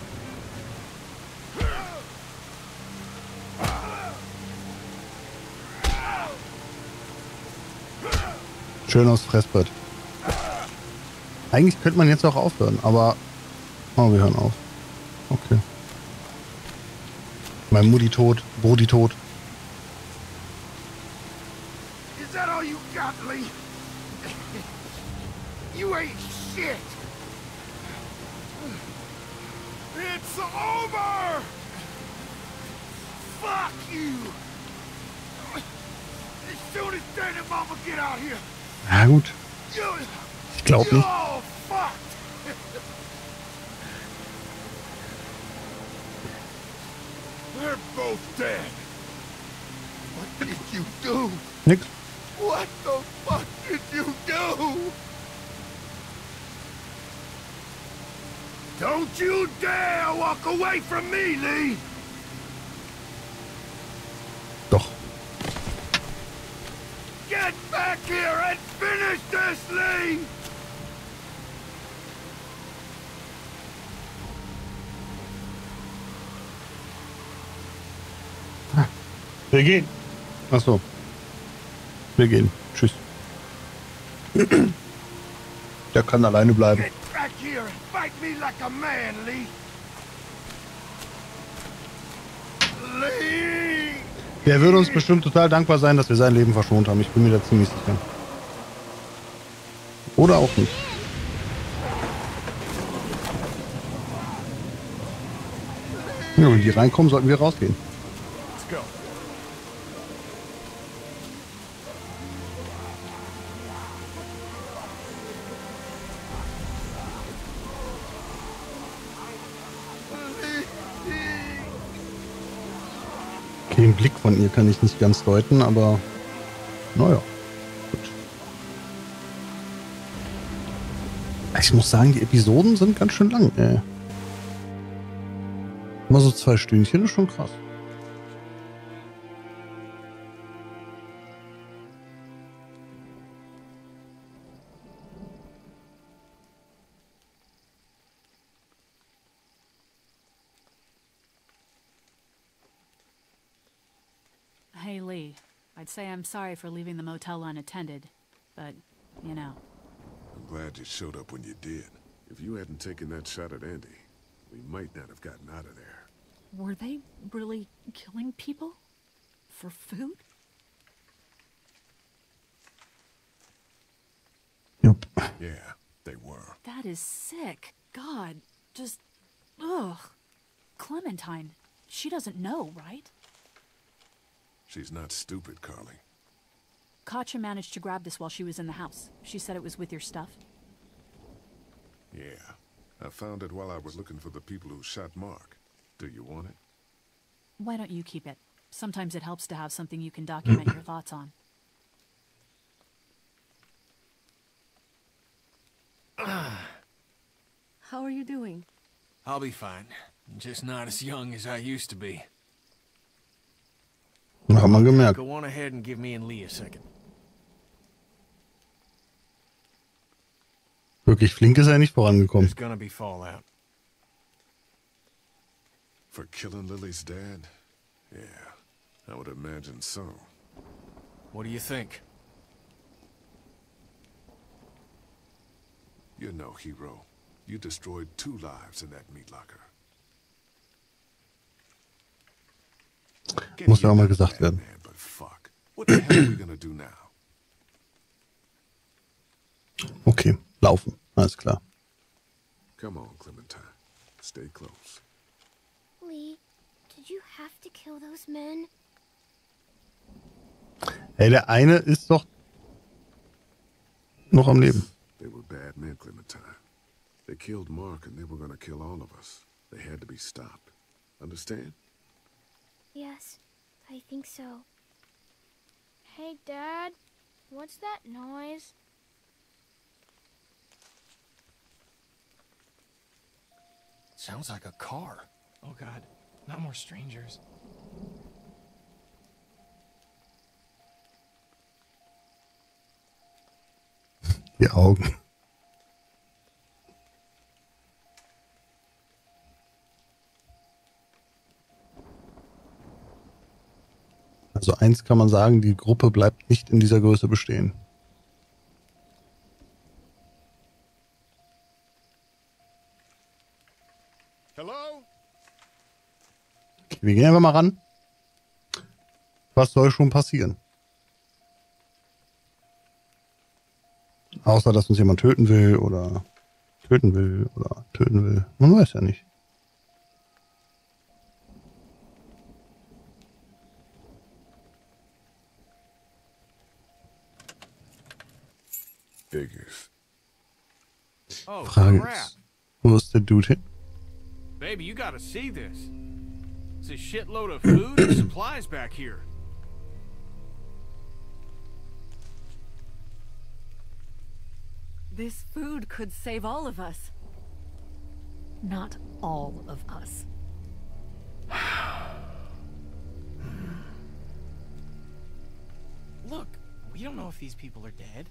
Schön aus Fressbrett. Eigentlich könnte man jetzt auch aufhören, aber oh, wir hören auf. Okay. Mein Mutti tot, Brody tot.
Is that all you got, Lee? You ain't shit! It's over! Fuck you! As soon as Dad and Mama get out here,
Ja gut. Ich glaube nicht.
all fucked! They're both dead. What did you do?
Nix.
What the fuck did you do? Don't you dare walk away from me, Lee!
Doch.
Get back here and finish this, Lee!
Wir gehen. Achso. Wir gehen. Tschüss. Der kann alleine bleiben.
Get back here and fight me like a man, Lee! Lee!
Der würde uns bestimmt total dankbar sein, dass wir sein Leben verschont haben. Ich bin mir da ziemlich sicher. Oder auch nicht. Ja, wenn die reinkommen, sollten wir rausgehen.
Let's go.
Okay, den Blick von ihr kann ich nicht ganz deuten, aber naja. Gut. Ich muss sagen, die Episoden sind ganz schön lang, ey. Immer so 2 Stündchen ist schon krass.
Hey, Lee. I'd say I'm sorry for leaving the motel unattended, but, you know.
I'm glad you showed up when you did. If you hadn't taken that shot at Andy, we might not have gotten out of there.
Were they really killing people? For food?
Yep.
Yeah, they were.
That is sick. God, just... ugh. Clementine, she doesn't know, right?
She's not stupid, Carly.
Katja managed to grab this while she was in the house. She said it was with your stuff.
Yeah. I found it while I was looking for the people who shot Mark. Do you want it?
Why don't you keep it? Sometimes it helps to have something you can document your thoughts on.
How are you doing?
I'll be fine. Just not as young as I used to be.
Haben wir gemerkt.
Go on ahead and give me and Lee a second.
Wirklich flink ist er nicht vorangekommen.
There's gonna be fallout.
For killing Lily's dad? Yeah, I would imagine so.
What do you think?
You're no hero. You destroyed 2 lives in that meat locker.
Muss ja auch mal gesagt werden.
Man, but fuck. What the hell are we gonna do now?
Okay, laufen. Alles klar.
Come on, Clementine. Stay close.
Did you have to kill those men?
Ey, der eine ist doch noch am Leben.
They were bad men, Clementine. They killed Mark and they were gonna kill all of us. They had to be stopped. Understand?
Yes, I think so.
Hey, Dad, what's that noise?
Sounds like a car.
Oh God, not more strangers.
Die Augen. Also eins kann man sagen, die Gruppe bleibt nicht in dieser Größe bestehen.
Hello?
Okay, wir gehen einfach mal ran. Was soll schon passieren? Außer, dass uns jemand töten will oder töten will. Man weiß ja nicht.
Figures.
Oh,
Frage
crap.
ist, wo ist der Dude hin?
Baby, you gotta see this. It's a shitload of food and supplies back here.
This food could save all of us. Not all of us.
Look, we don't know if these people are dead.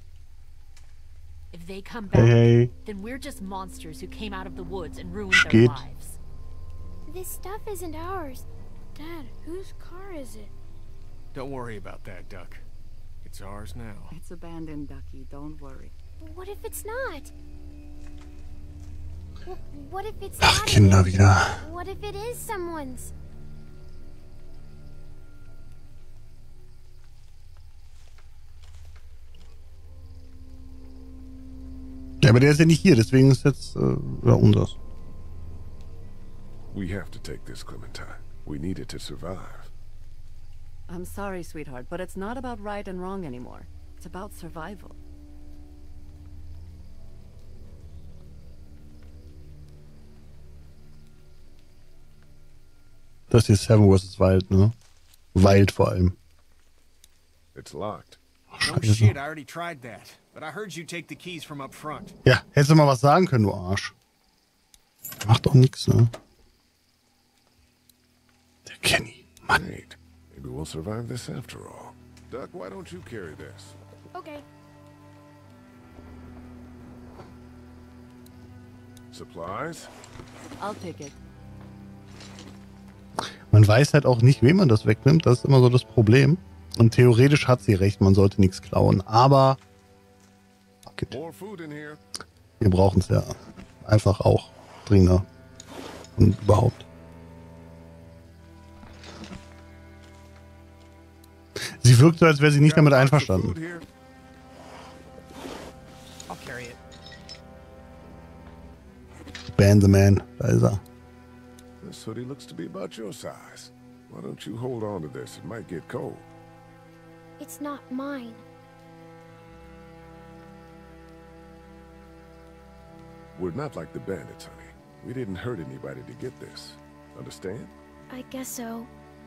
If they come back,
Hey.
then we're just monsters who came out of the woods and ruined their
Geht.
lives.
This stuff isn't ours. Dad, whose car is it?
Don't worry about that, Duck. It's ours now.
It's abandoned, Ducky. Don't worry.
What if it's not? What if it's
Ach,
not?
Kinder wieder.
What if it is someone's?
Ja, aber der ist ja nicht hier, deswegen ist jetzt ja, unseres.
We have to take this, Clementine. We need it to survive.
I'm sorry, sweetheart, but it's not about right and wrong anymore. It's about survival.
Das hier ist Seven vs. Wild, ne? Wild vor allem.
It's locked.
No shit, I already tried that. But I heard you take the keys from up front.
Ja, hättest du mal was sagen können, du Arsch. Macht doch nix, ne? Der Kenny. Mann.
Great. Maybe we'll survive this after all. Duck, why don't you carry this?
Okay.
Supplies?
I'll take it.
Man weiß halt auch nicht, wem man das wegnimmt. Das ist immer so das Problem. Und theoretisch hat sie recht, man sollte nichts klauen. Aber fuck it.
More food in here.
Wir brauchen es ja einfach auch dringender. Und überhaupt. Sie wirkt so, als wäre sie nicht damit einverstanden.
I'll carry it.
Ban the man. Da ist er.
This hoodie looks to be about your size. Why don't you hold on to this? It might get cold.
It's not mine.
We're not like the bandits, honey. We didn't hurt anybody to get this. Understand?
I guess so.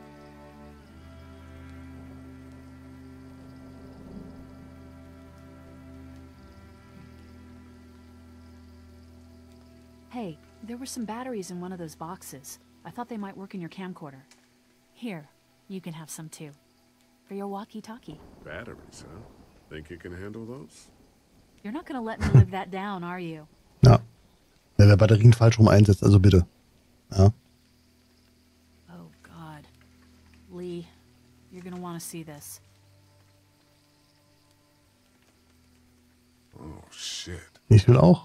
Hey, there were some batteries in one of those boxes. I thought they might work in your camcorder. Here, you can have some too. For your walkie-talkie.
Batteries, huh? Think you can handle those?
You're not gonna let me live that down, are you?
Ja. Wer Batterien falsch rum einsetzt, also bitte. Ja.
Oh, God. Lee, you're gonna want to see this.
Oh, shit.
Ich will auch.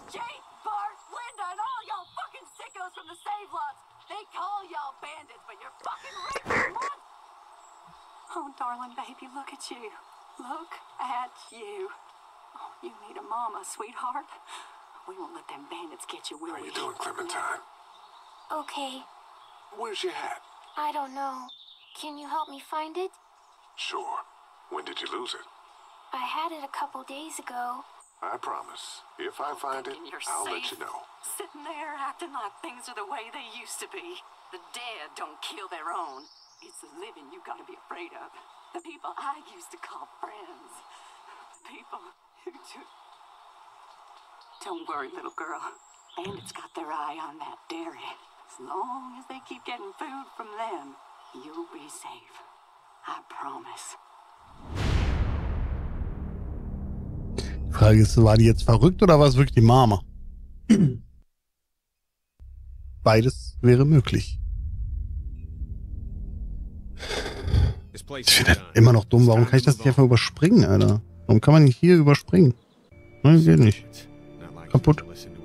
Jake, Bart, Linda, and all y'all fucking sickos from the save lots. They call y'all bandits, but you're fucking raping. Oh, darling baby, look at you. Look at you. Oh, you need a mama, sweetheart. We won't let them bandits get you, will we?
How you doing, Clementine?
Okay.
Where's your hat?
I don't know. Can you help me find it?
Sure. When did you lose it?
I had it a couple days ago.
I promise. If I find it, I'll let you know.
Sitting there acting like things are the way they used to be. The dead don't kill their own. It's the living you gotta be afraid of. The people I used to call friends. The people who took... Don't worry, little girl. Bandits got their eye on that dairy. As long as they keep getting food from them, you'll be safe. I promise.
Die Frage ist, war die jetzt verrückt oder war es wirklich die Mama? Beides wäre möglich. Ich finde das immer noch dumm. Warum kann ich das nicht einfach überspringen, Alter? Warum kann man nicht hier überspringen? Nein, geht nicht. Kaputt.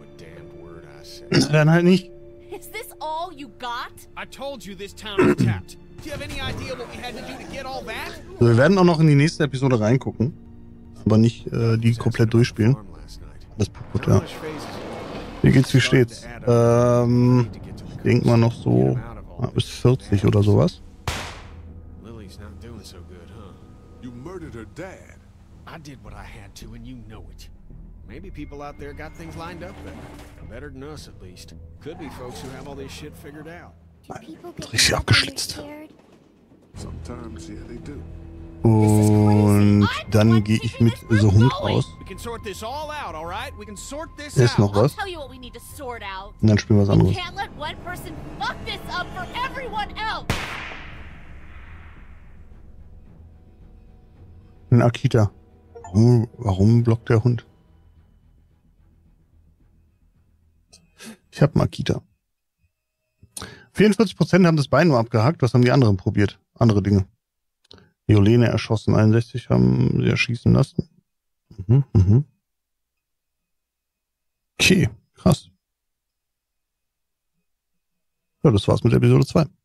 Dann halt nicht.
Is this all you got?
I told you this town is tapped. Do you have any idea what we had to do to get all that?
So, wir werden auch noch in die nächste Episode reingucken. Aber nicht die komplett durchspielen. Alles kaputt, ja. Wie geht's, wie steht's? Ich denke mal noch so bis 40 oder sowas.
Lily's not doing so good, huh?
You murdered her dad.
I did what I had to, and you know it. Maybe people out there got things lined up better. Better than us, at least. Could be folks who have all this shit figured out.
Richtig abgeschlitzt.
Sometimes, yeah, they do.
Und dann gehe ich mit so Hund raus. Hier ist noch was. Und dann spielen wir was anderes. Ein Akita. Warum blockt der Hund? Ich habe einen Akita. 44% haben das Bein nur abgehackt. Was haben die anderen probiert? Andere Dinge. Jolene erschossen, 61 haben sie erschießen lassen. Okay, krass. Ja, das war's mit Episode 2.